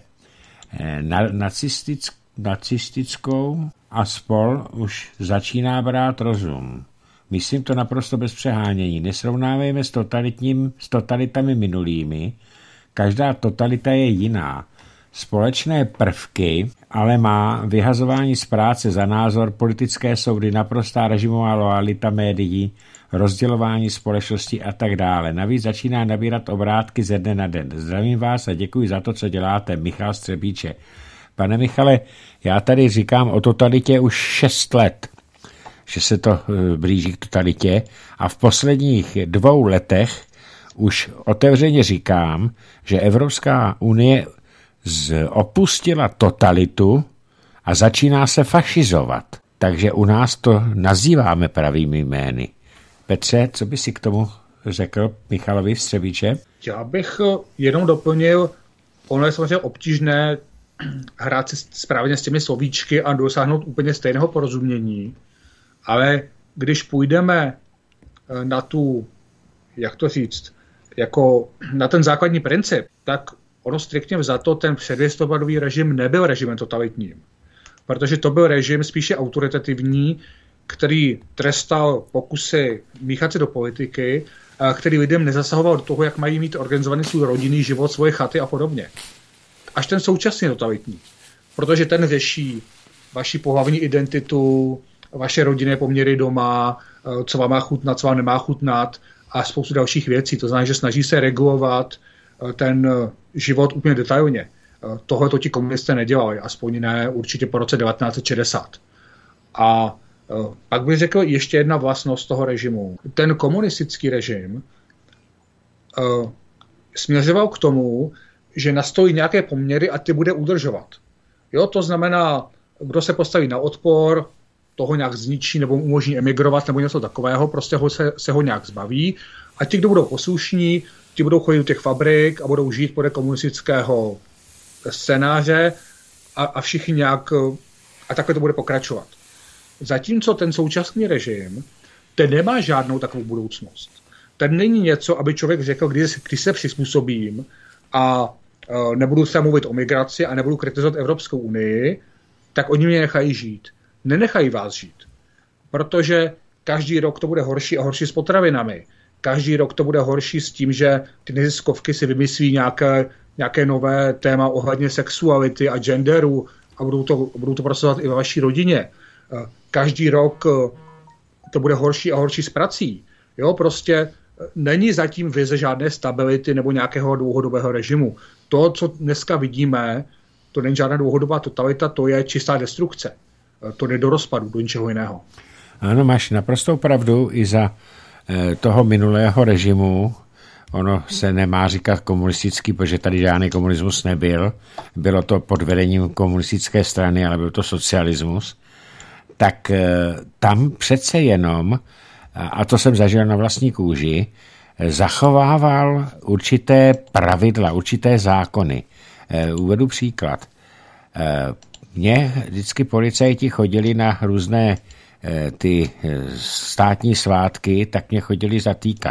[SPEAKER 1] na, nacistickou, nacistickou a spol už začíná brát rozum. Myslím to naprosto bez přehánění. Nesrovnávejme s, totalitním, s totalitami minulými. Každá totalita je jiná. Společné prvky ale má vyhazování z práce za názor, politické soudy, naprostá režimová lojalita médií, rozdělování společnosti a tak dále. Navíc začíná nabírat obrátky ze dne na den. Zdravím vás a děkuji za to, co děláte. Michal Střebíče. Pane Michale, já tady říkám o totalitě už šest let, že se to blíží k totalitě a v posledních dvou letech už otevřeně říkám, že Evropská unie opustila totalitu a začíná se fašizovat. Takže u nás to nazýváme pravými jmény. Petře, co by si k tomu řekl Michalovi Střebíče?
[SPEAKER 2] Já bych jenom doplnil, ono je samozřejmě obtížné hrát si správně s těmi slovíčky a dosáhnout úplně stejného porozumění, ale když půjdeme na tu, jak to říct, jako na ten základní princip, tak ono striktně vzato ten předlistopadový režim nebyl režimem totalitním, protože to byl režim spíše autoritativní, který trestal pokusy míchat se do politiky, který lidem nezasahoval do toho, jak mají mít organizovaný svůj rodinný život, svoje chaty a podobně. Až ten současně totalitní, protože ten řeší vaši pohlavní identitu, vaše rodinné poměry doma, co vám má chutnat, co vám nemá chutnat a spoustu dalších věcí. To znamená, že snaží se regulovat ten život úplně detailně. Tohle to ti komunisté nedělali, aspoň ne určitě po roce devatenáct set šedesát. A pak bych řekl ještě jedna vlastnost toho režimu. Ten komunistický režim uh, směřoval k tomu, že nastojí nějaké poměry a ty bude udržovat. Jo, to znamená, kdo se postaví na odpor, toho nějak zničí nebo umožní emigrovat nebo něco takového, prostě ho se, se ho nějak zbaví. A ti, kdo budou poslušní, ti budou chodit do těch fabrik a budou žít podle komunistického scénáře a, a všichni nějak, a takhle to bude pokračovat. Zatímco ten současný režim, ten nemá žádnou takovou budoucnost. Ten není něco, aby člověk řekl, když, když se přizpůsobím a e, nebudu se mluvit o migraci a nebudu kritizovat Evropskou unii, tak oni mě nechají žít. Nenechají vás žít. Protože každý rok to bude horší a horší s potravinami. Každý rok to bude horší s tím, že ty neziskovky si vymyslí nějaké, nějaké nové téma ohledně sexuality a genderu a budou to, budou to prosazovat i ve vaší rodině. Každý rok to bude horší a horší s prací. Jo, prostě není zatím vize žádné stability nebo nějakého dlouhodobého režimu. To, co dneska vidíme, to není žádná dlouhodobá totalita, to je čistá destrukce. To jde do rozpadu, do ničeho jiného.
[SPEAKER 1] Ano, máš naprostou pravdu, i za toho minulého režimu, ono se nemá říkat komunistický, protože tady žádný komunismus nebyl, bylo to pod vedením komunistické strany, ale byl to socialismus, tak tam přece jenom, a to jsem zažil na vlastní kůži, zachovával určité pravidla, určité zákony. Uvedu příklad. Mně vždycky policajti chodili na různé ty státní svátky, tak mě chodili zatýkat,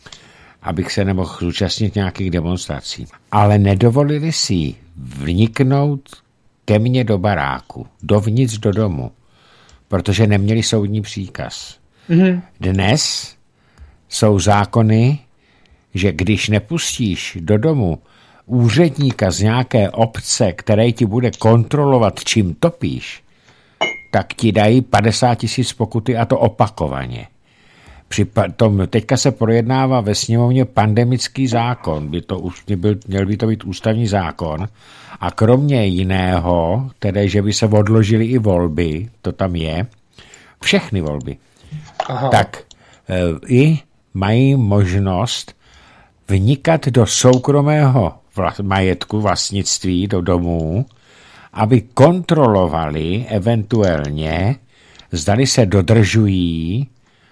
[SPEAKER 1] abych se nemohl zúčastnit nějakých demonstrací. Ale nedovolili si vniknout ke mně do baráku, dovnitř do domu, protože neměli soudní příkaz. Mm-hmm. Dnes jsou zákony, že když nepustíš do domu úředníka z nějaké obce, který ti bude kontrolovat, čím topíš, tak ti dají padesát tisíc pokuty, a to opakovaně. Při tom, teďka se projednává ve sněmovně pandemický zákon, by to, byl, měl by to být ústavní zákon, a kromě jiného, tedy, že by se odložily i volby, to tam je, všechny volby, Aha. tak e, i mají možnost vnikat do soukromého vla- majetku, vlastnictví, do domů, aby kontrolovali eventuálně, zdali se dodržují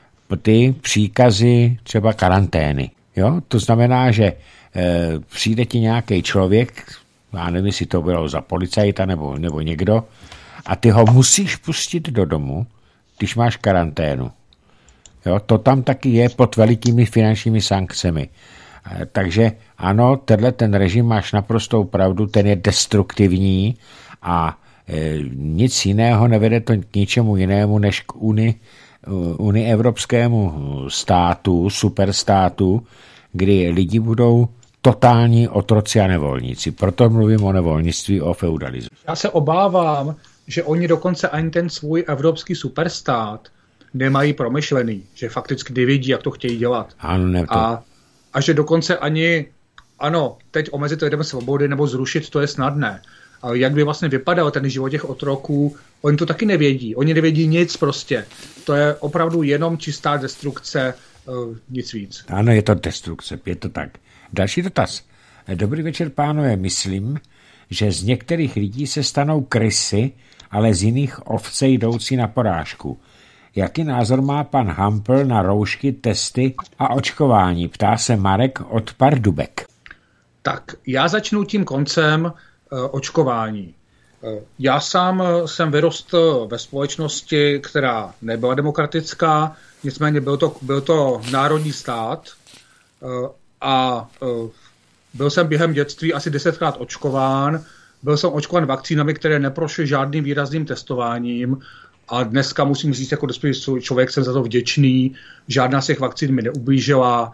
[SPEAKER 1] ty příkazy třeba karantény. Jo? To znamená, že e, přijde ti nějaký člověk, já nevím, jestli to bylo za policajta nebo, nebo někdo, a ty ho musíš pustit do domu, když máš karanténu. Jo? To tam taky je pod velikými finančními sankcemi. E, takže ano, tenhle ten režim, máš naprostou pravdu, ten je destruktivní a e, nic jiného nevede to k ničemu jinému, než k uni, uni evropskému státu, superstátu, kdy lidi budou totální otroci a nevolníci. Proto mluvím o nevolnictví, o feudalismu.
[SPEAKER 2] Já se obávám, že oni dokonce ani ten svůj evropský superstát nemají promyšlený, že fakticky nevědí, jak to chtějí dělat.
[SPEAKER 1] Ano, ne to.
[SPEAKER 2] A, a že dokonce ani, ano, teď omezit lidem svobody nebo zrušit, to je snadné. Ale jak by vlastně vypadal ten život těch otroků, oni to taky nevědí. Oni nevědí nic prostě. To je opravdu jenom čistá destrukce, uh, nic víc.
[SPEAKER 1] Ano, je to destrukce, je to tak. Další dotaz. Dobrý večer, pánové. Myslím, že z některých lidí se stanou krysy, ale z jiných ovce jdoucí na porážku. Jaký názor má pan Hampel na roušky, testy a očkování? Ptá se Marek od Pardubek.
[SPEAKER 2] Tak, já začnu tím koncem očkování. Já sám jsem vyrostl ve společnosti, která nebyla demokratická, nicméně byl to, byl to národní stát a byl jsem během dětství asi desetkrát očkován. Byl jsem očkován vakcínami, které neprošly žádným výrazným testováním a dneska musím říct, jako dospělý člověk jsem za to vděčný. Žádná z těch vakcín mi neublížila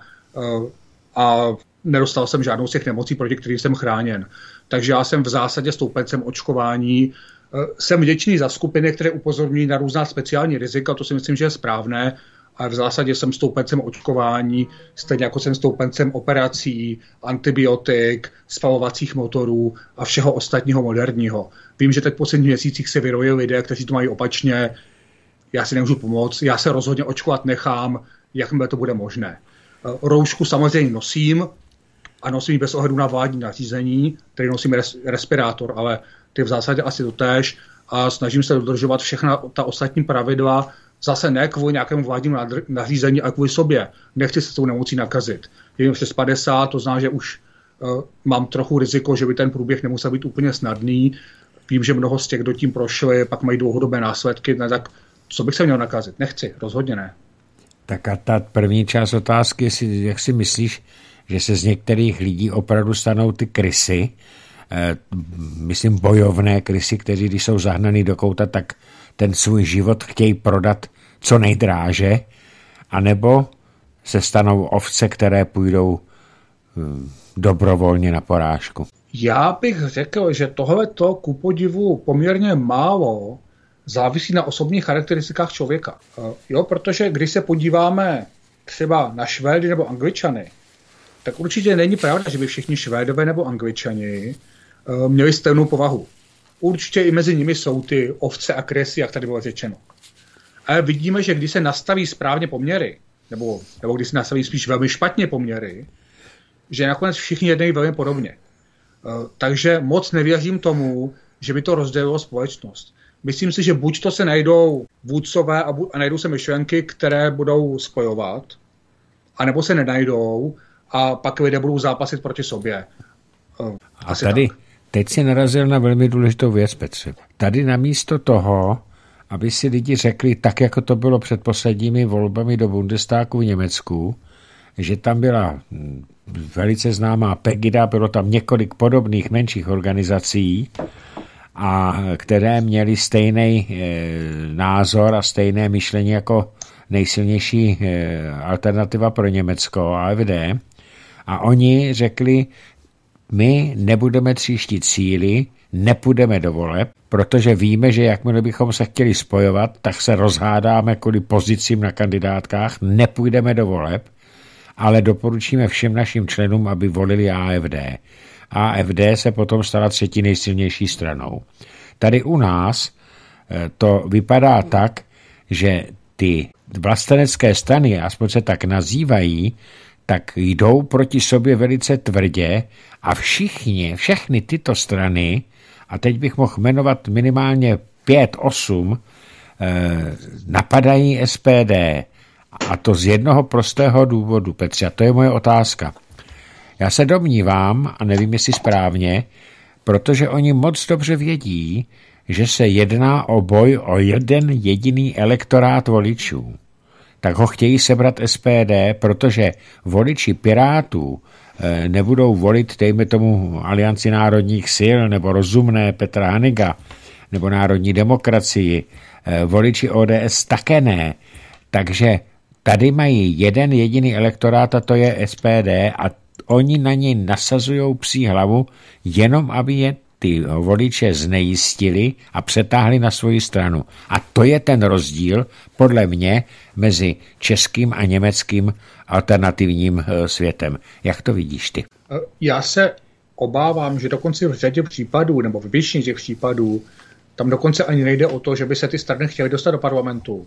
[SPEAKER 2] a nedostal jsem žádnou z těch nemocí, proti kterým jsem chráněn. Takže já jsem v zásadě stoupencem očkování. Jsem vděčný za skupiny, které upozorňují na různá speciální rizika, to si myslím, že je správné, ale v zásadě jsem stoupencem očkování, stejně jako jsem stoupencem operací, antibiotik, spalovacích motorů a všeho ostatního moderního. Vím, že teď v posledních měsících se vyrojili lidé, kteří to mají opačně. Já si nemůžu pomoct, já se rozhodně očkovat nechám, jakmile to bude možné. Roušku samozřejmě nosím, a nosím bez ohledu na vládní nařízení, který nosím res, respirátor, ale ty v zásadě asi totéž a snažím se dodržovat všechna ta ostatní pravidla, zase ne kvůli nějakému vládnímu nařízení, ale kvůli sobě. Nechci se s tou nemocí nakazit. Je přes padesát, to znamená, že už uh, mám trochu riziko, že by ten průběh nemusel být úplně snadný. Vím, že mnoho z těch, kdo tím prošli, pak mají dlouhodobé následky, ne, tak co bych se měl nakazit? Nechci, rozhodně ne.
[SPEAKER 1] Tak a ta první část otázky, jak si myslíš, že se z některých lidí opravdu stanou ty krysy, eh, myslím bojovné krysy, kteří když jsou zahnaný do kouta, tak ten svůj život chtějí prodat co nejdráže, anebo se stanou ovce, které půjdou hm, dobrovolně na porážku.
[SPEAKER 2] Já bych řekl, že tohleto ku podivu poměrně málo závisí na osobních charakteristikách člověka. Jo, protože když se podíváme třeba na Švédy nebo Angličany, tak určitě není pravda, že by všichni Švédové nebo Angličani měli stejnou povahu. Určitě i mezi nimi jsou ty ovce a kresy, jak tady bylo řečeno. Ale vidíme, že když se nastaví správně poměry, nebo, nebo když se nastaví spíš velmi špatně poměry, že nakonec všichni jednají velmi podobně. Takže moc nevěřím tomu, že by to rozdělilo společnost. Myslím si, že buď to se najdou vůdcové a, bu- a najdou se myšlenky, které budou spojovat, anebo se nenajdou a pak lidé budou zápasit proti sobě.
[SPEAKER 1] A tady, tak. Teď si narazil na velmi důležitou věc, Petře. Tady namísto toho, aby si lidi řekli, tak jako to bylo před posledními volbami do Bundestagu v Německu, že tam byla velice známá Pegida, bylo tam několik podobných menších organizací, a které měly stejný e, názor a stejné myšlení jako nejsilnější e, alternativa pro Německo, A F D. A oni řekli, my nebudeme tříštit síly, nepůjdeme do voleb, protože víme, že jakmile bychom se chtěli spojovat, tak se rozhádáme kvůli pozicím na kandidátkách, nepůjdeme do voleb, ale doporučíme všem našim členům, aby volili A F D. A F D se potom stala třetí nejsilnější stranou. Tady u nás to vypadá tak, že ty vlastenecké strany, aspoň se tak nazývají, tak jdou proti sobě velice tvrdě a všichni, všechny tyto strany, a teď bych mohl jmenovat minimálně pět, osm, eh, napadají S P D. A to z jednoho prostého důvodu, Petře, a to je moje otázka. Já se domnívám, a nevím, jestli správně, protože oni moc dobře vědí, že se jedná o boj o jeden jediný elektorát voličů. Tak ho chtějí sebrat S P D, protože voliči Pirátů nebudou volit, dejme tomu, Alianci národních sil, nebo Rozumné Petra Haniga, nebo Národní demokracii. Voliči O D S také ne. Takže tady mají jeden jediný elektorát, a to je S P D, a oni na něj nasazují psí hlavu, jenom aby je ty voliče znejistili a přetáhli na svoji stranu. A to je ten rozdíl, podle mě, mezi českým a německým alternativním světem. Jak to vidíš ty?
[SPEAKER 2] Já se obávám, že dokonce v řadě případů, nebo v většině těch případů, tam dokonce ani nejde o to, že by se ty strany chtěly dostat do parlamentu.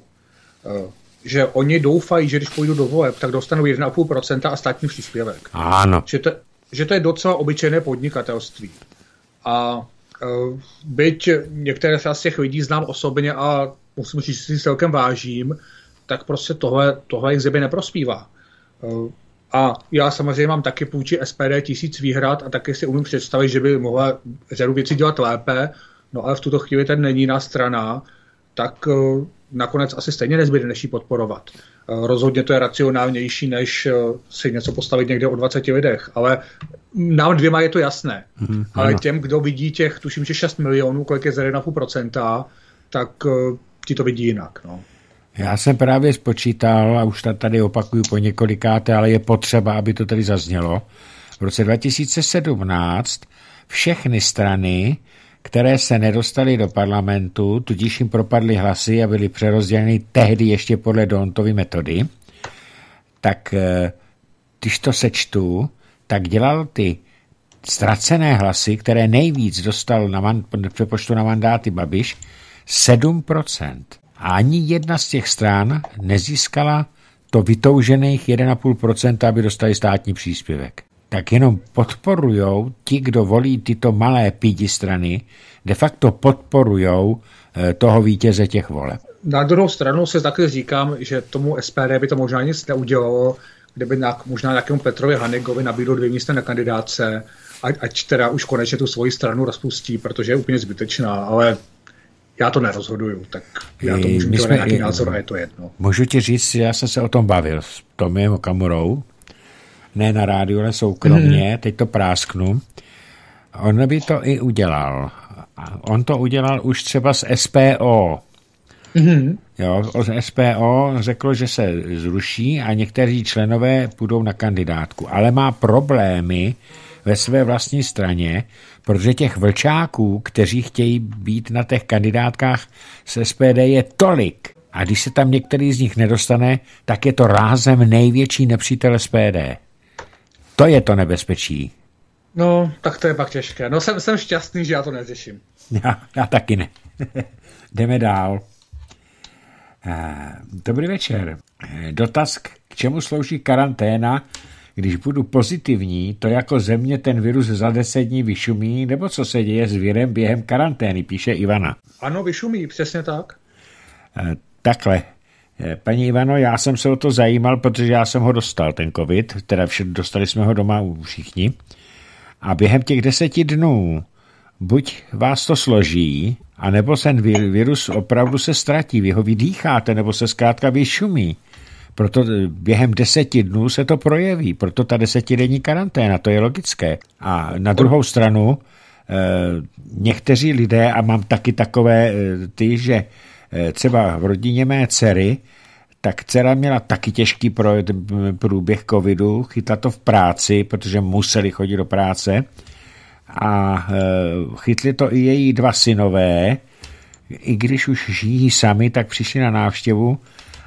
[SPEAKER 2] Že oni doufají, že když půjdu do voleb, tak dostanou jedna celá pět procenta a státní příspěvek.
[SPEAKER 1] Ano.
[SPEAKER 2] Že to, že to je docela obyčejné podnikatelství. A uh, byť některé z těch lidí znám osobně a musím říct, že si celkem vážím, tak prostě tohle, tohle jim zemi neprospívá. Uh, a já samozřejmě mám taky půjči S P D tisíc výhrad a taky si umím představit, že by mohla řadu věcí dělat lépe, no ale v tuto chvíli ten není jiná strana, tak uh, nakonec asi stejně nezbyde, než ji podporovat. Rozhodně to je racionálnější, než si něco postavit někde o dvaceti lidech, ale nám dvěma je to jasné. Mm-hmm, ale ano. Těm, kdo vidí těch, tuším, že šest milionů, kolik je za jedna celá pět procenta, tak ti to vidí jinak. No.
[SPEAKER 1] Já jsem právě spočítal, a už tady opakuju po několikáté, ale je potřeba, aby to tady zaznělo. V roce dva tisíce sedmnáct všechny strany, které se nedostaly do parlamentu, tudíž jim propadly hlasy a byly přerozděleny tehdy ještě podle D'Hondtovy metody, tak když to sečtu, tak dělal ty ztracené hlasy, které nejvíc dostal na man, přepočtu na mandáty Babiš, sedm procent. A ani jedna z těch stran nezískala to vytoužených jedna celá pět procenta, aby dostali státní příspěvek. Tak jenom podporujou ti, kdo volí tyto malé pídi strany, de facto podporujou toho vítěze těch voleb.
[SPEAKER 2] Na druhou stranu se taky říkám, že tomu S P D by to možná nic neudělalo, kdyby na, možná nějakému Petrovi Hanigovi nabídlo dvě místa na kandidáce, ať, ať teda už konečně tu svoji stranu rozpustí, protože je úplně zbytečná, ale já to nerozhoduju, tak já to můžu mít nějaký názor a je to jedno.
[SPEAKER 1] Můžu ti říct, já jsem se o tom bavil s Tomiem Okamurou, ne na rádiu, ale soukromně, mm. teď to prásknu. On by to i udělal. On to udělal už třeba s S P O. Mm. Jo, S P O řeklo, že se zruší a někteří členové půjdou na kandidátku, ale má problémy ve své vlastní straně, protože těch vlčáků, kteří chtějí být na těch kandidátkách s S P D je tolik. A když se tam některý z nich nedostane, tak je to rázem největší nepřítel S P D. To je to nebezpečí.
[SPEAKER 2] No, tak to je pak těžké. No jsem, jsem šťastný, že já to neřeším.
[SPEAKER 1] Já, já taky ne. Jdeme dál. Dobrý večer. Dotaz, k čemu slouží karanténa, když budu pozitivní, to jako země ten virus za deset dní vyšumí, nebo co se děje s virem během karantény, píše Ivana.
[SPEAKER 2] Ano, vyšumí, přesně tak.
[SPEAKER 1] Takhle. Paní Ivano, já jsem se o to zajímal, protože já jsem ho dostal, ten covid, teda vše, dostali jsme ho doma všichni. A během těch deseti dnů buď vás to složí, anebo ten virus opravdu se ztratí, vy ho vydýcháte, nebo se zkrátka vyšumí. Proto během deseti dnů se to projeví, proto ta desetidenní karanténa, to je logické. A na druhou stranu, někteří lidé, a mám taky takové ty, že třeba v rodině mé dcery, tak dcera měla taky těžký průběh covidu, chytla to v práci, protože museli chodit do práce a chytli to i její dva synové, i když už žijí sami, tak přišli na návštěvu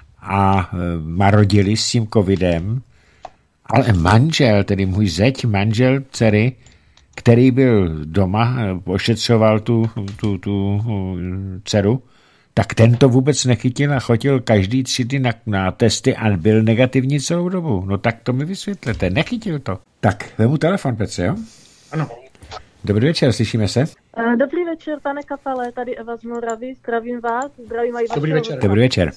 [SPEAKER 1] a marodili s tím covidem, ale manžel, tedy můj zeď, manžel dcery, který byl doma, ošetřoval tu, tu, tu dceru, tak ten to vůbec nechytil a chodil každý tři dny na, na testy a byl negativní celou dobu. No tak to mi vysvětlete, nechytil to. Tak, vemu telefon, Petře, jo?
[SPEAKER 2] Ano.
[SPEAKER 1] Dobrý večer, slyšíme se?
[SPEAKER 3] Dobrý večer, pane Kapale, tady Eva z Moravy, zdravím vás, zdravím i
[SPEAKER 2] Dobrý večer.
[SPEAKER 1] Dobrý večer.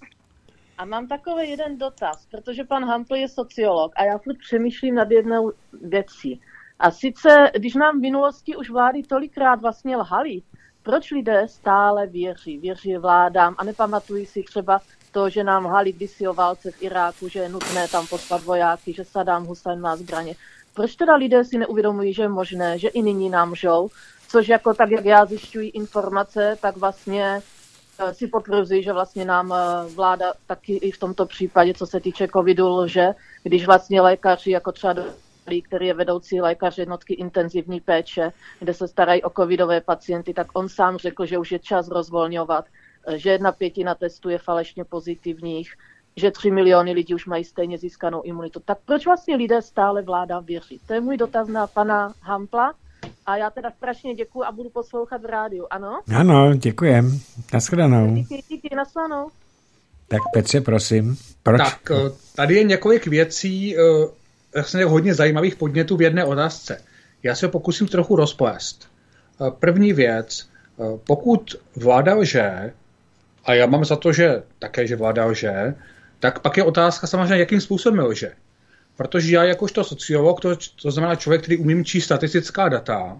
[SPEAKER 3] A mám takový jeden dotaz, protože pan Hampl je sociolog a já furt přemýšlím nad jednou věcí. A sice, když nám v minulosti už vlády tolikrát vlastně lhali, proč lidé stále věří, věří vládám a nepamatují si třeba to, že nám lhali kdysi o válce v Iráku, že je nutné tam poslat vojáky, že Saddam Hussein má zbraně. Proč teda lidé si neuvědomují, že je možné, že i nyní nám lžou, což jako tak, jak já zjišťuji informace, tak vlastně si potvrzují, že vlastně nám vláda taky i v tomto případě, co se týče covidu, lže, když vlastně lékaři, jako třeba který je vedoucí lékař jednotky intenzivní péče, kde se starají o covidové pacienty, tak on sám řekl, že už je čas rozvolňovat, že jedna pětina testů je falešně pozitivních, že tři miliony lidí už mají stejně získanou imunitu. Tak proč vlastně lidé stále vládám věří? To je můj dotaz na pana Hampla a já teda strašně děkuju a budu poslouchat v rádiu, ano?
[SPEAKER 1] Ano, děkujem. Nashledanou.
[SPEAKER 3] Díky, díky, nashledanou.
[SPEAKER 1] Tak Petře, prosím. Proč?
[SPEAKER 2] Tak tady je několik věcí, vlastně hodně zajímavých podnětů v jedné otázce. Já se pokusím trochu rozplést. První věc, pokud vláda lže, a já mám za to, že také, že vláda lže, tak pak je otázka samozřejmě, jakým způsobem lže. Protože já jakožto sociolog, to, to znamená člověk, který umím číst statistická data,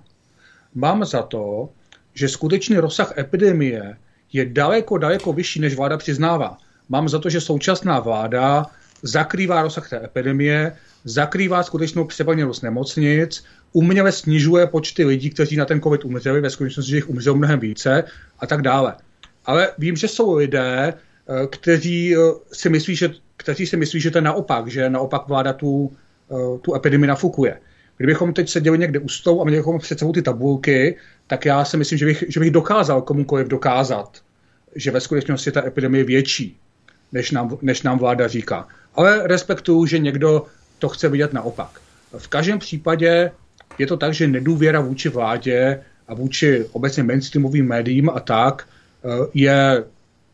[SPEAKER 2] mám za to, že skutečný rozsah epidemie je daleko, daleko vyšší, než vláda přiznává. Mám za to, že současná vláda zakrývá rozsah té epidemie, zakrývá skutečnou přeplněnost nemocnic, uměle snižuje počty lidí, kteří na ten covid umřeli, ve skutečnosti, že jich umřelo mnohem více a tak dále. Ale vím, že jsou lidé, kteří si myslí, že, kteří si myslí, že to je naopak, že naopak vláda tu, tu epidemii nafukuje. Kdybychom teď seděli někde u stolu a měli bychom před sebou ty tabulky, tak já si myslím, že bych, že bych dokázal komukoliv dokázat, že ve skutečnosti ta epidemie je větší, než nám, než nám vláda říká. Ale respektuju, že někdo to chce vidět naopak. V každém případě je to tak, že nedůvěra vůči vládě a vůči obecně mainstreamovým médiím a tak je,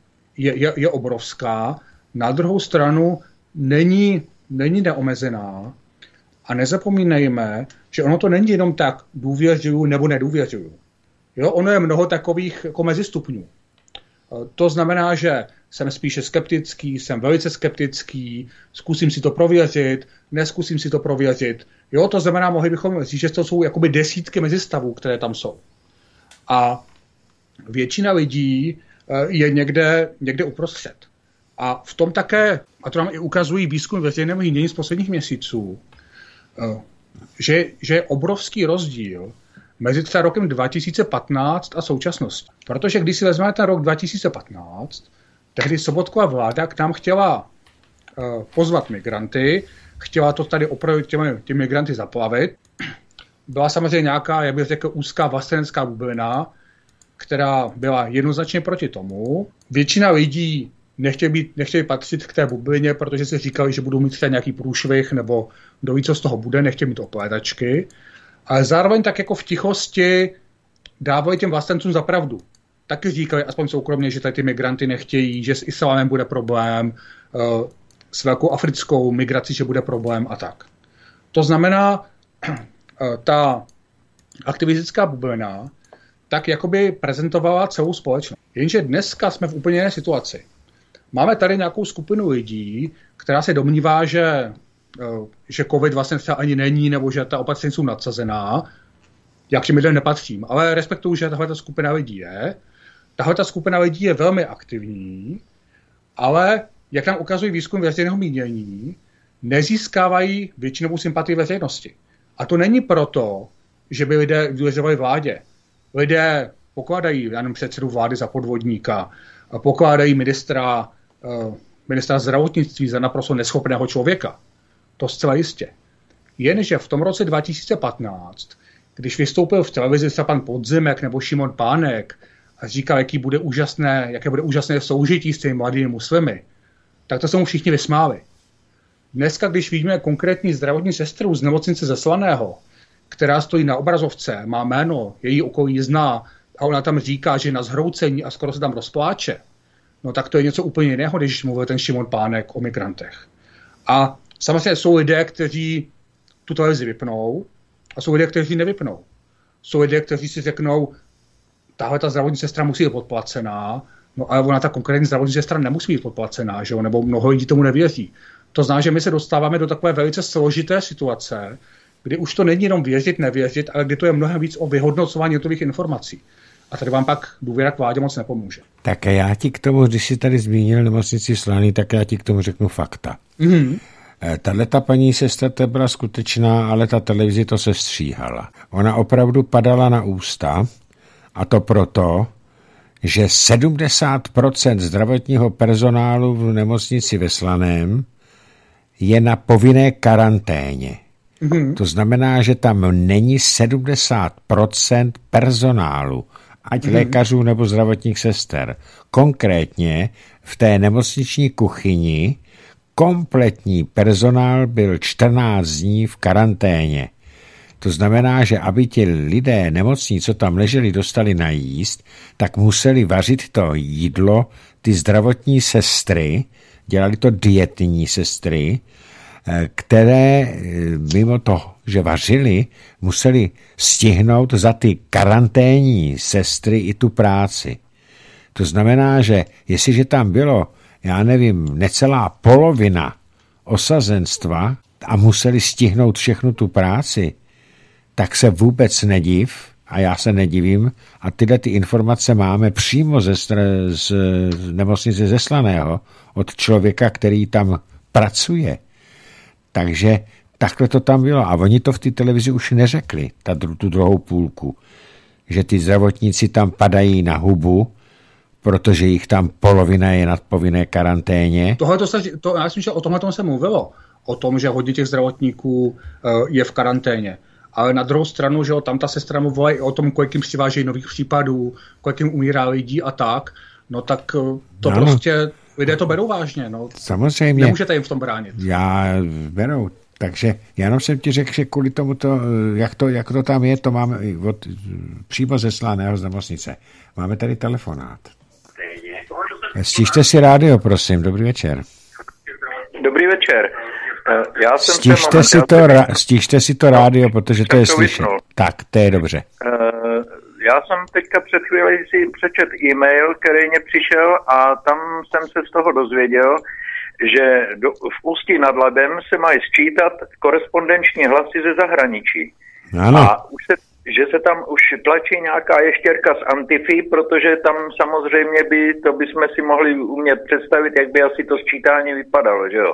[SPEAKER 2] je, je, je obrovská. Na druhou stranu není, není neomezená a nezapomínejme, že ono to není jenom tak důvěřuju nebo nedůvěřuju. Jo, ono je mnoho takových jako mezistupňů. To znamená, že jsem spíše skeptický, jsem velice skeptický, zkusím si to prověřit, neskusím si to prověřit. Jo, to znamená, mohli bychom říct, že to jsou jakoby desítky mezistavů, které tam jsou. A většina lidí je někde, někde uprostřed. A v tom také, a to nám i ukazují výzkum veřejného mínění z posledních měsíců, že, že je obrovský rozdíl mezi třeba rokem dva tisíce patnáct a současností. Protože když si vezmeme ten rok dva tisíce patnáct, tehdy Sobotkova vláda k nám chtěla uh, pozvat migranty, chtěla to tady opravdu těmi, těmi migranty zaplavit. Byla samozřejmě nějaká, jak bych řekl, úzká vlastenecká bublina, která byla jednoznačně proti tomu. Většina lidí nechtěli, být, nechtěli patřit k té bublině, protože si říkali, že budou mít třeba nějaký průšvih nebo kdo ví, co z toho bude, nechtěli mít oplétačky. ale zároveň tak jako v tichosti dávají těm vlastencům za pravdu. Taky říkali, aspoň soukromně, že tady ty migranty nechtějí, že s islámem bude problém, s velkou africkou migrací, že bude problém a tak. To znamená, ta aktivistická bublina tak jakoby prezentovala celou společnost. Jenže dneska jsme v úplně jiné situaci. Máme tady nějakou skupinu lidí, která se domnívá, že, že covid vlastně třeba ani není, nebo že ta opatření jsou nadsazená. Já k těm lidem nepatřím, ale respektuju, že tahle skupina lidí je. Tahle skupina lidí je velmi aktivní, ale jak nám ukazují výzkum veřejného mínění, nezískávají většinovou sympatii veřejnosti. A to není proto, že by lidé důvěřovali vládě. Lidé pokládají, já nevím, předsedu vlády za podvodníka, pokládají ministra, uh, ministra zdravotnictví za naprosto neschopného člověka. To zcela jistě. Jenže v tom roce dva tisíce patnáct, když vystoupil v televizi se pan Podzimek nebo Šimon Pánek a říkal, jaký bude úžasné, jaké bude úžasné soužití s těmi mladými muslimy, tak to se mu všichni vysmáli. Dneska, když vidíme konkrétní zdravotní sestru z nemocnice ze Slaného, která stojí na obrazovce, má jméno, její okolí zná a ona tam říká, že je na zhroucení a skoro se tam rozpláče, no tak to je něco úplně jiného, když mluvil ten Šimon Pánek o migrantech. A samozřejmě jsou lidé, kteří tu televizi vypnou a jsou lidé, kteří nevypnou. Jsou lidé, kteří si řeknou, tahle ta zdravotní sestra musí být podplacená, no ale ona ta konkrétní zdravotní sestra nemusí být podplacená, že jo? Nebo mnoho lidí tomu nevěří. To znamená, že my se dostáváme do takové velice složité situace, kdy už to není jenom věřit, nevěřit, ale kdy to je mnohem víc o vyhodnocování jednotlivých informací. A tady vám pak důvěra k vládě moc nepomůže.
[SPEAKER 1] Tak a já ti k tomu, když jsi tady zmínil nemocnici Slaný, tak já ti k tomu řeknu fakta. Mm-hmm. Tahle ta paní sestra, to byla skutečná, ale ta televizi to se stříhala. Ona opravdu padala na ústa, a to proto, že sedmdesát procent zdravotního personálu v nemocnici ve Slaném je na povinné karanténě. Mm-hmm. To znamená, že tam není sedmdesát procent personálu, ať mm-hmm. lékařů nebo zdravotních sester. Konkrétně v té nemocniční kuchyni kompletní personál byl čtrnáct dní v karanténě. To znamená, že aby ti lidé nemocní, co tam leželi, dostali najíst, tak museli vařit to jídlo, ty zdravotní sestry, dělali to dietní sestry, které mimo toho, že vařili, museli stihnout za ty karanténní sestry i tu práci. To znamená, že jestliže tam bylo, já nevím, necelá polovina osazenstva a museli stihnout všechnu tu práci, tak se vůbec nediv, a já se nedivím, a tyhle ty informace máme přímo ze z nemocnice ze Slaného od člověka, který tam pracuje. Takže takhle to tam bylo. A oni to v té televizi už neřekli, ta, tu druhou půlku, že ty zdravotníci tam padají na hubu, protože jich tam polovina je nad povinné karanténě.
[SPEAKER 2] Tohle to se, to, já myslím, že o tomhle se mluvilo. O tom, že hodně těch zdravotníků uh, je v karanténě. Ale na druhou stranu, že jo, tam ta sestra mluvila i o tom, kolik jim přivážejí nových případů, kolik jim umírá lidí a tak. No tak uh, to ano. Prostě lidé to berou vážně. No.
[SPEAKER 1] Samozřejmě.
[SPEAKER 2] Nemůžete jim v tom bránit.
[SPEAKER 1] Já berou. Takže já jenom jsem ti řekl, že kvůli tomu, to, jak, to, jak to tam je, to máme od, přímo ze Slaného z nemocnice. Máme tady telefonát. Stište si rádio, prosím. Dobrý večer.
[SPEAKER 4] Dobrý večer. Já jsem
[SPEAKER 1] stište, si to, ra, stište si to rádio, protože to je slyšet. Tak, to je dobře.
[SPEAKER 4] Já jsem teďka před chvíli si přečet e-mail, který mě přišel a tam jsem se z toho dozvěděl, že do, v Ústí nad Labem se mají sčítat korespondenční hlasy ze zahraničí.
[SPEAKER 1] Ano.
[SPEAKER 4] A už se, že se tam už tlačí nějaká ještěrka z Antify, protože tam samozřejmě by, to bychom si mohli umět představit, jak by asi to sčítání vypadalo, že jo.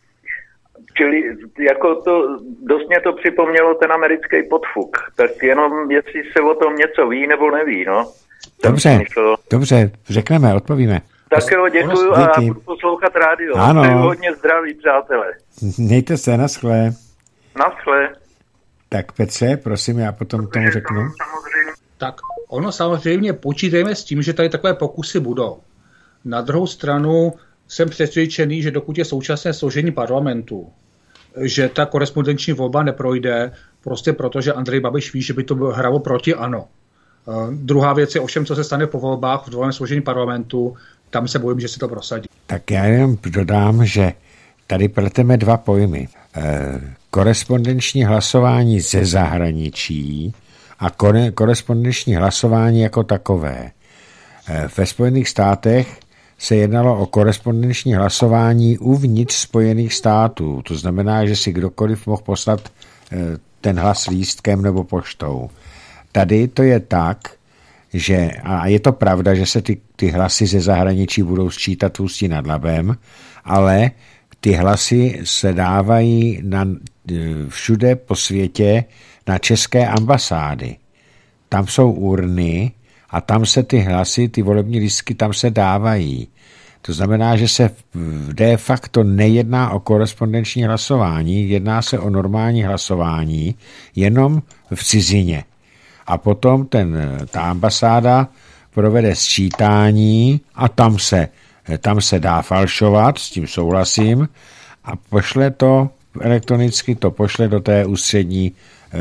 [SPEAKER 4] Čili jako to, dost mě to připomnělo ten americký podfuk. Tak jenom jestli se o tom něco ví nebo neví, no.
[SPEAKER 1] Dobře, dobře, řekneme, odpovíme.
[SPEAKER 4] Tak jo, děkuju a já budu poslouchat rádio.
[SPEAKER 1] Ano.
[SPEAKER 4] Přeju hodně zdraví, přátelé.
[SPEAKER 1] Mějte se, naschle.
[SPEAKER 4] Naschle.
[SPEAKER 1] Tak Petře, prosím, já potom k tomu řeknu.
[SPEAKER 2] Tak ono samozřejmě počítejme s tím, že tady takové pokusy budou. Na druhou stranu jsem přesvědčený, že dokud je současné složení parlamentu, že ta korespondenční volba neprojde, prostě proto, že Andrej Babiš ví, že by to hralo proti ANO. Uh, druhá věc je ovšem, co se stane po volbách v druhém složení parlamentu, tam se bojím, že si to prosadí.
[SPEAKER 1] Tak já jenom dodám, že tady pleteme dva pojmy. E, korespondenční hlasování ze zahraničí a kore, korespondenční hlasování jako takové. E, ve Spojených státech se jednalo o korespondenční hlasování uvnitř Spojených států. To znamená, že si kdokoliv mohl poslat e, ten hlas lístkem nebo poštou. Tady to je tak, že, a je to pravda, že se ty, ty hlasy ze zahraničí budou sčítat v Ústí nad Labem, ale ty hlasy se dávají na, všude po světě na české ambasády. Tam jsou urny a tam se ty hlasy, ty volební lístky, tam se dávají. To znamená, že se de facto nejedná o korespondenční hlasování, jedná se o normální hlasování, jenom v cizině. A potom ten, ta ambasáda provede sčítání a tam se, tam se dá falšovat, s tím souhlasím, a pošle to elektronicky, to pošle do té ústřední,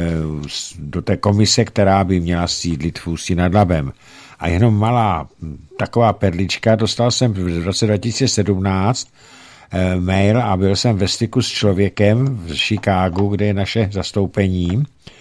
[SPEAKER 1] do té komise, která by měla sídlit v Ústí nad Labem. A jenom malá taková perlička, dostal jsem v roce dva tisíce sedmnáct mail a byl jsem ve styku s člověkem v Chicagu, kde je naše zastoupení,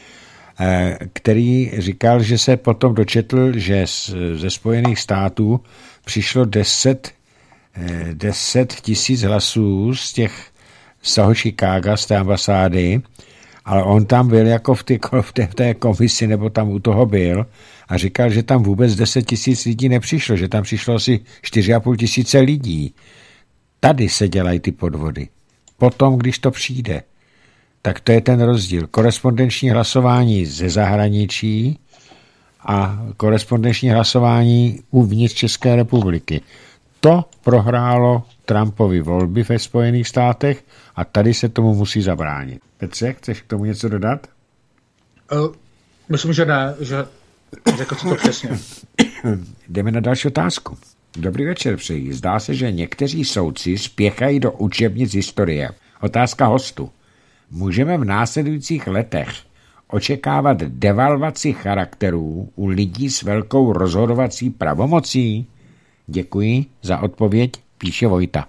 [SPEAKER 1] který říkal, že se potom dočetl, že ze Spojených států přišlo deset, deset tisíc hlasů z těch z toho Chicaga, z té ambasády, ale on tam byl jako v, ty, v, té, v té komisi, nebo tam u toho byl a říkal, že tam vůbec deset tisíc lidí nepřišlo, že tam přišlo asi čtyři a půl tisíce lidí. Tady se dělají ty podvody. Potom, když to přijde, tak to je ten rozdíl. Korespondenční hlasování ze zahraničí a korespondenční hlasování uvnitř České republiky. To prohrálo Trumpovi volby ve Spojených státech a tady se tomu musí zabránit. Petře, chceš k tomu něco dodat?
[SPEAKER 2] Uh, myslím, že ne, že řekl to přesně.
[SPEAKER 1] Jdeme na další otázku. Dobrý večer přeji. Zdá se, že někteří soudci spěchají do učebnic historie. Otázka hostu. Můžeme v následujících letech očekávat devalvaci charakterů u lidí s velkou rozhodovací pravomocí? Děkuji za odpověď, píše Vojta.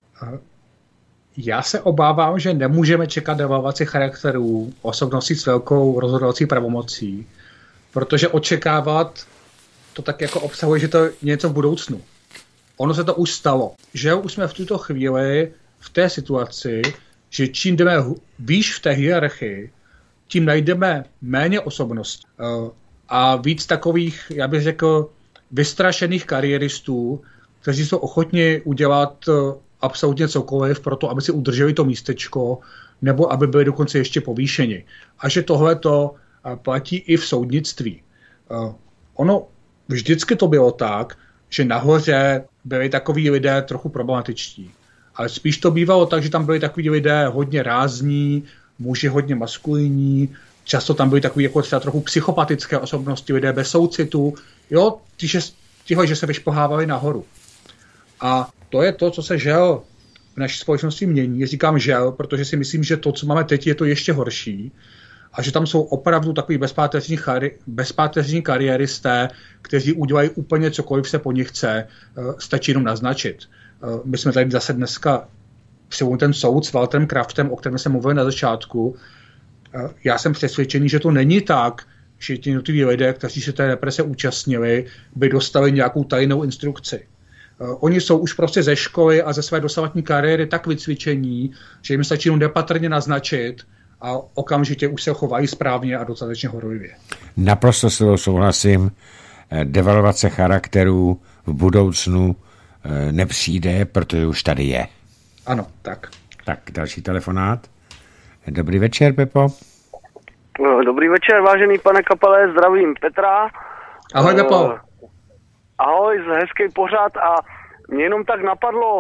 [SPEAKER 2] Já se obávám, že nemůžeme čekat devalvaci charakterů osobností s velkou rozhodovací pravomocí, protože očekávat to tak jako obsahuje, že to je něco v budoucnu. Ono se to už stalo, že už jsme v tuto chvíli v té situaci, že čím jdeme výš v té hierarchii, tím najdeme méně osobností a víc takových, já bych řekl, vystrašených kariéristů, kteří jsou ochotni udělat absolutně cokoliv pro to, aby si udrželi to místečko, nebo aby byli dokonce ještě povýšeni. A že tohle to platí i v soudnictví. Ono vždycky to bylo tak, že nahoře byli takoví lidé trochu problematičtí. Ale spíš to bývalo tak, že tam byli takoví lidé hodně rázní, muži hodně maskulinní, často tam byli takový jako třeba trochu psychopatické osobnosti, lidé bez soucitu, jo, tihle, že se vyšplhávali nahoru. A to je to, co se žel v naší společnosti mění. Říkám žel, protože si myslím, že to, co máme teď, je to ještě horší a že tam jsou opravdu takový bezpáteřní, chari- bezpáteřní kariéristé, kteří udělají úplně cokoliv se po nich chce, stačí jenom naznačit. My jsme tady zase dneska přijeli ten soud s Walterem Kraftem, o kterém jsme mluvili na začátku. Já jsem přesvědčený, že to není tak, že ti jednotliví lidé, kteří se té represe účastnili, by dostali nějakou tajnou instrukci. Oni jsou už prostě ze školy a ze své dosavadní kariéry tak vycvičení, že jim stačí jenom nepatrně naznačit a okamžitě už se chovají správně a dostatečně horlivě.
[SPEAKER 1] Naprosto s toho souhlasím. Devalvace charakterů v budoucnu nepřijde, protože už tady je.
[SPEAKER 2] Ano, tak.
[SPEAKER 1] Tak, další telefonát. Dobrý večer, Pepo.
[SPEAKER 5] Dobrý večer, vážený pane Kapele, zdravím Petra.
[SPEAKER 2] Ahoj, Pepo.
[SPEAKER 5] Ahoj, hezký pořad a mě jenom tak napadlo,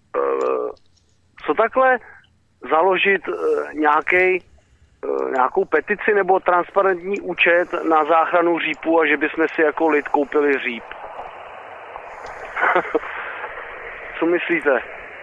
[SPEAKER 5] co takhle založit nějaký, nějakou petici nebo transparentní účet na záchranu řípů a že bychom si jako lid koupili říp. Co myslíte?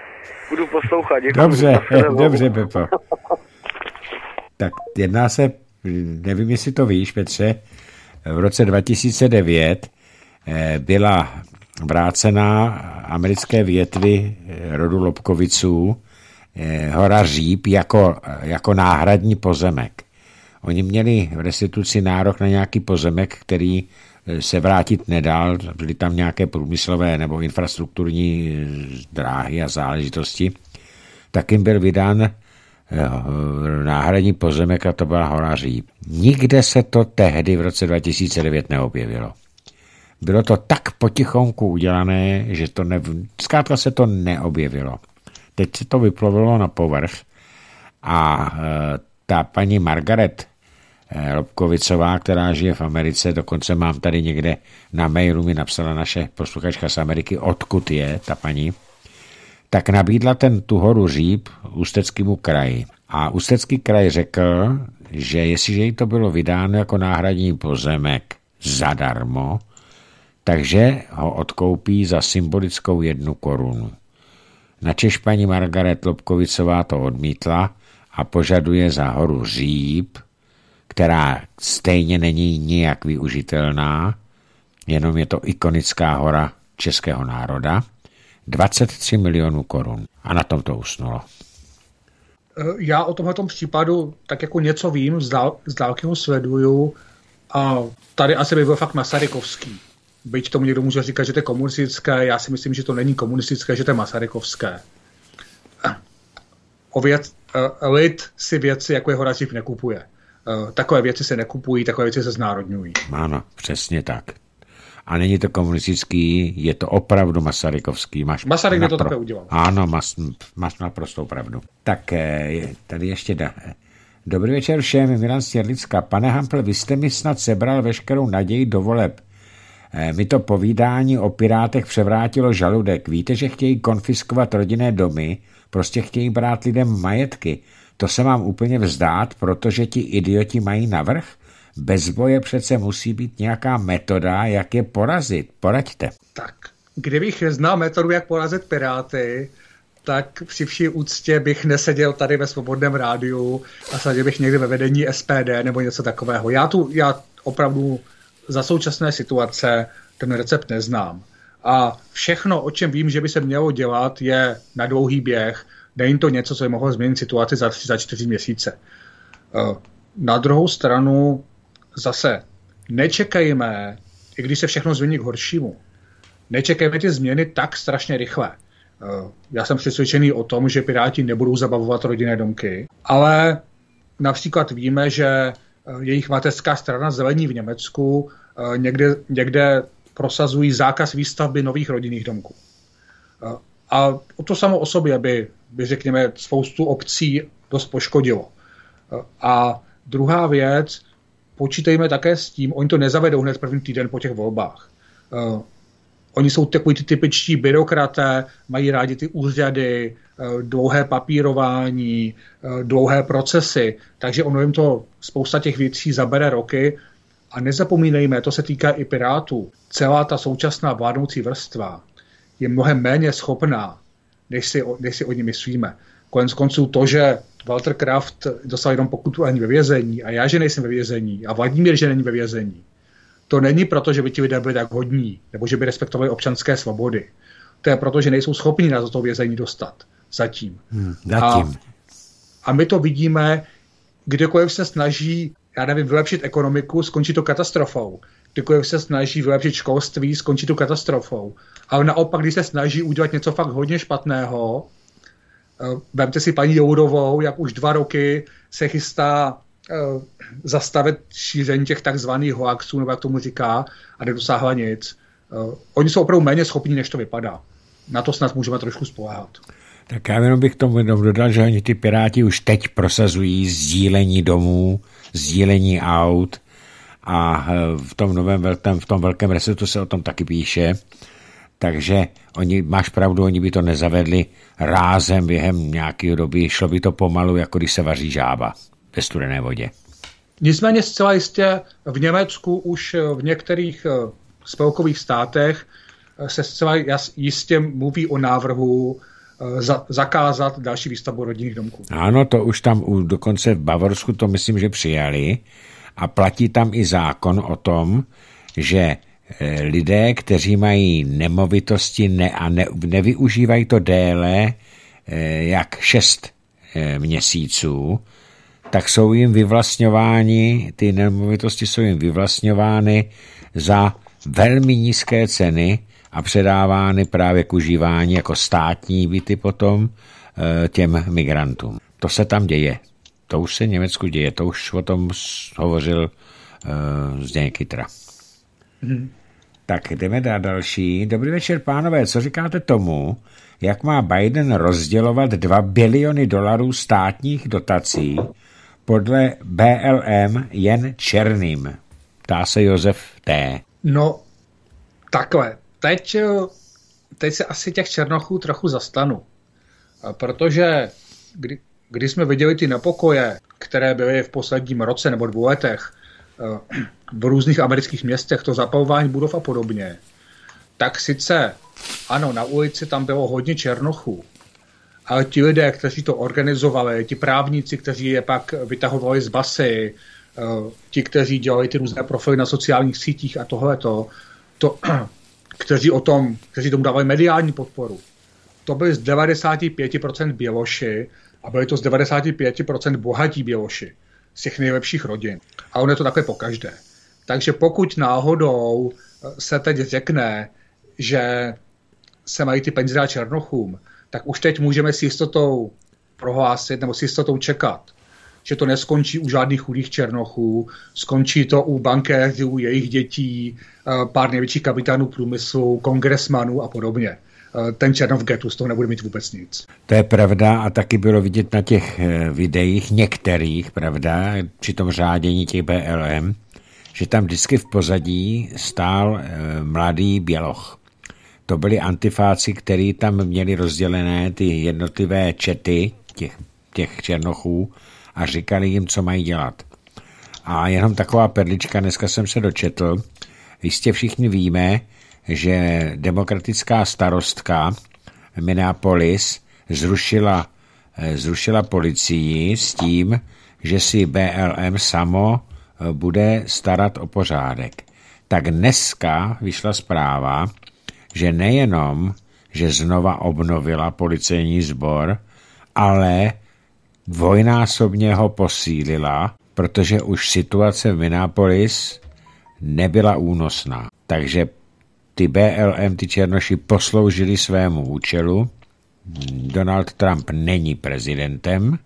[SPEAKER 5] Budu poslouchat. Děkuji.
[SPEAKER 1] Dobře, dobře, Pepo. Tak jedná se nevím, jestli to víš, Petře, v roce dva tisíce devět byla vrácená americké větvy rodu Lobkoviců hora Říp jako, jako náhradní pozemek. Oni měli v restituci nárok na nějaký pozemek, který se vrátit nedal, byly tam nějaké průmyslové nebo infrastrukturní dráhy a záležitosti, tak jim byl vydán náhradní pozemek a to byla hora Říp. Nikde se to tehdy v roce dva tisíce devět neobjevilo. Bylo to tak potichonku udělané, že to ne, zkrátka se to neobjevilo. Teď se to vyplovilo na povrch a e, ta paní Margaret e, Lobkovicová, která žije v Americe, dokonce mám tady někde na mailu, mi napsala naše posluchačka z Ameriky, odkud je ta paní, tak nabídla ten tu horu Říp Ústeckému kraji. A Ústecký kraj řekl, že jestliže jí to bylo vydáno jako náhradní pozemek zadarmo, takže ho odkoupí za symbolickou jednu korunu. Načež paní Margaret Lobkovicová to odmítla a požaduje za horu Říp, která stejně není nijak využitelná, jenom je to ikonická hora českého národa, dvacet tři milionů korun. A na tom to usnulo.
[SPEAKER 2] Já o tomhletom případu tak jako něco vím, z, dál, z dálky ho sleduju a tady asi by byl fakt masarykovský. Byť tomu někdo může říkat, že to je komunistické, já si myslím, že to není komunistické, že to je masarykovské. O věc, lid si věci, jako je hora Říp, nekupuje. Takové věci se nekupují, takové věci se znárodňují.
[SPEAKER 1] Ano, přesně tak. A není to komunistický, je to opravdu masarykovský. Máš
[SPEAKER 2] Masaryk
[SPEAKER 1] napro...
[SPEAKER 2] to takové udělal.
[SPEAKER 1] Ano, máš, máš naprostou pravdu. Tak tady ještě da. Dobrý večer všem, Milan Stěrlická. Pane Hampl, vy jste mi snad sebral veškerou naději do voleb. Mi to povídání o Pirátech převrátilo žaludek. Víte, že chtějí konfiskovat rodinné domy, prostě chtějí brát lidem majetky. To se mám úplně vzdát, protože ti idioti mají navrch. Bez boje přece musí být nějaká metoda, jak je porazit. Poraďte.
[SPEAKER 2] Tak, kdybych znal metodu, jak porazit Piráty, tak při vší úctě bych neseděl tady ve Svobodném rádiu a seděl bych někdy ve vedení S P D nebo něco takového. Já tu, já opravdu za současné situace ten recept neznám. A všechno, o čem vím, že by se mělo dělat, je na dlouhý běh. Není to něco, co by mohlo změnit situaci za tři, za čtyři měsíce. Na druhou stranu zase nečekejme, i když se všechno změní k horšímu, nečekejme ty změny tak strašně rychle. Já jsem přesvědčený o tom, že Piráti nebudou zabavovat rodinné domky, ale například víme, že jejich mateřská strana Zelení v Německu někde, někde prosazují zákaz výstavby nových rodinných domků. A to samo o sobě by, by řekněme, spoustu obcí dost poškodilo. A druhá věc, počítejme také s tím, oni to nezavedou hned první týden po těch volbách. Uh, oni jsou takový ty typičtí byrokraté, mají rádi ty úřady, uh, dlouhé papírování, uh, dlouhé procesy, takže ono jim to spousta těch věcí zabere roky. A nezapomínejme, to se týká i Pirátů, celá ta současná vládnoucí vrstva je mnohem méně schopná, než si, než si o ní myslíme. Konec konců to, že Walter Kraft dostal jenom pokutu ani ve vězení a já, že nejsem ve vězení a Vladimír, že není ve vězení, to není proto, že by ti lidé byli tak hodní nebo že by respektovali občanské svobody. To je proto, že nejsou schopni nás do toho vězení dostat. Zatím.
[SPEAKER 1] Hmm, zatím.
[SPEAKER 2] A, a my to vidíme, kdekoliv se snaží, já nevím, vylepšit ekonomiku, skončí to katastrofou. Kdykoliv se snaží vylepšit školství, skončí to katastrofou. Ale naopak, když se snaží udělat něco fakt hodně špatného, vemte si paní Jourovou, jak už dva roky se chystá uh, zastavit šíření těch takzvaných hoaxů, nebo jak tomu říká, a nedosáhla nic. Uh, oni jsou opravdu méně schopní, než to vypadá. Na to snad můžeme trošku spoléhat.
[SPEAKER 1] Tak já jenom bych tomu jenom dodal, že oni ty Piráti už teď prosazují sdílení domů, sdílení aut a v tom novém velkém, v tom velkém resetu se o tom taky píše. Takže oni, máš pravdu, oni by to nezavedli rázem během nějaké doby, šlo by to pomalu, jako když se vaří žába ve studené vodě.
[SPEAKER 2] Nicméně zcela jistě v Německu už v některých spolkových státech se zcela jistě mluví o návrhu za, zakázat další výstavbu rodinných domků.
[SPEAKER 1] Ano, to už tam u, dokonce v Bavorsku to myslím, že přijali a platí tam i zákon o tom, že lidé, kteří mají nemovitosti ne, a ne, nevyužívají to déle jak šest měsíců, tak jsou jim vyvlastňováni, ty nemovitosti jsou jim vyvlastňovány za velmi nízké ceny a předávány právě k užívání jako státní byty potom těm migrantům. To se tam děje. To už se v Německu děje. To už o tom hovořil uh, Zdeněk Kytra. Hmm. Tak jdeme dát další. Dobrý večer, pánové. Co říkáte tomu, jak má Biden rozdělovat dva biliony dolarů státních dotací podle B L M jen černým? Ptá se Josef T.
[SPEAKER 2] No, takhle. Teď, teď se asi těch černochů trochu zastanu. Protože kdy, když jsme viděli ty nepokoje, které byly v posledním roce nebo dvou letech v různých amerických městech, to zapalování budov a podobně, tak sice ano, na ulici tam bylo hodně černochů, ale ti lidé, kteří to organizovali, ti právníci, kteří je pak vytahovali z basy, ti, kteří dělali ty různé profily na sociálních sítích a tohleto, to, kteří o tom, kteří tomu dávali mediální podporu, to byly z devadesát pět procent Běloši a byly to z devadesát pět procent bohatí Běloši z těch nejlepších rodin. A ono je to takhle pokaždé. Takže pokud náhodou se teď řekne, že se mají ty peníze dát černochům, tak už teď můžeme s jistotou prohlásit nebo s jistotou čekat, že to neskončí u žádných chudých černochů, skončí to u bankéřů, jejich dětí, pár největších kapitánů průmyslu, kongresmanů a podobně. Ten Černov getu z toho nebude mít vůbec nic.
[SPEAKER 1] To je pravda a taky bylo vidět na těch videích některých, pravda, při tom řádění těch B L M, že tam vždycky v pozadí stál mladý běloch. To byli antifáci, kteří tam měli rozdělené ty jednotlivé čety těch, těch černochů a říkali jim, co mají dělat. A jenom taková perlička, dneska jsem se dočetl, jistě všichni víme, že demokratická starostka Minneapolis zrušila, zrušila policii s tím, že si B L M samo bude starat o pořádek. Tak dneska vyšla zpráva, že nejenom, že znova obnovila policejní sbor, ale dvojnásobně ho posílila, protože už situace v Minneapolis nebyla únosná. Takže ty B L M, ty černoši posloužili svému účelu. Donald Trump není prezidentem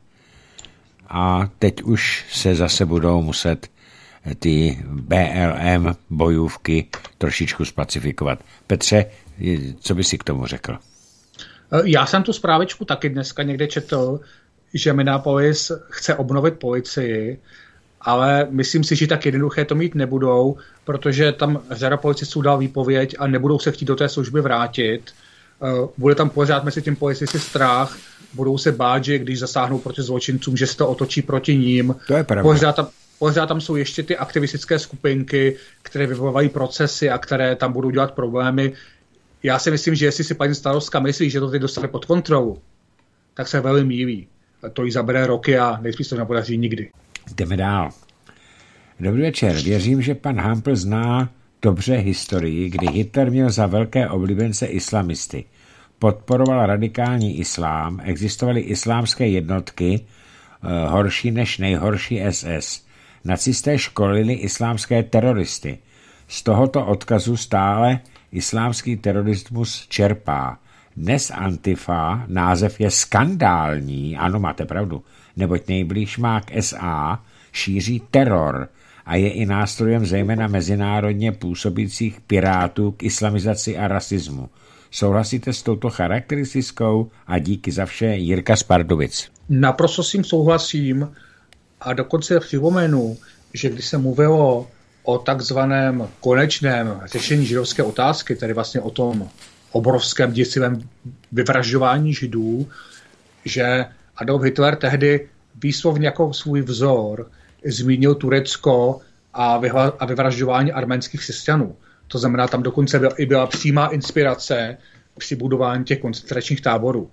[SPEAKER 1] a teď už se zase budou muset ty B L M bojůvky trošičku spacifikovat. Petře, co by si k tomu řekl?
[SPEAKER 2] Já jsem tu zprávičku taky dneska někde četl, že Minneapolis chce obnovit policii, ale myslím si, že tak jednoduché to mít nebudou, protože tam řada policistů dal výpověď a nebudou se chtít do té služby vrátit. Bude tam pořád mezi tím policisty strach, budou se bát, že když zasáhnou proti zločincům, že se to otočí proti ním.
[SPEAKER 1] To je pravda.
[SPEAKER 2] Pořád tam, pořád tam jsou ještě ty aktivistické skupinky, které vyvolávají procesy a které tam budou dělat problémy. Já si myslím, že jestli si paní starostka myslí, že to teď dostane pod kontrolu, tak se velmi mýlí. To jí zabere roky a nejspíš to nepodaří nikdy.
[SPEAKER 1] Jdeme dál. Dobrý večer. Věřím, že pan Hampl zná dobře historii, kdy Hitler měl za velké oblíbence islamisty. Podporoval radikální islám, existovaly islámské jednotky uh, horší než nejhorší S S. Nacisté školili islámské teroristy. Z tohoto odkazu stále islámský terorismus čerpá. Dnes Antifa, název je skandální, ano, máte pravdu, neboť nejblíž má k S A, šíří teror a je i nástrojem zejména mezinárodně působících pirátů k islamizaci a rasismu. Souhlasíte s touto charakteristickou? A díky za vše, Jirka z Pardubic.
[SPEAKER 2] Naprosto s tím souhlasím a dokonce připomenu, že když se mluvilo o takzvaném konečném řešení židovské otázky, tedy vlastně o tom obrovském děsivém vyvražďování židů, že Adolf Hitler tehdy výslovně jako svůj vzor zmínil Turecko a, vyhla, a vyvražďování arménských křesťanů. To znamená, tam dokonce byla, i byla přímá inspirace při budování těch koncentračních táborů.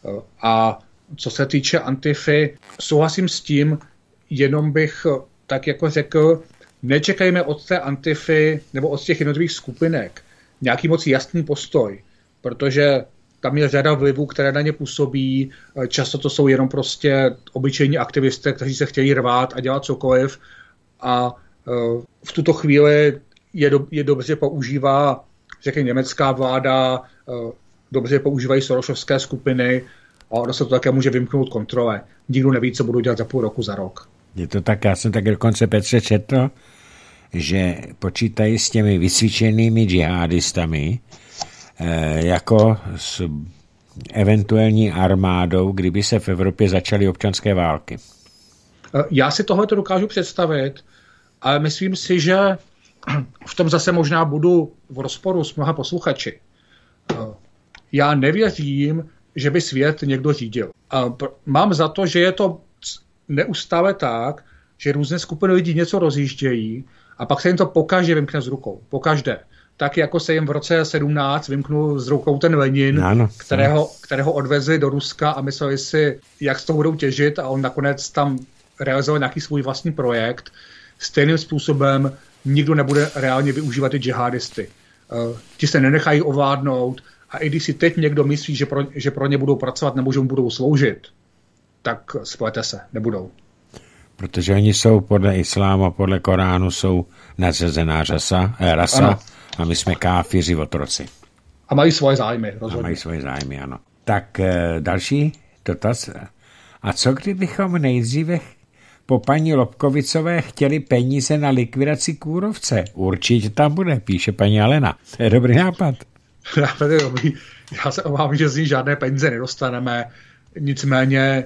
[SPEAKER 2] A co se týče Antify, souhlasím s tím, jenom bych tak jako řekl, nečekejme od té Antify nebo od těch jednotlivých skupinek nějaký moc jasný postoj, protože tam je řada vlivů, které na ně působí. Často to jsou jenom prostě obyčejní aktivisté, kteří se chtějí rvát a dělat cokoliv. A v tuto chvíli je, do, je dobře používá, řekněme, německá vláda, dobře používají sorosovské skupiny a ono se to také může vymknout kontrole. Nikdo neví, co budou dělat za půl roku, za rok.
[SPEAKER 1] Je to tak, já jsem tak dokonce, Petře, četl, že počítají s těmi vysvědčenými džihadistami eh, jako s eventuální armádou, kdyby se v Evropě začaly občanské války.
[SPEAKER 2] Já si tohle to dokážu představit, ale myslím si, že v tom zase možná budu v rozporu s mnoha posluchači. Já nevěřím, že by svět někdo řídil. Mám za to, že je to neustále tak, že různé skupiny lidí něco rozjíždějí a pak se jim to pokaždé vymkne z rukou. Pokaždé. Tak jako se jim v roce sedmnáct vymknul z rukou ten Lenin, ano, kterého, kterého odvezli do Ruska a mysleli si, jak z toho budou těžit a on nakonec tam realizoval nějaký svůj vlastní projekt. Stejným způsobem nikdo nebude reálně využívat ty džihadisty. Uh, ti se nenechají ovládnout a i když si teď někdo myslí, že pro, že pro ně budou pracovat nebo že mu budou sloužit, tak splete se, nebudou.
[SPEAKER 1] Protože oni jsou podle islámu a podle Koránu jsou nadřazená rasa, eh, rasa a my jsme káfiři, otroci.
[SPEAKER 2] A mají svoje zájmy, rozhodně.
[SPEAKER 1] A mají svoje zájmy, ano. Tak eh, další dotaz. A co kdybychom nejdříve po paní Lobkovicové chtěli peníze na likvidaci kůrovce? Určitě tam bude, píše paní Alena. To je dobrý nápad.
[SPEAKER 2] Já se obávám, že z ní žádné peníze nedostaneme. Nicméně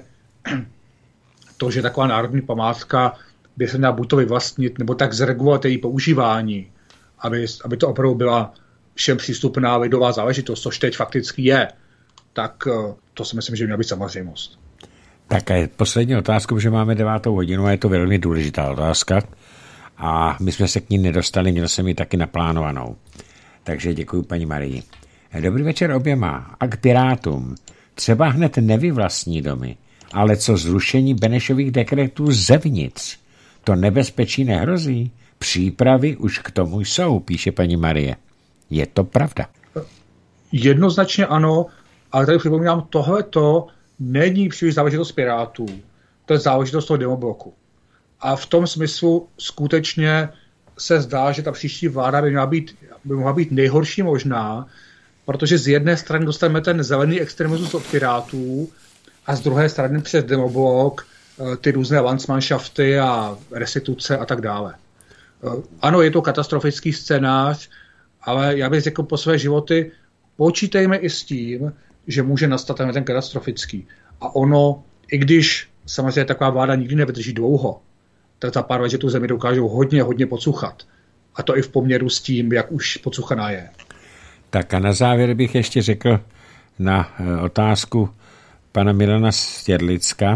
[SPEAKER 2] to, že taková národní památka by se měla buď to vyvlastnit, nebo tak zregulovat její používání, aby, aby to opravdu byla všem přístupná lidová záležitost, což teď fakticky je, tak to si myslím, že měla být samozřejmost.
[SPEAKER 1] Tak a poslední otázku, protože máme devátou hodinu a je to velmi důležitá otázka a my jsme se k ní nedostali, měl jsem ji taky naplánovanou. Takže děkuji paní Marii. Dobrý večer oběma a k Pirátům. Třeba hned nevyvlastní domy, ale co zrušení Benešových dekretů zevnitř? To nebezpečí nehrozí? Přípravy už k tomu jsou, píše paní Marie. Je to pravda?
[SPEAKER 2] Jednoznačně ano, ale tady připomínám, tohleto není příliš záležitost Pirátů. To je záležitost toho demobloku. A v tom smyslu skutečně se zdá, že ta příští vláda by mohla být, by mohla být nejhorší možná, protože z jedné strany dostaneme ten zelený extremismus od Pirátů a z druhé strany přes demoblok ty různé Landsmannschafty a restituce a tak dále. Ano, je to katastrofický scénář, ale já bych řekl po své životy, počítejme i s tím, že může nastat ten katastrofický. A ono, i když samozřejmě taková vláda nikdy nevydrží dlouho, tak za pár let, že tu zemi dokážou hodně, hodně pocuchat. A to i v poměru s tím, jak už pocuchaná je.
[SPEAKER 1] Tak a na závěr bych ještě řekl na otázku pana Milana Stěrlicka,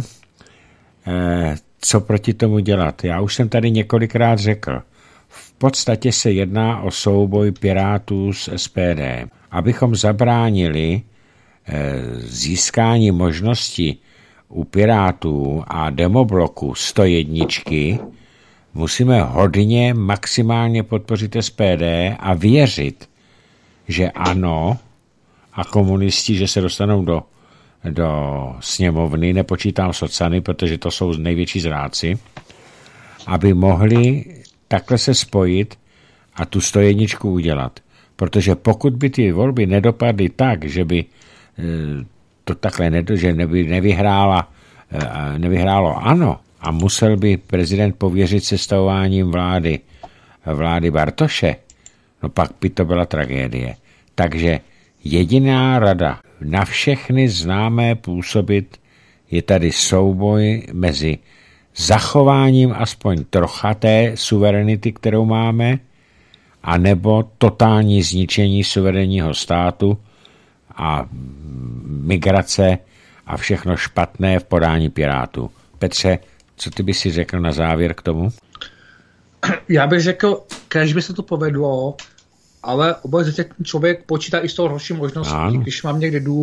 [SPEAKER 1] co proti tomu dělat. Já už jsem tady několikrát řekl, v podstatě se jedná o souboj Pirátů s S P D. Abychom zabránili získání možnosti u Pirátů a demobloku sto jedna musíme hodně maximálně podpořit S P D a věřit, že ano, a komunisti, že se dostanou do, do sněmovny, nepočítám socany, protože to jsou největší zrádci, aby mohli takhle se spojit a tu sto jedna udělat. Protože pokud by ty volby nedopadly tak, že by to takhle nedo, že neby nevyhrála, nevyhrálo ANO a musel by prezident pověřit sestavováním vlády, vlády Bartoše, no pak by to byla tragédie. Takže jediná rada na všechny známé působit je tady souboj mezi zachováním aspoň trocha té suverenity, kterou máme, a nebo totální zničení suverénního státu a migrace a všechno špatné v podání Pirátů. Petře, co ty by si řekl na závěr k tomu?
[SPEAKER 2] Já bych řekl, kéž by se to povedlo, ale obecně člověk počítá i s tou horší možností. Ano. Když mám někdy dům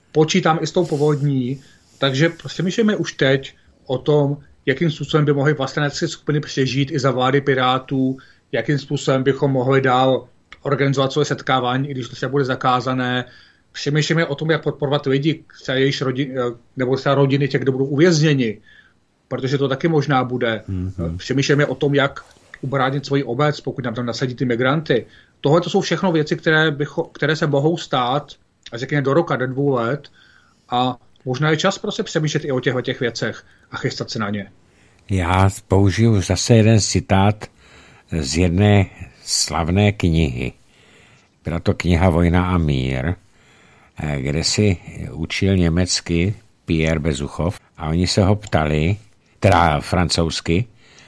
[SPEAKER 2] počítám i s tou povodní, takže přemýšlíme už teď o tom, jakým způsobem by mohly vlastenecké skupiny přežít i za vlády Pirátů, jakým způsobem bychom mohli dál organizovat svoje setkávání, i když to se bude zakázané. Přemýšlíme o tom, jak podporovat lidi, jejich rodin, nebo třeba rodiny těch, kdo budou uvězněni, protože to taky možná bude. Mm-hmm. Přemýšlíme o tom, jak ubránit svoji obec, pokud nám tam nasadí ty migranty. Tohle to jsou všechno věci, které, bycho, které se mohou stát, a řekněme do roka, do dvou let, a možná je čas prostě přemýšlet i o těchto těch věcech a chystat se na ně. Já
[SPEAKER 1] použiju zase jeden citát z jedné slavné knihy. Byla to kniha Vojna a mír, kde si učil německy Pierre Bezuchov a oni se ho ptali, teda francouzsky,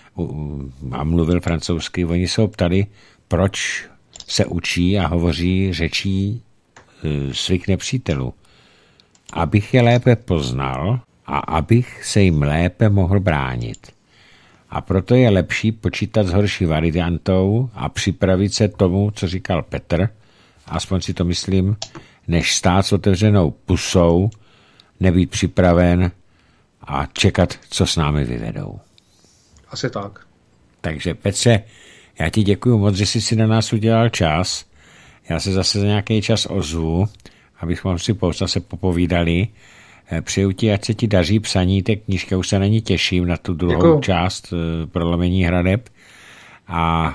[SPEAKER 1] a mluvil francouzsky, oni se ho ptali, proč se učí a hovoří řečí svých nepřítelů. Abych je lépe poznal a abych se jim lépe mohl bránit. A proto je lepší počítat s horší variantou a připravit se tomu, co říkal Petr, aspoň si to myslím, než stát s otevřenou pusou, nebýt připraven a čekat, co s námi vyvedou.
[SPEAKER 2] Asi tak.
[SPEAKER 1] Takže Petře, já ti děkuju moc, že jsi si na nás udělal čas. Já se zase za nějaký čas ozvu, abychom si zase popovídali. Přeju ti, ať se ti daří psaní té knížky, už se na ní těším, na tu druhou děkuju. část Prolomení hradeb. A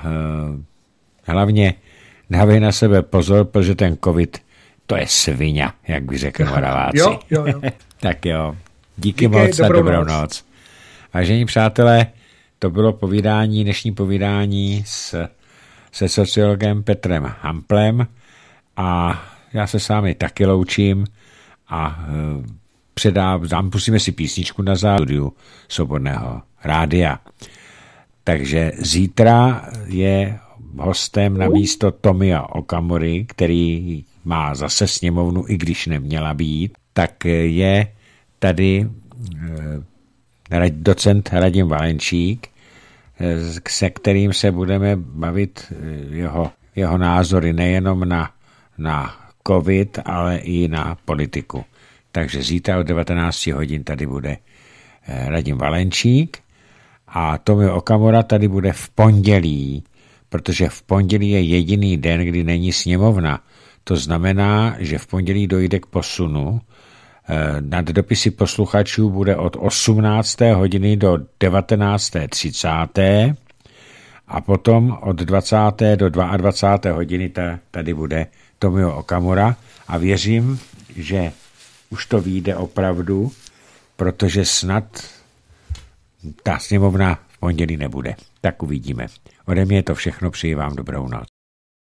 [SPEAKER 1] hlavně dávej na sebe pozor, protože ten covid, to je svině, jak by řekli Moraváci.
[SPEAKER 2] Jo, jo, jo.
[SPEAKER 1] Tak jo, díky, díky moc a dobrou noc. noc. Vážení přátelé, to bylo povídání, dnešní povídání s, se sociologem Petrem Hamplem a já se s vámi taky loučím a předám, dám, pustíme si písničku na zástudiu Svobodného rádia. Takže zítra je hostem na místo Tomia Okamury, který má zase sněmovnu, i když neměla být, tak je tady docent Radim Valenčík, se kterým se budeme bavit jeho, jeho názory nejenom na, na covid, ale i na politiku. Takže zítra od devatenáct hodin tady bude Radim Valenčík a Tomio Okamura tady bude v pondělí, protože v pondělí je jediný den, kdy není sněmovna. To znamená, že v pondělí dojde k posunu. Nad dopisy posluchačů bude od osmnácté hodiny do devatenácté třicet a potom od dvacáté do dvacáté druhé hodiny tady bude Tomio Okamura a věřím, že už to vyjde opravdu, protože snad ta sněmovna v pondělí nebude. Tak uvidíme. Ode mě je to všechno, přeji vám dobrou noc.